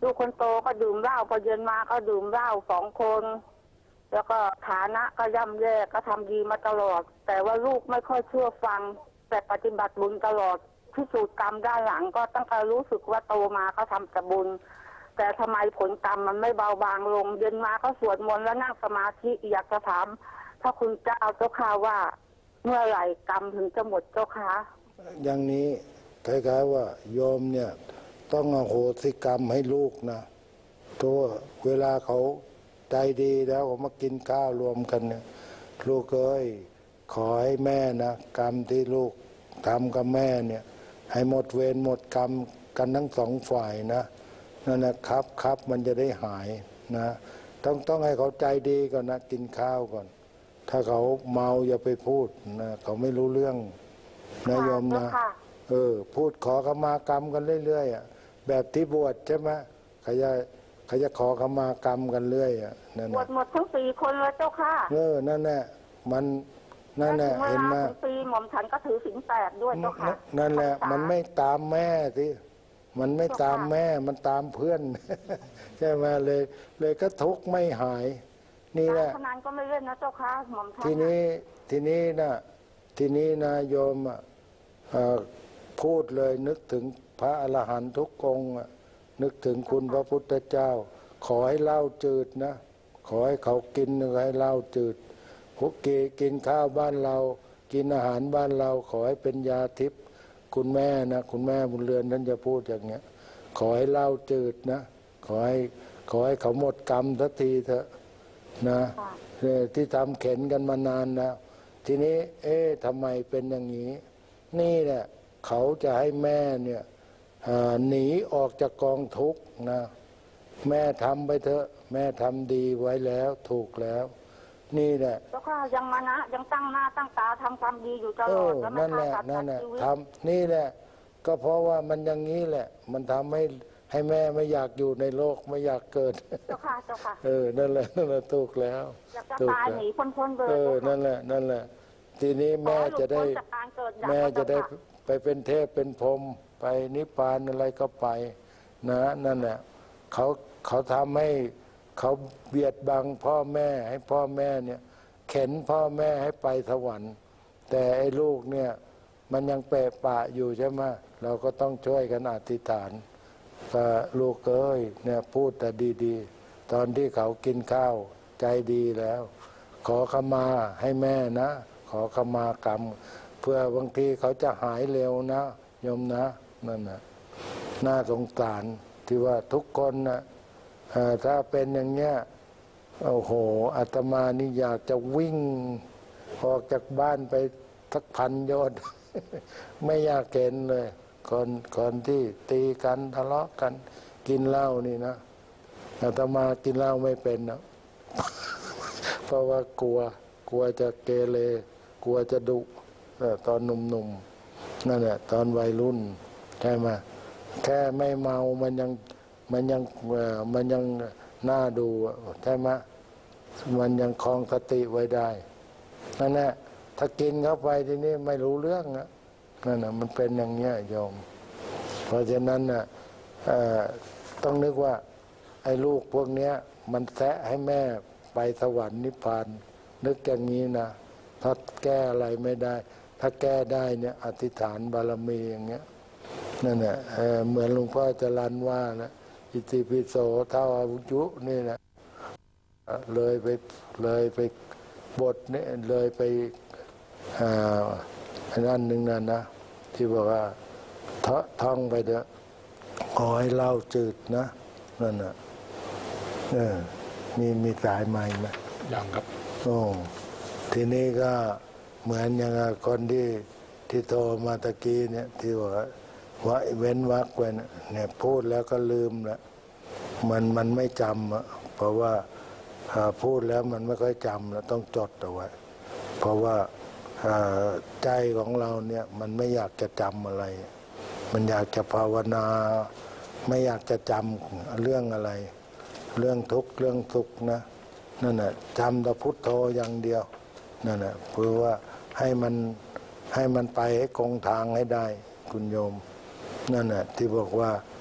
ลูกคนโตก็ดื่มเหล้าพอเย็นมาก็ดื่มเหล้าสองคนแล้วก็ฐานะก็ย่ำแย่ก็ทำดีมาตลอดแต่ว่าลูกไม่ค่อยเชื่อฟังแต่ปฏิบัติบุญตลอดพิสูจน์กรรมด้านหลังก็ตั้งแต่รู้สึกว่าโตมาก็ทำแต่บุญแต่ทำไมผลกรรมมันไม่เบาบางลงเย็นมาก็สวดมนต์แล้วนั่งสมาธิอยากจะถามถ้าคุณเจ้าเจ้าค่ะว่าเมื่อไหร่กรรมถึงจะหมดเจ้าค่ะอย่างนี้คล้ายๆว่าโยมเนี่ยต้องอโหสิกรรมให้ลูกนะตัวเวลาเขาใจดีแล้วเขามากินข้าวรวมกันเนี่ยลูกเอ้ยขอให้แม่นะกรรมที่ลูกทำกับแม่เนี่ยให้หมดเวรหมดกรรมกันทั้งสองฝ่ายนะนั่นนะครับครับมันจะได้หายนะต้องต้องให้เขาใจดีก่อนนะกินข้าวก่อนถ้าเขาเมาอย่าไปพูดนะเขาไม่รู้เรื่องนะโยมนะเออพูดขอขมากรรมกันเรื่อยๆอ่ะแบบที่บวชใช่ไหมเขาจะเขาจะขอขมากรรมกันเรื่อยอ่ะนั่นบวชหมดทั้งสี่คนเลยเจ้าค่ะเออนั่นแหละมันนั่นแหละเห็นไหมปีหม่อมฉันก็ถือศีลแปดด้วยเจ้าค่ะนั่นแหละมันไม่ตามแม่สิมันไม่ตามแม่มันตามเพื่อนใช่ไหมเลยเลยก็ทุกข์ไม่หายนี่แหละพนันก็ไม่เล่นนะเจ้าค่ะหม่อมฉันทีนี้ทีนี้นะทีนี้นะโยมพูดเลยนึกถึงพระอรหันต์ทุกองค์นึกถึงคุณพระพุทธเจ้าขอให้เหล้าจืดนะขอให้เขากินให้เหล้าจืดพวกเกกินข้าวบ้านเรากินอาหารบ้านเราขอให้เป็นยาทิพย์คุณแม่นะคุณแม่บุญเรือนท่านจะพูดอย่างเงี้ยขอให้เหล้าจืดนะขอให้ขอให้เขาหมดกรรมสักทีเถอะนะที่ทำเข็นกันมานานแล้วทีนี้เอ๊ะทำไมเป็นอย่างนี้นี่แหละเขาจะให้แม่เนี่ยหนีออกจากกองทุกข์นะแม่ทำไปเถอะแม่ทำดีไว้แล้วถูกแล้วนี่แหละแล้วก็ยังมานะยังตั้งหน้าตั้งตาทำความดีอยู่ตลอดนั่นแหละนั่นแหละทำนี่แหละก็เพราะว่ามันอย่างนี้แหละมันทำให้ให้แม่ไม่อยากอยู่ในโลกไม่อยากเกิดเจ้าค่ะเจ้าค่ะเออนั่นแหละนั่นแหละถูกแล้วอยากจะตายหนีพ้นๆเลยเออนั่นแหละนั่นแหละทีนี้แม่จะได้แม่จะได้ไปเป็นเทพเป็นพรหมไปนิพพานอะไรก็ไปนะนั่นแหละเขาเขาทำให้เขาเบียดบังพ่อแม่ให้พ่อแม่เนี่ยเข็นพ่อแม่ให้ไปสวรรค์แต่ไอ้ลูกเนี่ยมันยังเปะปะอยู่ใช่ไหมเราก็ต้องช่วยกันอธิษฐานก็ลูกเอ้ยเนี่ยพูดแต่ดีๆตอนที่เขากินข้าวใจดีแล้วขอขมาให้แม่นะขอขมากรรมเพื่อบางทีเขาจะหายเร็วนะโยมนะนั่นนะน่าสงสารที่ว่าทุกคนนะถ้าเป็นอย่างเงี้ยโอ้โหอาตมานี่อยากจะวิ่งออกจากบ้านไปสักพันโยชน์ ไม่อยากเห็นเลยคนคนที่ตีกันทะเลาะกันกินเหล้านี่นะอาตมากินเหล้าไม่เป็นนะ เพราะว่ากลัวกลัวจะเกเรกลัวจะดุตอนหนุ่มๆนั่นแหละตอนวัยรุ่นใช่ไหมแค่ไม่เมามันยังมันยังมันยังน่าดูใช่ไหมมันยังคลองสติไว้ได้นั่นแหละถ้ากินเข้าไปทีนี้ไม่รู้เรื่องนะนั่นน่ะมันเป็นอย่างเงี้ยโยมเพราะฉะนั้นน่ะต้องนึกว่าไอ้ลูกพวกเนี้ยมันแทะให้แม่ไปสวรรค์นิพพานนึกอย่างนี้นะถ้าแก้อะไรไม่ได้ถ้าแก้ได้เนี่ยอธิษฐานบารมีอย่างเงี้ยนั่นแหละเหมือนหลวงพ่อจรัญว่านะอิติปิโสเท่าอาวุจุนี่แหละเลยไปเลยไปบทนี่เลยไปอ่าอันนั้นหนึ่งนั่นนะที่บอกว่าท่องไปเถอะขอให้เหล้าจืดนะนั่นน่ะเออมีมีสายใหม่ไหมยังครับโอ้ทีนี้ก็เหมือนอย่างคนที่ที่โทรมาตะกี้เนี่ยที่ว่าว่าเว้นวรรคไว้เนี่ยพูดแล้วก็ลืมละมันมันไม่จำอะเพราะว่าพูดแล้วมันไม่ค่อยจำแล้วต้องจดเอาไว้เพราะว่าใจของเราเนี่ยมันไม่อยากจะจำอะไรมันอยากจะภาวนาไม่อยากจะจำเรื่องอะไรเรื่องทุกข์เรื่องสุขนะนั่นแหละจำแต่พุทโธอย่างเดียวนั่นแหละเพื่อว่าให้มันให้มันไปให้คงทางให้ได้คุณโยมนั่นแหละที่บอกว่า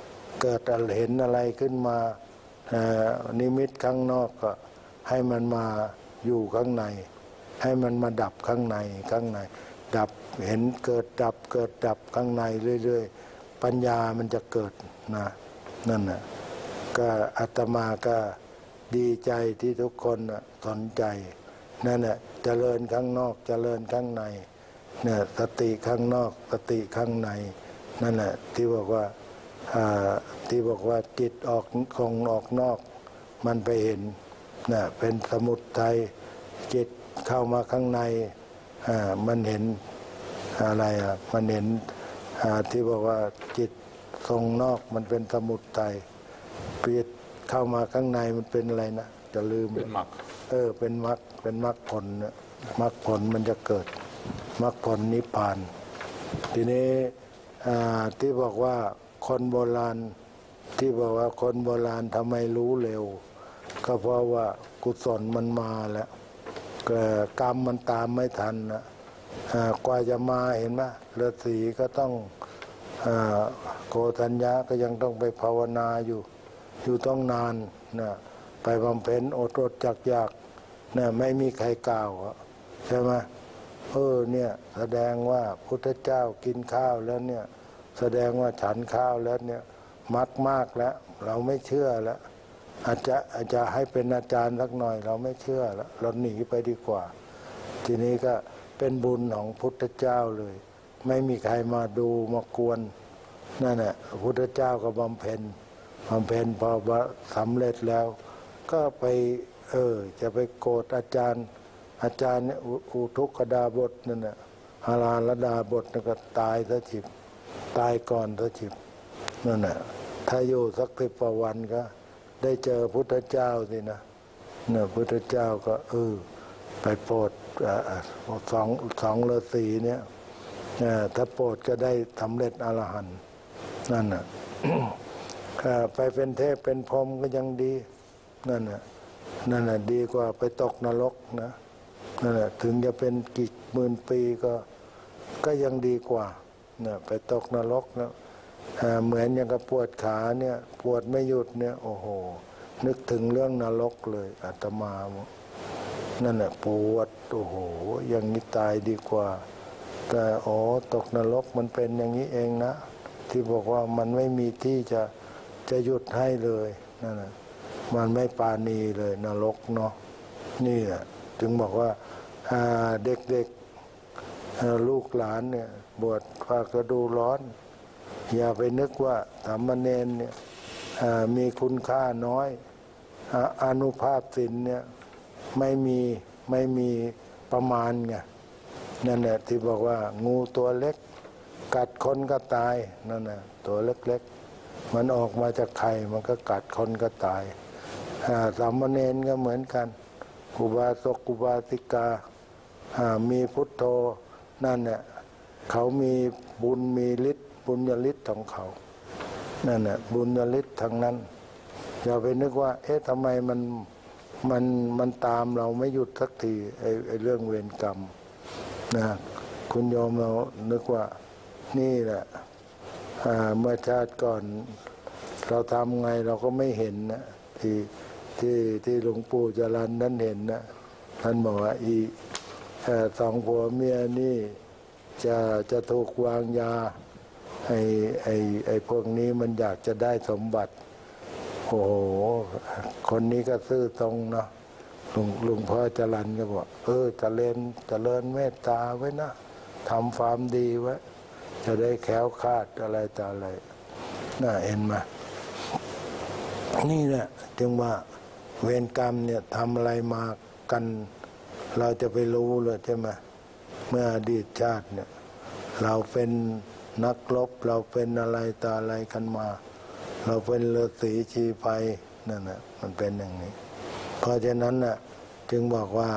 เกิดเห็นอะไรขึ้นมานิมิตข้างนอกก็ให้มันมาอยู่ข้างในให้มันมาดับข้างในข้างในดับเห็นเกิดดับเกิดดับข้างในเรื่อยๆปัญญามันจะเกิดนะนั่นน่ะก็อาตมาก็ดีใจที่ทุกคนสนใจนั่นแหละเจริญข้างนอกเจริญข้างในเนี่ยสติข้างนอกสติข้างในนั่นแหละที่บอกว่าที่บอกว่าจิตออกคงออกนอกมันไปเห็นน่ะเป็นสมุทัยจิตเข้ามาข้างในมันเห็นอะไรอ่ะมันเห็นที่บอกว่าจิตทรงนอกมันเป็นสมุทัยจิตเข้ามาข้างในมันเป็นอะไรนะจะลืมเป็นมรรคเออเป็นมรรคเป็นมรรคผลเนี่ยมรรคผลมันจะเกิดมรรคผลนิพพานทีนี้ที่บอกว่าคนโบราณที่บอกว่าคนโบราณทำไมรู้เร็วก็เพราะว่ากุศลมันมาแล้วกรรมมันตามไม่ทันนะกว่าจะมาเห็นไหมฤาษีก็ต้องโกฏัญญาก็ยังต้องไปภาวนาอยู่อยู่ต้องนานนะไปบำเพ็ญอดอดจักอยากนะไม่มีใครกล่าวใช่ไหมเออเนี่ยแสดงว่าพุทธเจ้ากินข้าวแล้วเนี่ยแสดงว่าฉันข้าวแล้วเนี่ยมักมากแล้วเราไม่เชื่อแล้วอาจจะอาจจะให้เป็นอาจารย์สักหน่อยเราไม่เชื่อแล้วเราหนีไปดีกว่าทีนี้ก็เป็นบุญของพุทธเจ้าเลยไม่มีใครมาดูมากวนนั่นแหละพุทธเจ้าก็บำเพ็ญบำเพ็ญพอสำเร็จแล้วก็ไปเออจะไปโกรธอาจารย์อาจารย์เนี่ยอุทุกขดาบทนั่นน่ะอาราลดาบทนั่นก็ตายซะฉิบตายก่อนซะฉิบนั่นน่ะถ้าอยู่สักสิบกว่าวันก็ได้เจอพุทธเจ้าสินะเนี่ยพุทธเจ้าก็เออไปโปรดสองสองฤาษีเนี่ยถ้าโปรดก็ได้สำเร็จอรหันต์นั่นน่ะไปเป็นเทพเป็นพรหมก็ยังดีนั่นน่ะนั่นน่ะดีกว่าไปตกนรกนะนั่นแหละถึงจะเป็นกี่หมื่นปีก็ก็ยังดีกว่าเนี่ยไปตกนรกนะเหมือนอย่างกับปวดขาเนี่ยปวดไม่หยุดเนี่ยโอ้โหนึกถึงเรื่องนรกเลยอาตมานั่นแหละปวดโอ้โหอย่างนี้ตายดีกว่าแต่อ๋อตกนรกมันเป็นอย่างนี้เองนะที่บอกว่ามันไม่มีที่จะจะหยุดให้เลยนั่นแหละมันไม่ปาณีเลยนรกเนาะนี่แหละจึงบอกว่าเด็กๆลูกหลานเนี่ยบวชพากระดูร้อนอย่าไปนึกว่าสามเณรเนี่ยมีคุณค่าน้อยอานุภาพศีลเนี่ยไม่มีไม่มีประมาณไงนั่นแหละที่บอกว่างูตัวเล็กกัดคนก็ตายนั่นแหละตัวเล็กๆมันออกมาจากไข่มันก็กัดคนก็ตายสามเณรก็เหมือนกันอุบาสกอุบาสิกามีพุทโธนั่นเนี่ยเขามีบุญมีฤทธิ์บุญญาฤทธิ์ของเขานั่นแหละบุญญาฤทธิ์ทั้งนั้นอย่าไปนึกว่าเอ๊ะทำไมมันมันมันตามเราไม่หยุดสักทีไอ้ไอ้เรื่องเวรกรรมนะคุณโยมเรานึกว่านี่แหละเมื่อชาติก่อนเราทำไงเราก็ไม่เห็นนะที่ที่ที่หลวงปู่จรัญนั้นเห็นนะท่านบอกว่าอีสองผัวเมียนี่จะจะถูกวางยาไอ้ไอ้ไอ้พวกนี้มันอยากจะได้สมบัติโอ้โหคนนี้ก็ซื่อตรงเนาะหลวงหลวงพ่อจรัญก็บอกเออเจริญเจริญเมตตาไว้นะทำความดีไว้จะได้แคล้วคลาดอะไรต่ออะไรน่าเห็นไหมนี่แหละจึงว่าเวรกรรมเนี่ยทำอะไรมากันเราจะไปรู้เลยใช่ไหมเมื่ออดีตชาติเนี่ยเราเป็นนักรบเราเป็นอะไรต่ออะไรกันมาเราเป็นฤาษีชีไพรนั่นแหละมันเป็นอย่างนี้เพราะฉะนั้นน่ะจึงบอกว่า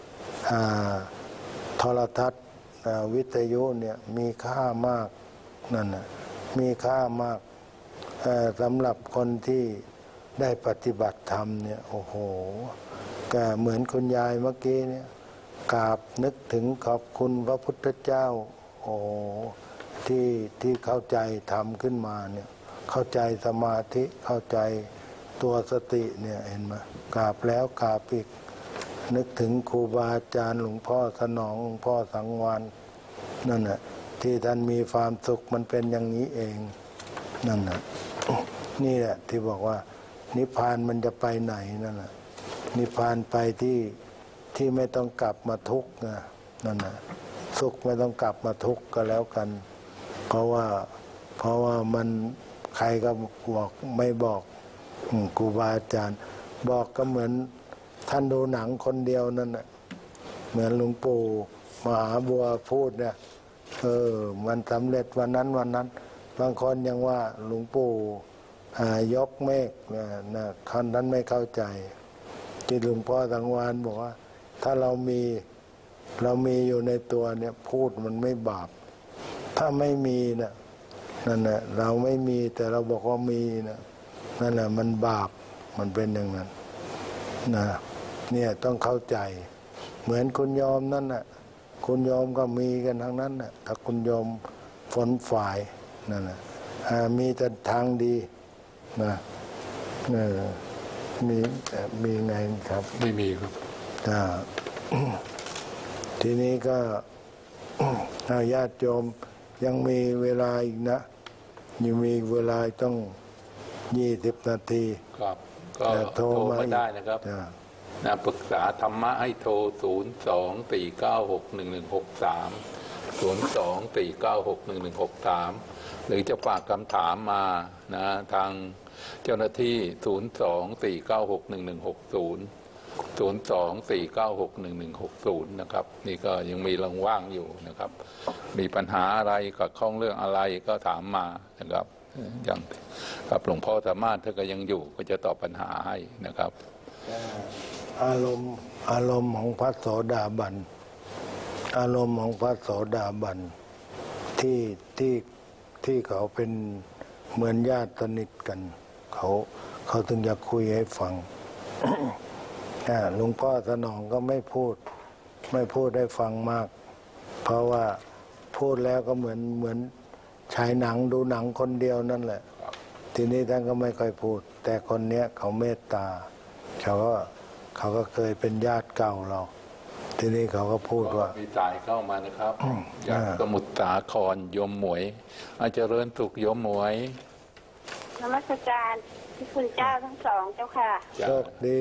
โทรทัศน์วิทยุเนี่ยมีค่ามากนั่นน่ะมีค่ามากสำหรับคนที่ได้ปฏิบัติธรรมเนี่ยโอ้โหก็เหมือนคุณยายเมื่อกี้เนี่ยกราบนึกถึงขอบคุณพระพุทธเจ้าโอ้ที่ที่เข้าใจธรรมขึ้นมาเนี่ยเข้าใจสมาธิเข้าใจตัวสติเนี่ยเห็นไหมกราบแล้วกราบอีกนึกถึงครูบาอาจารย์หลวงพ่อสนองหลวงพ่อสังวาลนั่นแหละที่ท่านมีความสุขมันเป็นอย่างนี้เองนั่นแหละนี่แหละที่บอกว่านิพพานมันจะไปไหนนั่นแหละนิพพานไปที่ที่ไม่ต้องกลับมาทุกข์นะนั่นแหละสุขไม่ต้องกลับมาทุกข์ก็แล้วกันเพราะว่าเพราะว่ามันใครก็บอกไม่บอกครูบาอาจารย์บอกก็เหมือนท่านดูหนังคนเดียวนั่นแหละเหมือนหลวงปู่มหาบัวพูดเนี่ยเออมันสำเร็จวันนั้นวันนั้นบางคนยังว่าหลวงปู่ยกเมฆนะคนนั้นไม่เข้าใจที่หลวงพ่อสังวาลบอกว่าถ้าเรามีเรามีอยู่ในตัวเนี่ยพูดมันไม่บาปถ้าไม่มีนะนั่นแหละเราไม่มีแต่เราบอกว่ามีนะนั่นแหละมันบาปมันเป็นอย่างนั้นนะเนี่ยต้องเข้าใจเหมือนคุณโยมนั่นน่ะคุณโยมก็มีกันทั้งนั้นน่ะถ้าคุณโยมฝนฝ่ายนั่นน่ะมีแต่ทางดีนะเออมีมีไงครับไม่มีครับอ่าทีนี้ก็ญาติโยมยังมีเวลาอีกนะยังมีเวลาต้องยี่สิบนาทีครับก็โทรมาได้นะครับนะปรึกษาธรรมะให้โทรศูนย์สองสี่เก้าหกหนึ่งหนึ่งหกสามศูนย์สองสี่เก้าหกหนึ่งหนึ่งหกสามหรือจะฝากคำถามมานะทางเจ้าหน้าที่ศูนย์สองสี่เก้าหกหนึ่งหนึ่งหกศูนย์ศูนย์สองสี่เก้าหกหนึ่งหนึ่งหกศูนย์นะครับนี่ก็ยังมีรางว่างอยู่นะครับมีปัญหาอะไรกับข้องเรื่องอะไรก็ถามมานะครับอย่างกับหลวงพ่อสามารถถ้าก็ยังอยู่ก็จะตอบปัญหาให้นะครับอารมณ์อารมณ์ของพระโสดาบันอารมณ์ของพระโสดาบันที่ที่ที่เขาเป็นเหมือนญาติสนิทกันเขาเขาถึงจะคุยให้ฟัง หลวงพ่อสนองก็ไม่พูดไม่พูดให้ฟังมากเพราะว่าพูดแล้วก็เหมือนเหมือนฉายหนังดูหนังคนเดียวนั่นแหละทีนี้ท่านก็ไม่ค่อยพูดแต่คนเนี้ยเขาเมตตาเขาก็เขาก็เคยเป็นญาติเก่าเราทีนี้เขาก็พูดว่ามีสายเข้ามานะครับจากสมุทรสาครโยมหมวยอาจจะเริญสุขโยมหมวยนมัสการที่คุณเจ้าทั้งสองเจ้าค่ะโชคดี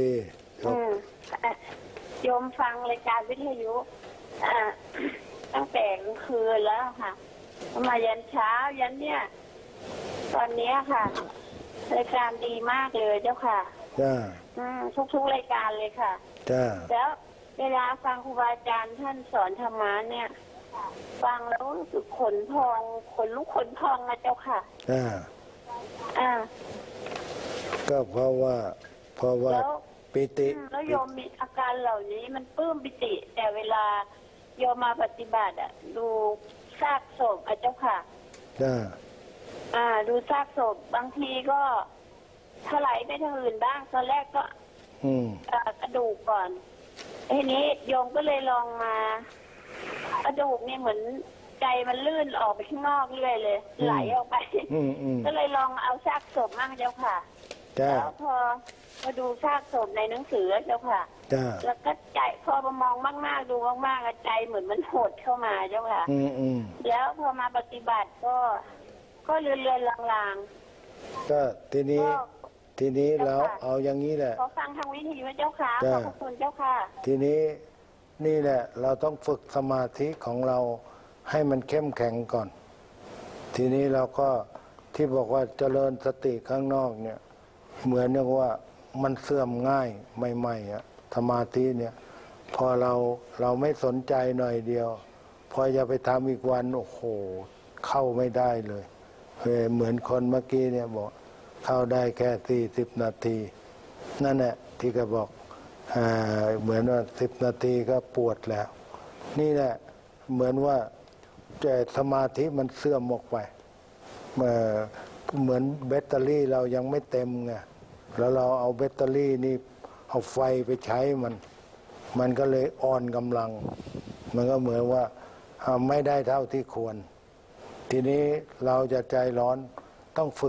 โยมฟังรายการวิทยุตั้งแต่กลางคืนแล้วค่ะมายันเช้ายันเนี่ยตอนนี้ค่ะรายการดีมากเลยเจ้าค่ะจ้าทุกๆรายการเลยค่ะจ้าแล้วเวลาฟังครูบาอาจารย์ท่านสอนธรรมะเนี่ยฟังแล้วรู้สึกขนพองขนลุกขนพองนะเจ้าค่ะอ่าอ่าก็เพราะว่าเพราะว่าปิติแล้วโยมมีอาการเหล่านี้มันปลื้มปิติแต่เวลาโยมมาปฏิบัติอ่ะดูซากศพอ่ะเจ้าค่ะจ้าอ่าดูซากศพบางทีก็ถลายไปทางอื่นบ้างตอนแรกก็อืมกระดูกก่อนทีนี้โยมก็เลยลองมากระดูกนี่เหมือนใจมันลื่นออกไปข้างนอกเรื่อยเลยไหลออกไปก็เลยลองเอาซากศพมั่งเจ้าค่ะแล้วพอมาดูซากศพในหนังสือเจ้าค่ะแล้วก็ใจพอมามองมากๆดูมากๆใจเหมือนมันหดเข้ามาเจ้าค่ะแล้วพอมาปฏิบัติก็ก็เรื่อยๆลางๆก็ทีนี้ทีนี้เราเอาอย่างนี้แหละขอฟังทางวิทยุเจ้าค่ะขอบคุณเจ้าค่ะทีนี้นี่แหละเราต้องฝึกสมาธิของเราให้มันเข้มแข็งก่อน ทีนี้เราก็ที่บอกว่าเจริญสติข้างนอกเนี่ยเหมือนอย่างว่ามันเสื่อมง่ายใหม่ๆอะสมาธิเนี่ยพอเราเราไม่สนใจหน่อยเดียวพอจะไปทำอีกวันโอ้โหเข้าไม่ได้เลยเหมือนคนเมื่อกี้เนี่ยบอกเข้าได้แค่สี่สิบนาทีนั่นแหละที่ก็บอกเหมือนว่าสิบนาทีก็ปวดแล้วนี่แหละเหมือนว่าแต่สมาธิมันเสื่อมออกไปเหมือนแบตเตอรี่เรายังไม่เต็มไงแล้วเราเอาแบตเตอรี่นี่เอาไฟไปใช้มันมันก็เลยอ่อนกำลังมันก็เหมือนว่าไม่ได้เท่าที่ควรทีนี้เราจะใจร้อนต้องฝึก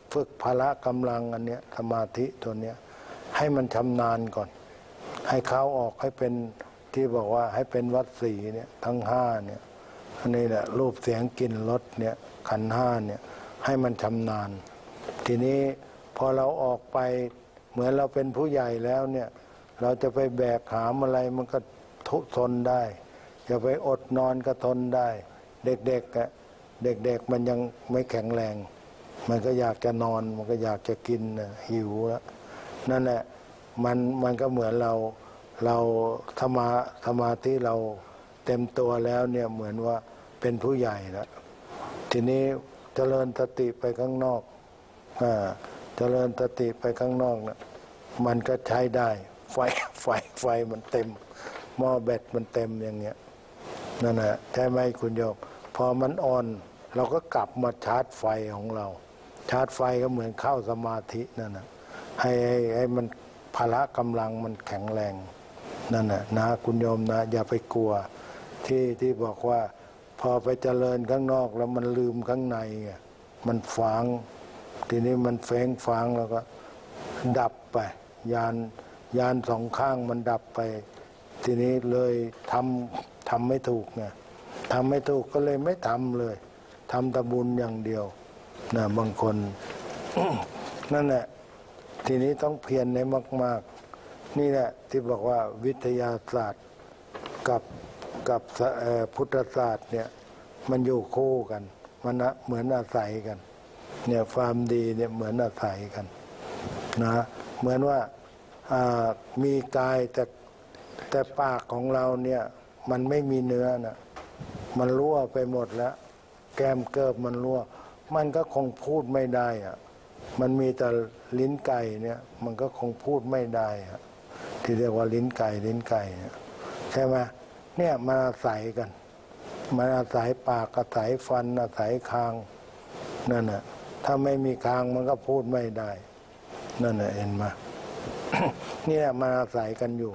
ฝึกพละกำลังอันเนี้ยสมาธิตัวเนี้ยให้มันชำนาญก่อน ให้เขาออกให้เป็นที่บอกว่าให้เป็นวัดสีเนี่ยทั้งห้าเนี่ยอันนี้แหละรูปเสียงกลิ่นรสเนี่ยขันธ์ห้าเนี่ยให้มันชำนาญทีนี้พอเราออกไปเหมือนเราเป็นผู้ใหญ่แล้วเนี่ยเราจะไปแบกหามอะไรมันก็ทุทนได้อย่าไปอดนอนก็ทนได้เด็กๆอ่ะเด็กๆมันยังไม่แข็งแรงมันก็อยากจะนอนมันก็อยากจะกินหิวแล้วนั่นแหละมันมันก็เหมือนเราเราสมาสมาธิเราเต็มตัวแล้วเนี่ยเหมือนว่าเป็นผู้ใหญ่แล้วทีนี้เจริญสติไปข้างนอกอ่าเจริญสติไปข้างนอกนะมันก็ใช้ได้ไฟไฟไฟมันเต็มหม้อแบตมันเต็มอย่างเงี้ยนั่นแหละใช่ไหมคุณโยมพอมันอ่อนเราก็กลับมาชาร์จไฟของเราชาร์จไฟก็เหมือนเข้าสมาธินั่นนะให้ให้ให้มันพละกำลังมันแข็งแรงนั่นนะนะคุณโยมนะอย่าไปกลัวที่ที่บอกว่าพอไปเจริญข้างนอกแล้วมันลืมข้างในมันฝังทีนี้มันเฟ้งฝังแล้วก็ดับไปยานยานสองข้างมันดับไปทีนี้เลยทำทำไม่ถูกไงทำไม่ถูกก็เลยไม่ทำเลยทำแต่บุญอย่างเดียวนะบางคน นั่นแหละทีนี้ต้องเพียรในมากๆนี่แหละที่บอกว่าวิทยาศาสตร์กับกับพุทธศาสตร์เนี่ยมันอยู่คู่กันมันนะเหมือนอาศัยกันเนี่ยความดีเนี่ยเหมือนอาศัยกันนะเหมือนว่ามีกายแต่แต่ปากของเราเนี่ยมันไม่มีเนื้อนะมันรั่วไปหมดแล้วแก้มเกิบมันรั่วมันก็คงพูดไม่ได้อะมันมีแต่ลิ้นไก่เนี่ยมันก็คงพูดไม่ได้อะที่เรียกว่าลิ้นไก่ลิ้นไก่เนี่ยใช่ไหมเนี่ยมันอาศัยกันมันอาศัยปากอาศัยฟันอาศัยคางนั่นน่ะถ้าไม่มีคางมันก็พูดไม่ได้นั่นน่ะเห็นไหม เนี่ยมันอาศัยกันอยู่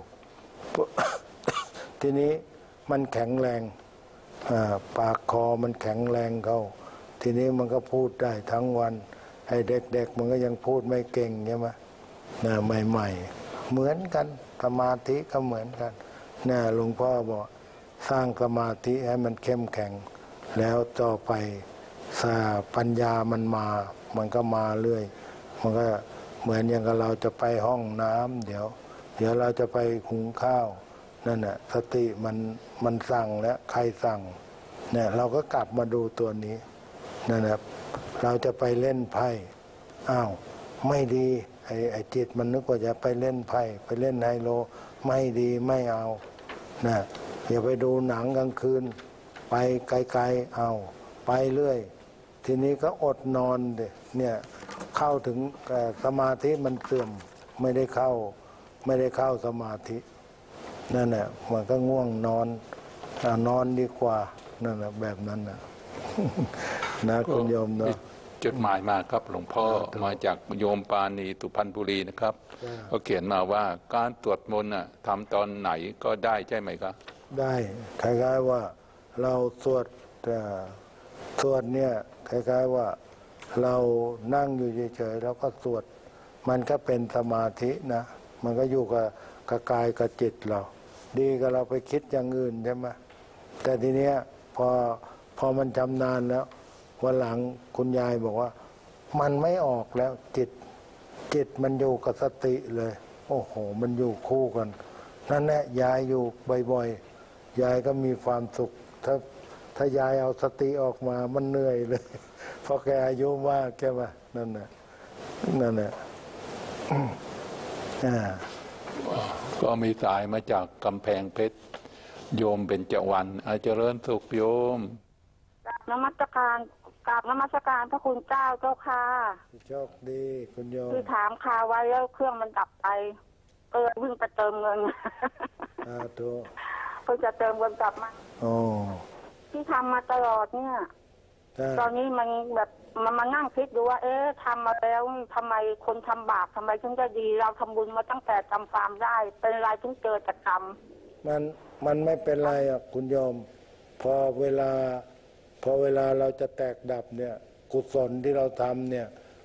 ทีนี้มันแข็งแรงปากคอมันแข็งแรงเขาทีนี้มันก็พูดได้ทั้งวันไอ้เด็กๆมันก็ยังพูดไม่เก่งใช่ไหมนะใหม่ๆเหมือนกันสมาธิก็เหมือนกันนะหลวงพ่อบอกสร้างสมาธิให้มันเข้มแข็งแล้วต่อไปปัญญามันมามันก็มาเรื่อยมันก็เหมือนอย่างกับเราจะไปห้องน้ำเดี๋ยวเดี๋ยวเราจะไปหุงข้าวนั่นน่ะสติมันมันสั่งแล้วใครสั่งเนี่ยเราก็กลับมาดูตัวนี้นั่นแหละเราจะไปเล่นไพ่อ้าวไม่ดีไอ้ไอ้จิตมันนึกว่าจะไปเล่นไพ่ไปเล่นไฮโลไม่ดีไม่เอานะอย่าไปดูหนังกลางคืนไปไกลๆเอาไปเรื่อยทีนี้ก็อดนอนเนี่ยเข้าถึงสมาธิมันเสื่อมไม่ได้เข้าไม่ได้เข้าสมาธินั่นแหละมันก็ง่วงนอนนอนดีกว่านั่นแหละแบบนั้นนะ นะคุณโยมเนาะจดหมายมาครับหลวงพ่อมาจากโยมปานีตุพันบุรีนะครับเขาเขียนมาว่าการตรวจมนต์น่ะทำตอนไหนก็ได้ใช่ไหมครับได้คล้ายๆว่าเราสวดสวดเนี่ยคล้ายๆว่าเรานั่งอยู่เฉยๆแล้วก็สวดมันก็เป็นสมาธินะมันก็อยู่กับกับกายกับจิตเราดีกับเราไปคิดอย่างอื่นใช่ไหมแต่ทีเนี้ยพอพอมันจำนานแล้ววันหลังคุณยายบอกว่ามันไม่ออกแล้วจิตจิตมันอยู่กับสติเลยโอ้โหมันอยู่คู่กันนั่นแหละยายอยู่บ่อยๆยายก็มีความสุขถ้าถ้ายายเอาสติออกมามันเหนื่อยเลยเพราะแกอายุมากแกว่านั่นน่ะนั่นแหละก็มีสายมาจากกำแพงเพชรโยมเป็นเจวันอาเจริญสุขโยมกราบนมัสการกราบนมัสการพระคุณเจ้าเจ้าค่ะโชคดีคุณโยมคือถามคาไว้แล้วเครื่องมันดับไปเออวิ่งไปเติมเงินอ่าถูกเพิ่งจะเติมเงินกลับมาโอ้ที่ทำมาตลอดเนี่ยตอนนี้มันแบบมันมานั่งคิดดูว่าเอ๊ะทำมาแล้วทำไมคนทำบาปทำไมถึงจะดีเราทำบุญมาตั้งแต่จำความได้เป็นไรถึงเจอแต่กรรมมันมันไม่เป็นไรอ่ะคุณโยมพอเวลาพอเวลาเราจะแตกดับเนี่ยกุศลที่เราทำเนี่ย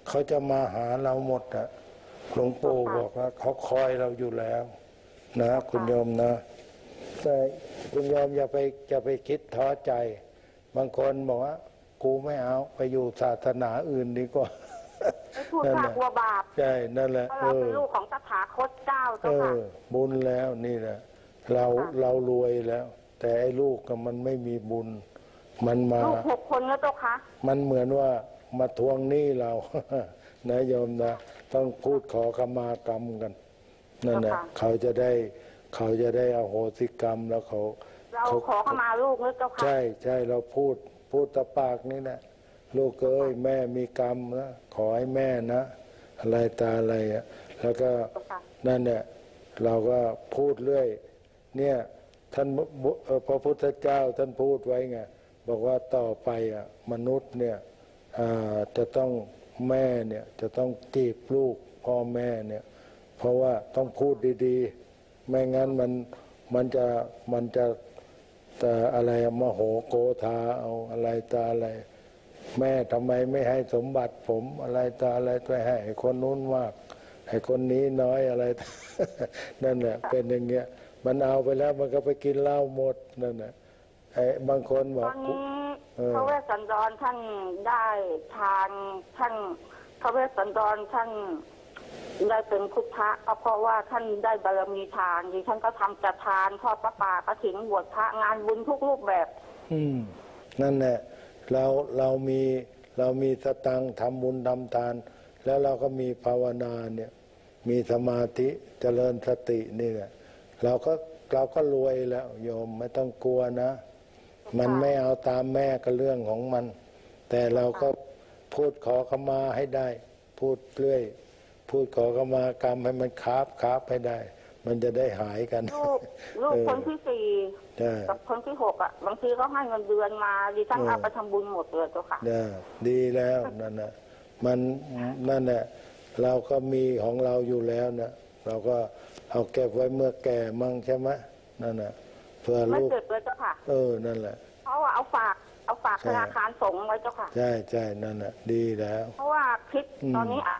เขาจะมาหาเราหมดอะหลวงปู่บอกว่าเขาคอยเราอยู่แล้วนะคุณโยมนะแต่คุณโยมอย่าไปอย่าไปคิดท้อใจบางคนบอกว่ากูไม่เอาไปอยู่ศาสนาอื่นดีกว่าไม่พูดพลาดกลัวบาปใช่นั่นแหละเพราะเราเป็นลูกของตถาคตเจ้าเจ้าค่ะบุญแล้วนี่แหละเราเรารวยแล้วแต่ไอ้ลูกก็มันไม่มีบุญมันมาลูกหกคนแล้วเจ้าค่ะมันเหมือนว่ามาทวงหนี้เรานะโยมนะต้องพูดขอขมากรรมกันนั่นแหละเขาจะได้เขาจะได้อโหสิกรรมแล้วเขาเราขอขมาลูกนะเจ้าค่ะใช่ใช่เราพูดพูดตะปากนี่นะลูกเอ้ยแม่มีกรรมนะขอให้แม่นะอะไรตาอะไรอ่ะแล้วก็นั่นเนี่ยเราก็พูดเรื่อยเนี่ยท่านพระพุทธเจ้าท่านพูดไว้ไงบอกว่าต่อไปอ่ะมนุษย์เนี่ยจะต้องแม่เนี่ยจะต้องจีบลูกพ่อแม่เนี่ยเพราะว่าต้องพูดดีๆไม่งั้นมันมันจะมันจะแต่อะไรมโหโกธาเอาอะไรตาอะไรแม่ทำไมไม่ให้สมบัติผมอะไรตาอะไรไปให้คนนู้นมากให้คนนี้น้อยอะไรนั่นแหละเป็นอย่างเงี้ยมันเอาไปแล้วมันก็ไปกินเหล้าหมดนั่นแหละไอ้บางคนบอกตอนนี้พระเวสสันดรท่านได้ทานท่านพระเวสสันดรท่านได้เป็นพุทธะเพราะว่าท่านได้บารมีทานดิฉันก็ทำจัดทานทอดพระป่ากฐินบวชพระงานบุญทุกรูปแบบอืมนั่นแหละเราเรามีเรามีสตังค์ทำบุญทำทานแล้วเราก็มีภาวนาเนี่ยมีสมาธิเจริญสตินี่แหละเราก็เราก็รวยแล้วโยมไม่ต้องกลัวนะมันไม่เอาตามแม่ก็เรื่องของมันแต่เราก็พูดขอขมาให้ได้พูดเรื่อยพูดขอขมากรรมให้มันคาบคาบให้ได้มันจะได้หายกันลูกลูกคนที่สี่กับคนที่หกอ่ะบางทีเขาให้เงินเดือนมาดิฉันเอาไปทำบุญหมดเลยเจ้าค่ะดีแล้วนั่นน่ะมันนั่นแหละเราก็มีของเราอยู่แล้วนะเราก็เอาเก็บไว้เมื่อแก่มั่งใช่ไหมนั่นน่ะเพื่อลูกไม่เก็บเลยเจ้าค่ะเออนั่นแหละเพราะว่าเอาฝากเอาฝากธนาคารสงฆ์ไว้เจ้าค่ะใช่ใช่นั่นน่ะดีแล้วเพราะว่าคิดตอนนี้อ่ะ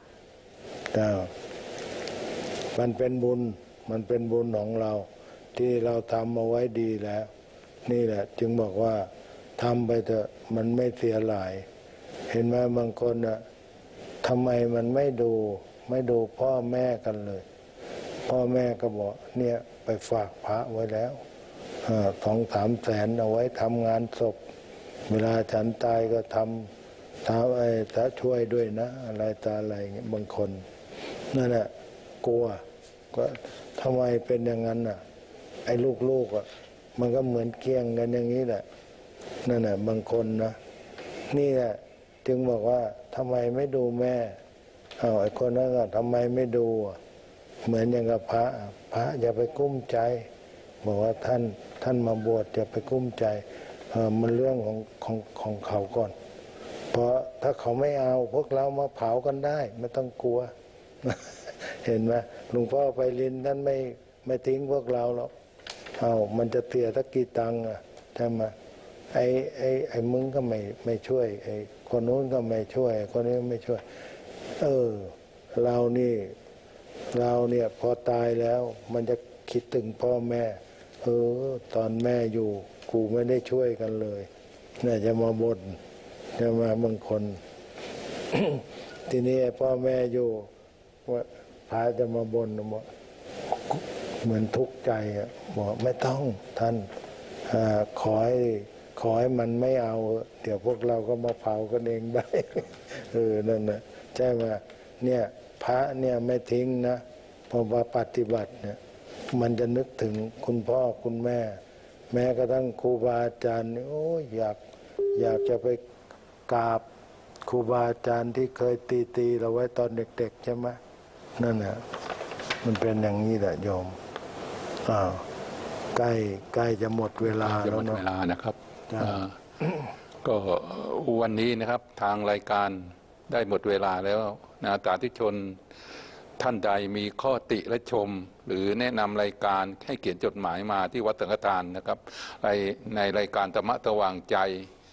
มันเป็นบุญมันเป็นบุญของเราที่เราทำมาไว้ดีแล้วนี่แหละจึงบอกว่าทำไปเถอะมันไม่เสียหลายเห็นไหมบางคนอ่ะทำไมมันไม่ดูไม่ดูพ่อแม่กันเลยพ่อแม่ก็บอกเนี่ยไปฝากพระไว้แล้วสองสามแสนเอาไว้ทำงานศพเวลาฉันตายก็ทำท้าไอ้ถ้าช่วยด้วยนะอะไรตาอะไรเงี้ยบางคนนั่นแหละกลัวก็ทำไมเป็นอย่างนั้นน่ะไอ้ลูกๆอ่ะมันก็เหมือนเคียงกันอย่างนี้แหละนั่นแหละบางคนนะนี่แหละจึงบอกว่าทำไมไม่ดูแม่เอาไอ้คนนั้นก็ทำไมไม่ดูเหมือนอย่างกับพระพระอย่าไปกุ้มใจบอกว่าท่านท่านมาบวชอย่าไปกุ้มใจเออมันเรื่องของของของเขาก่อนเพราะถ้าเขาไม่เอาพวกเรามาเผากันได้ไม่ต้องกลัวเห็นไหมหลวงพ่อไปลินท่านไม่ไม่ทิ้งพวกเราหรอกเอามันจะเสียสักกี่ตังค์อ่ะใช่ไหมไอ้ไอ้ไอ้มึงก็ไม่ไม่ช่วยไอ้คนนู้นก็ไม่ช่วยคนนี้ไม่ช่วยเออเรานี่เราเนี่ยพอตายแล้วมันจะคิดถึงพ่อแม่เออตอนแม่อยู่กูไม่ได้ช่วยกันเลยเนี่ยจะมาบ่นจะมาบางคน ทีนี้พ่อแม่อยู่ว่าพาจะมาบ่นบอกเหมือนทุกข์ใจอ่ะบอกไม่ต้องท่านขอให้ขอให้มันไม่เอาเดี๋ยวพวกเราก็มาเผากันเองได้เออนั่นนะใช่ไหมเนี่ยพระเนี่ยไม่ทิ้งนะพอมาปฏิบัติเนี่ยมันจะนึกถึงคุณพ่อคุณแม่แม้กระทั่งครูบาอาจารย์โอ้ยอยากอยากจะไปกราบครูบาอาจารย์ที่เคยตีตีเราไว้ตอนเด็กๆใช่ไหมนั่นแหละมันเป็นอย่างนี้แหละโยมอ้าวใกล้ใกล้จะหมดเวลาจะหมดเวลานะครับก็วันนี้นะครับทางรายการได้หมดเวลาแล้วนะสาธุชนท่านใดมีข้อติและชมหรือแนะนำรายการให้เขียนจดหมายมาที่วัดสังฆทานนะครับในในรายการธรรมะสว่างใจ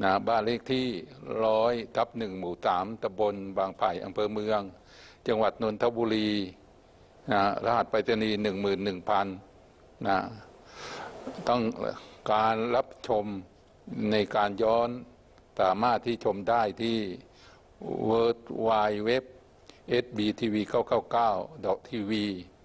นะบ้านเลขที่ร้อยทับหนึ่งหมู่สามตำบลบางไผ่อำเภอเมืองจังหวัดนนทบุรีนะรหัสไปรษณีย์หนึ่งหมื่นหนึ่งพันนะต้องการรับชมในการย้อนสามารถที่ชมได้ที่ เวิร์ลด์ไวด์เว็บ เอส บี ที วี เก้าเก้าเก้า ดอท ที วี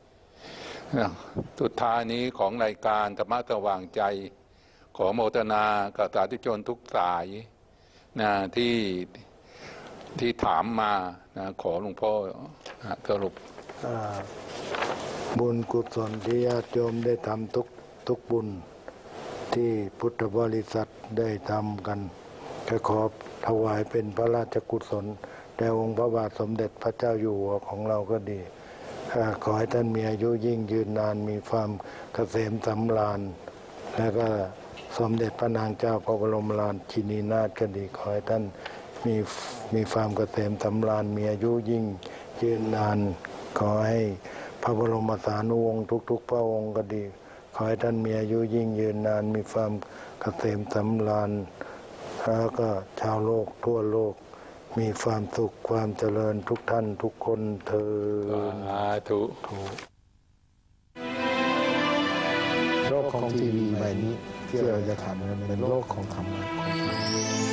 สุดท้ายนี้ของรายการธรรมะสว่างใจขอโมทนากับสาธุชนทุกสายนะที่ที่ถามมานะขอหลวงพ่อสรุปบุญกุศลที่ญาติโยมได้ทำทุกทุกบุญที่พุทธบริษัทได้ทำกันก็ขอถวายเป็นพระราชกุศลแด่องค์พระบาทสมเด็จพระเจ้าอยู่หัวของเราก็ดีขอให้ท่านมีอายุยิ่งยืนนานมีความเกษมสำราญและก็สมเด็จพระนางเจ้าพระบรมราชินีนาถก็ดีขอให้ท่านมีมีความเกษมสำราญมีอายุยิ่งยืนนานขอให้พระบรมสารีวงศ์ทุกๆพระองค์ก็ดีขอให้ท่านมีอายุยิ่งยืนนานมีความเกษมสำราญแล้วก็ชาวโลกทั่วโลกมีความสุขความเจริญทุกท่านทุกคนเถิดสาธุโลกของทีวีใบนี้ที่เราจะทำเป็นโลกของธรรมะ